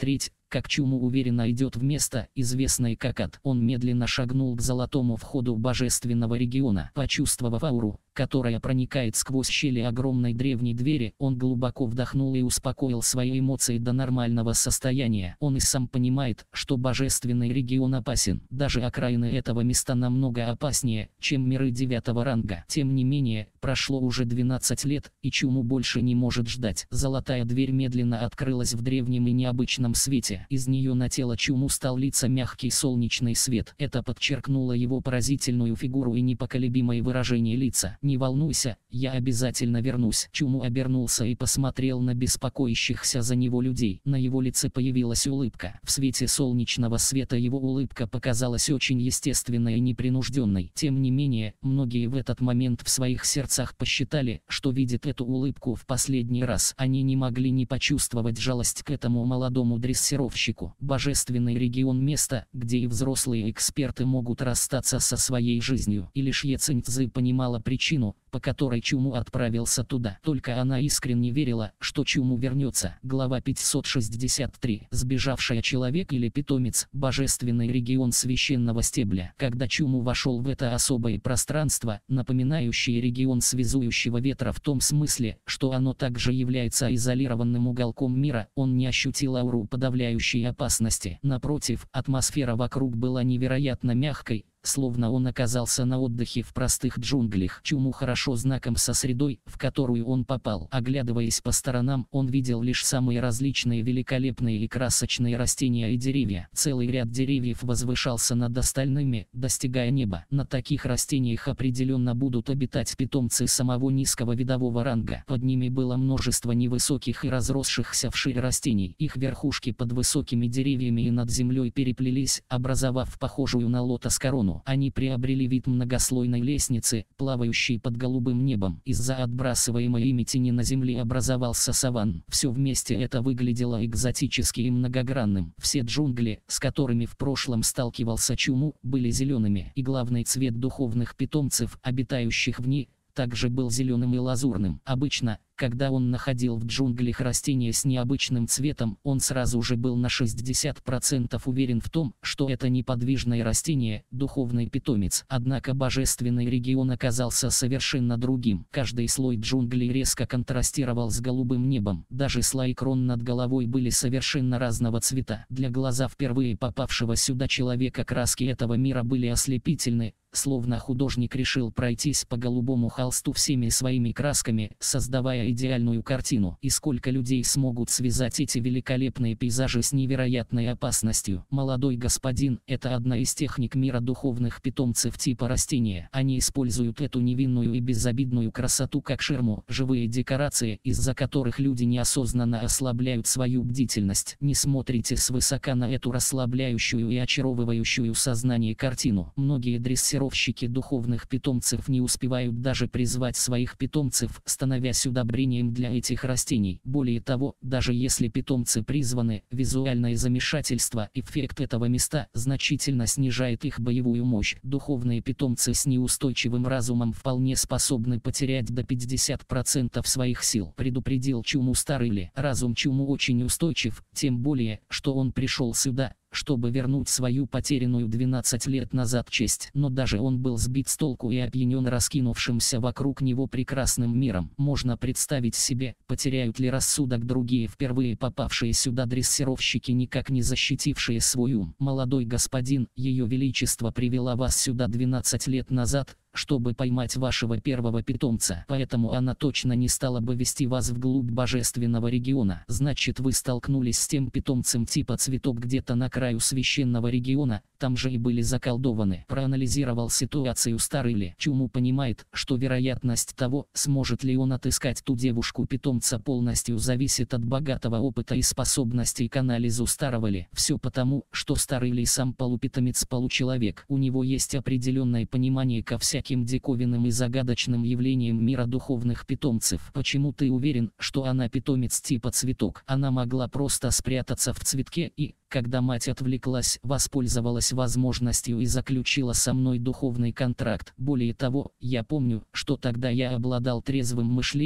[SPEAKER 1] как Чуму уверенно идет в место, известное как ад. Он медленно шагнул к золотому входу божественного региона. Почувствовав ауру, которая проникает сквозь щели огромной древней двери, он глубоко вдохнул и успокоил свои эмоции до нормального состояния. Он и сам понимает, что божественный регион опасен. Даже окраины этого места намного опаснее, чем миры девятого ранга. Тем не менее, прошло уже двенадцать лет, и Чуму больше не может ждать. Золотая дверь медленно открылась в древнем и необычном свете. Из нее на тело Чуму стал литься мягкий солнечный свет. Это подчеркнуло его поразительную фигуру и непоколебимое выражение лица. «Не волнуйся, я обязательно вернусь». Чуму обернулся и посмотрел на беспокоящихся за него людей. На его лице появилась улыбка. В свете солнечного света его улыбка показалась очень естественной и непринужденной. Тем не менее, многие в этот момент в своих сердцах посчитали, что видят эту улыбку в последний раз. Они не могли не почувствовать жалость к этому молодому дрессировщику. Божественный регион — место, где и взрослые эксперты могут расстаться со своей жизнью. И лишь Е Цинь-Цзы понимала причину, по которой Чуму отправился туда. Только она искренне верила, что Чуму вернется. Глава пятьсот шестьдесят три. Сбежавший человек или питомец. Божественный регион священного стебля. Когда Чуму вошел в это особое пространство, напоминающее регион связующего ветра в том смысле, что оно также является изолированным уголком мира, он не ощутил ауру подавляющей опасности. Напротив, атмосфера вокруг была невероятно мягкой, словно он оказался на отдыхе в простых джунглях. Чуму хорошо знаком со средой, в которую он попал. Оглядываясь по сторонам, он видел лишь самые различные великолепные и красочные растения и деревья. Целый ряд деревьев возвышался над остальными, достигая неба. На таких растениях определенно будут обитать питомцы самого низкого видового ранга. Под ними было множество невысоких и разросшихся вширь растений. Их верхушки под высокими деревьями и над землей переплелись, образовав похожую на лотос корону. Они приобрели вид многослойной лестницы, плавающей под голубым небом. Из-за отбрасываемой ими тени на земле образовался саван. Все вместе это выглядело экзотически и многогранным. Все джунгли, с которыми в прошлом сталкивался Чуму, были зелеными, и главный цвет духовных питомцев, обитающих в ней, также был зеленым и лазурным. Обычно, когда он находил в джунглях растения с необычным цветом, он сразу же был на шестьдесят процентов уверен в том, что это неподвижное растение, духовный питомец. Однако божественный регион оказался совершенно другим. Каждый слой джунглей резко контрастировал с голубым небом. Даже слои крон над головой были совершенно разного цвета. Для глаза впервые попавшего сюда человека краски этого мира были ослепительны, словно художник решил пройтись по голубому холсту всеми своими красками, создавая идеальную картину. И сколько людей смогут связать эти великолепные пейзажи с невероятной опасностью. Молодой господин — это одна из техник мира духовных питомцев типа растения. Они используют эту невинную и безобидную красоту как ширму, живые декорации, из-за которых люди неосознанно ослабляют свою бдительность. Не смотрите свысока на эту расслабляющую и очаровывающую сознание картину. Многие дрессировщики духовных питомцев не успевают даже призвать своих питомцев, становясь удобрением для этих растений. Более того, даже если питомцы призваны, визуальное замешательство, эффект этого места значительно снижает их боевую мощь. Духовные питомцы с неустойчивым разумом вполне способны потерять до пятидесяти процентов своих сил. Предупредил Чуму старый Ли. Разум Чуму очень устойчив, тем более, что он пришел сюда, чтобы вернуть свою потерянную двенадцать лет назад честь. Но даже он был сбит с толку и опьянен раскинувшимся вокруг него прекрасным миром. Можно представить себе, потеряют ли рассудок другие впервые попавшие сюда дрессировщики, никак не защитившие свой ум. Молодой господин, Ее Величество привела вас сюда двенадцать лет назад, чтобы поймать вашего первого питомца. Поэтому она точно не стала бы вести вас вглубь божественного региона. Значит, вы столкнулись с тем питомцем типа цветок где-то на краю священного региона, там же и были заколдованы. Проанализировал ситуацию старый Ли. Чуму понимает, что вероятность того, сможет ли он отыскать ту девушку-питомца, полностью зависит от богатого опыта и способностей к анализу старого Ли. Все потому, что старый Ли сам полупитомец-получеловек. У него есть определенное понимание ко всяким диковинным и загадочным явлениям мира духовных питомцев. Почему ты уверен, что она питомец типа цветок? Она могла просто спрятаться в цветке и, когда мать отвлеклась, воспользовалась возможностью и заключила со мной духовный контракт. Более того, я помню, что тогда я обладал трезвым мышлением,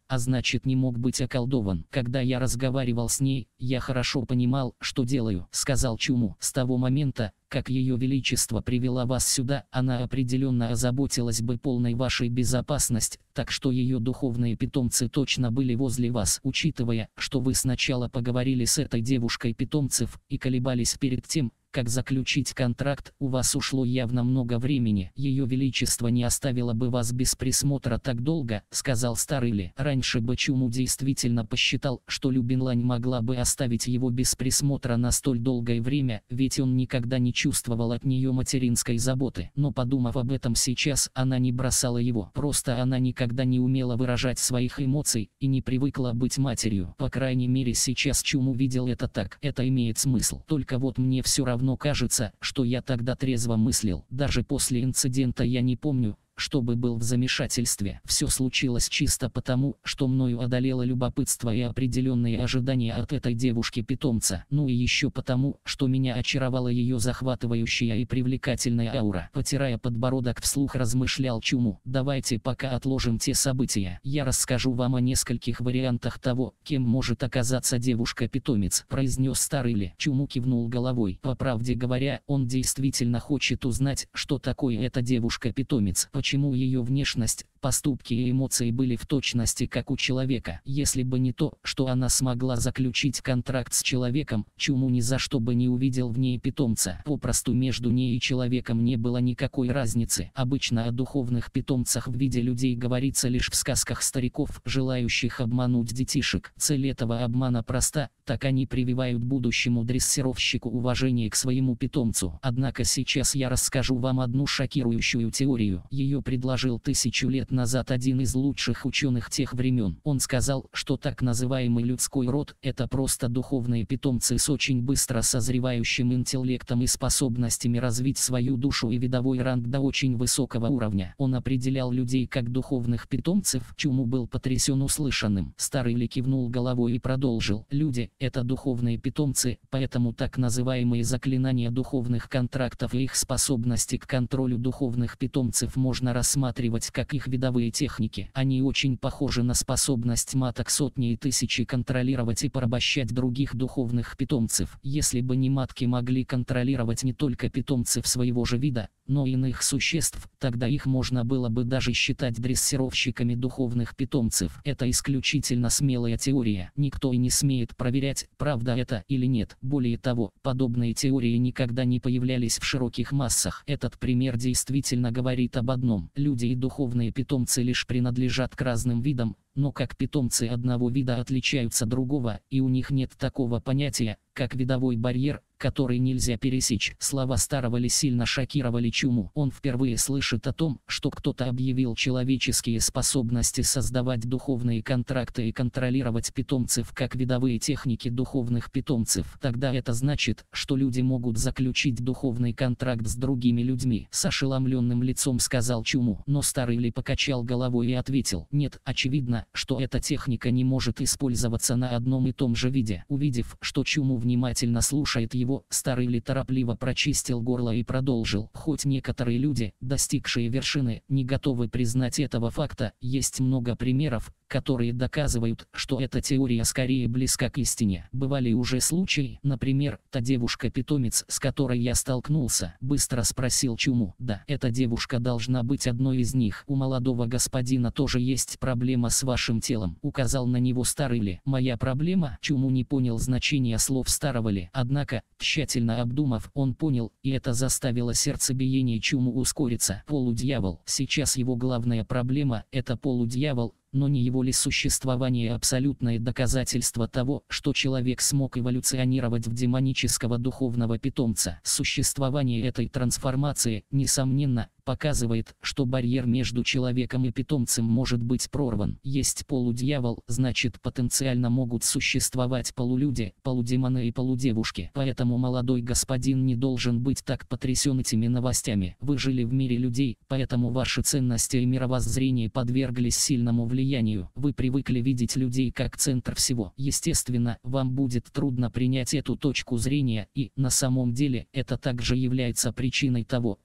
[SPEAKER 1] а значит не мог быть околдован. Когда я разговаривал с ней, я хорошо понимал, что делаю, сказал Чуму. С того момента, как Ее Величество привела вас сюда, она определенно озаботилась бы полной вашей безопасности, так что ее духовные питомцы точно были возле вас. Учитывая, что вы сначала поговорили с этой девушкой питомцев и колебались перед тем, как заключить контракт, у вас ушло явно много времени. Ее Величество не оставило бы вас без присмотра так долго, сказал старый Ли. Раньше бы Чуму действительно посчитал, что Любинлань могла бы оставить его без присмотра на столь долгое время, ведь он никогда не чувствовал от нее материнской заботы. Но подумав об этом сейчас, она не бросала его. Просто она никогда не умела выражать своих эмоций и не привыкла быть матерью. По крайней мере сейчас Чуму видел это так. Это имеет смысл. Только вот мне все равно Но кажется, что я тогда трезво мыслил. Даже после инцидента я не помню, чтобы был в замешательстве. Все случилось чисто потому, что мною одолело любопытство и определенные ожидания от этой девушки-питомца. Ну и еще потому, что меня очаровала ее захватывающая и привлекательная аура. Потирая подбородок, вслух размышлял Чуму. Давайте пока отложим те события. Я расскажу вам о нескольких вариантах того, кем может оказаться девушка-питомец, произнес старый Ли. Чуму кивнул головой. По правде говоря, он действительно хочет узнать, что такое эта девушка-питомец. Почему ее внешность, поступки и эмоции были в точности как у человека. Если бы не то, что она смогла заключить контракт с человеком, Чуму ни за что бы не увидел в ней питомца. Попросту между ней и человеком не было никакой разницы. Обычно о духовных питомцах в виде людей говорится лишь в сказках стариков, желающих обмануть детишек. Цель этого обмана проста, так они прививают будущему дрессировщику уважение к своему питомцу. Однако сейчас я расскажу вам одну шокирующую теорию. Ее предложил тысячу лет назад один из лучших ученых тех времен. Он сказал, что так называемый людской род – это просто духовные питомцы с очень быстро созревающим интеллектом и способностями развить свою душу и видовой ранг до очень высокого уровня. Он определял людей как духовных питомцев. Чуму был потрясен услышанным. Старый Ли кивнул головой и продолжил. Люди – это духовные питомцы, поэтому так называемые заклинания духовных контрактов и их способности к контролю духовных питомцев можно рассматривать как их видовые техники. Они очень похожи на способность маток сотни и тысячи контролировать и порабощать других духовных питомцев. Если бы не матки могли контролировать не только питомцев своего же вида, но и иных существ, тогда их можно было бы даже считать дрессировщиками духовных питомцев. Это исключительно смелая теория. Никто и не смеет проверять, правда это или нет. Более того, подобные теории никогда не появлялись в широких массах. Этот пример действительно говорит об одном. Люди и духовные питомцы лишь принадлежат к разным видам, но как питомцы одного вида отличаются другого, и у них нет такого понятия, как видовой барьер, который нельзя пересечь. Слова старого Ли сильно шокировали Чуму. Он впервые слышит о том, что кто-то объявил человеческие способности создавать духовные контракты и контролировать питомцев как видовые техники духовных питомцев. Тогда это значит, что люди могут заключить духовный контракт с другими людьми. С ошеломленным лицом сказал Чуму. Но старый Ли покачал головой и ответил. Нет, очевидно, что эта техника не может использоваться на одном и том же виде. Увидев, что Чуму внимательно слушает его, старый Ли торопливо прочистил горло и продолжил. Хоть некоторые люди, достигшие вершины, не готовы признать этого факта, есть много примеров, которые доказывают, что эта теория скорее близка к истине. Бывали уже случаи, например, та девушка-питомец, с которой я столкнулся, быстро спросил Чуму. Да, эта девушка должна быть одной из них. У молодого господина тоже есть проблема с вашим телом, указал на него старый Ли. Моя проблема? Чуму не понял значения слов старого Ли. Однако, тщательно обдумав, он понял, и это заставило сердцебиение Чуму ускориться. Полудьявол. Сейчас его главная проблема – это полудьявол. Но не его ли существование абсолютное доказательство того, что человек смог эволюционировать в демонического духовного питомца? Существование этой трансформации, несомненно, показывает, что барьер между человеком и питомцем может быть прорван. Есть полудьявол, значит потенциально могут существовать полулюди, полудемоны и полудевушки. Поэтому молодой господин не должен быть так потрясен этими новостями. Вы жили в мире людей, поэтому ваши ценности и мировоззрение подверглись сильному влиянию. Вы привыкли видеть людей как центр всего. Естественно, вам будет трудно принять эту точку зрения, и, на самом деле, это также является причиной того,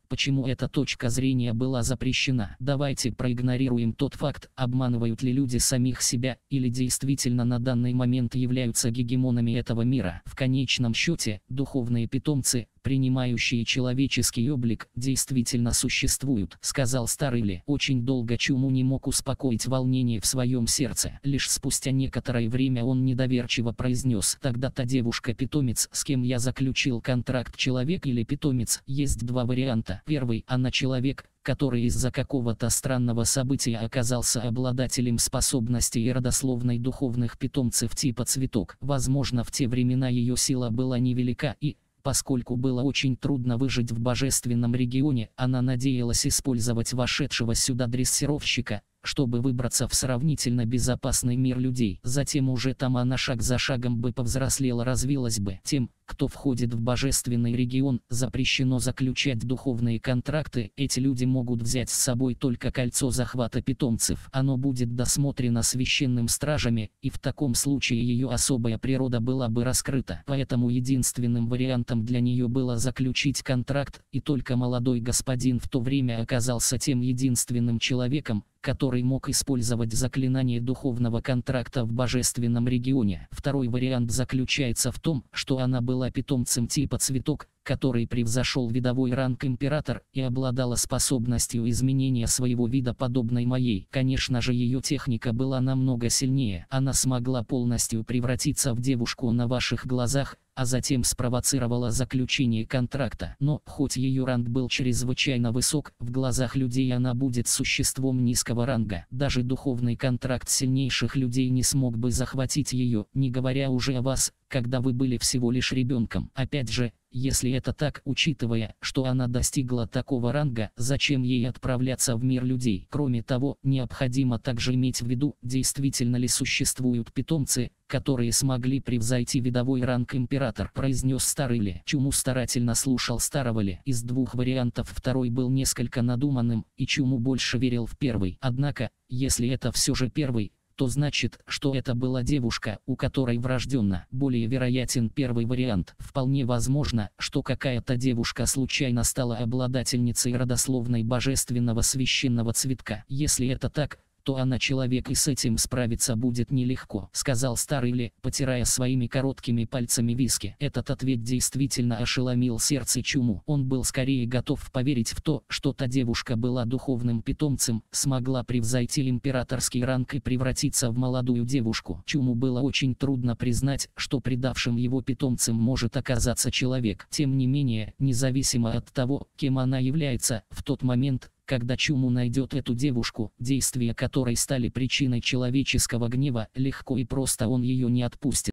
[SPEAKER 1] почему эта точка зрения была запрещена. Давайте проигнорируем тот факт, обманывают ли люди самих себя, или действительно на данный момент являются гегемонами этого мира. В конечном счете, духовные питомцы, принимающие человеческий облик, действительно существуют, сказал старый Ли. Очень долго Чуму не мог успокоить волнение в своем сердце. Лишь спустя некоторое время он недоверчиво произнес: тогда-то девушка-питомец, с кем я заключил контракт, человек или питомец? Есть два варианта. Первый: она человек, который из-за какого-то странного события оказался обладателем способностей и родословной духовных питомцев типа цветок. Возможно, в те времена ее сила была невелика и, поскольку было очень трудно выжить в божественном регионе, она надеялась использовать вошедшего сюда дрессировщика, чтобы выбраться в сравнительно безопасный мир людей. Затем уже там она шаг за шагом бы повзрослела, развилась бы. Тем, кто входит в божественный регион, запрещено заключать духовные контракты. Эти люди могут взять с собой только кольцо захвата питомцев. Оно будет досмотрено священным стражами, и в таком случае ее особая природа была бы раскрыта. Поэтому единственным вариантом для нее было заключить контракт, и только молодой господин в то время оказался тем единственным человеком, который мог использовать заклинание духовного контракта в божественном регионе. Второй вариант заключается в том, что она была питомцем типа цветок, который превзошел видовой ранг император и обладала способностью изменения своего вида, подобной моей. Конечно же, ее техника была намного сильнее. Она смогла полностью превратиться в девушку на ваших глазах, а затем спровоцировала заключение контракта. Но, хоть ее ранг был чрезвычайно высок, в глазах людей она будет существом низкого ранга. Даже духовный контракт сильнейших людей не смог бы захватить ее, не говоря уже о вас, когда вы были всего лишь ребенком. Опять же, если это так, учитывая, что она достигла такого ранга, зачем ей отправляться в мир людей? Кроме того, необходимо также иметь в виду, действительно ли существуют питомцы, которые смогли превзойти видовой ранг император, произнес старый Ли. Чуму старательно слушал старого Ли. Из двух вариантов второй был несколько надуманным, и Чуму больше верил в первый. Однако, если это все же первый, то значит, что это была девушка, у которой врожденно. Более вероятен первый вариант. Вполне возможно, что какая-то девушка случайно стала обладательницей родословной божественного священного цветка. Если это так, то она человек, и с этим справиться будет нелегко, сказал старый Ли, потирая своими короткими пальцами виски. Этот ответ действительно ошеломил сердце Чуму. Он был скорее готов поверить в то, что та девушка была духовным питомцем, смогла превзойти императорский ранг и превратиться в молодую девушку. Чуму было очень трудно признать, что предавшим его питомцем может оказаться человек. Тем не менее, независимо от того, кем она является, в тот момент, когда Чуму найдет эту девушку, действия которой стали причиной человеческого гнева, легко и просто он ее не отпустит.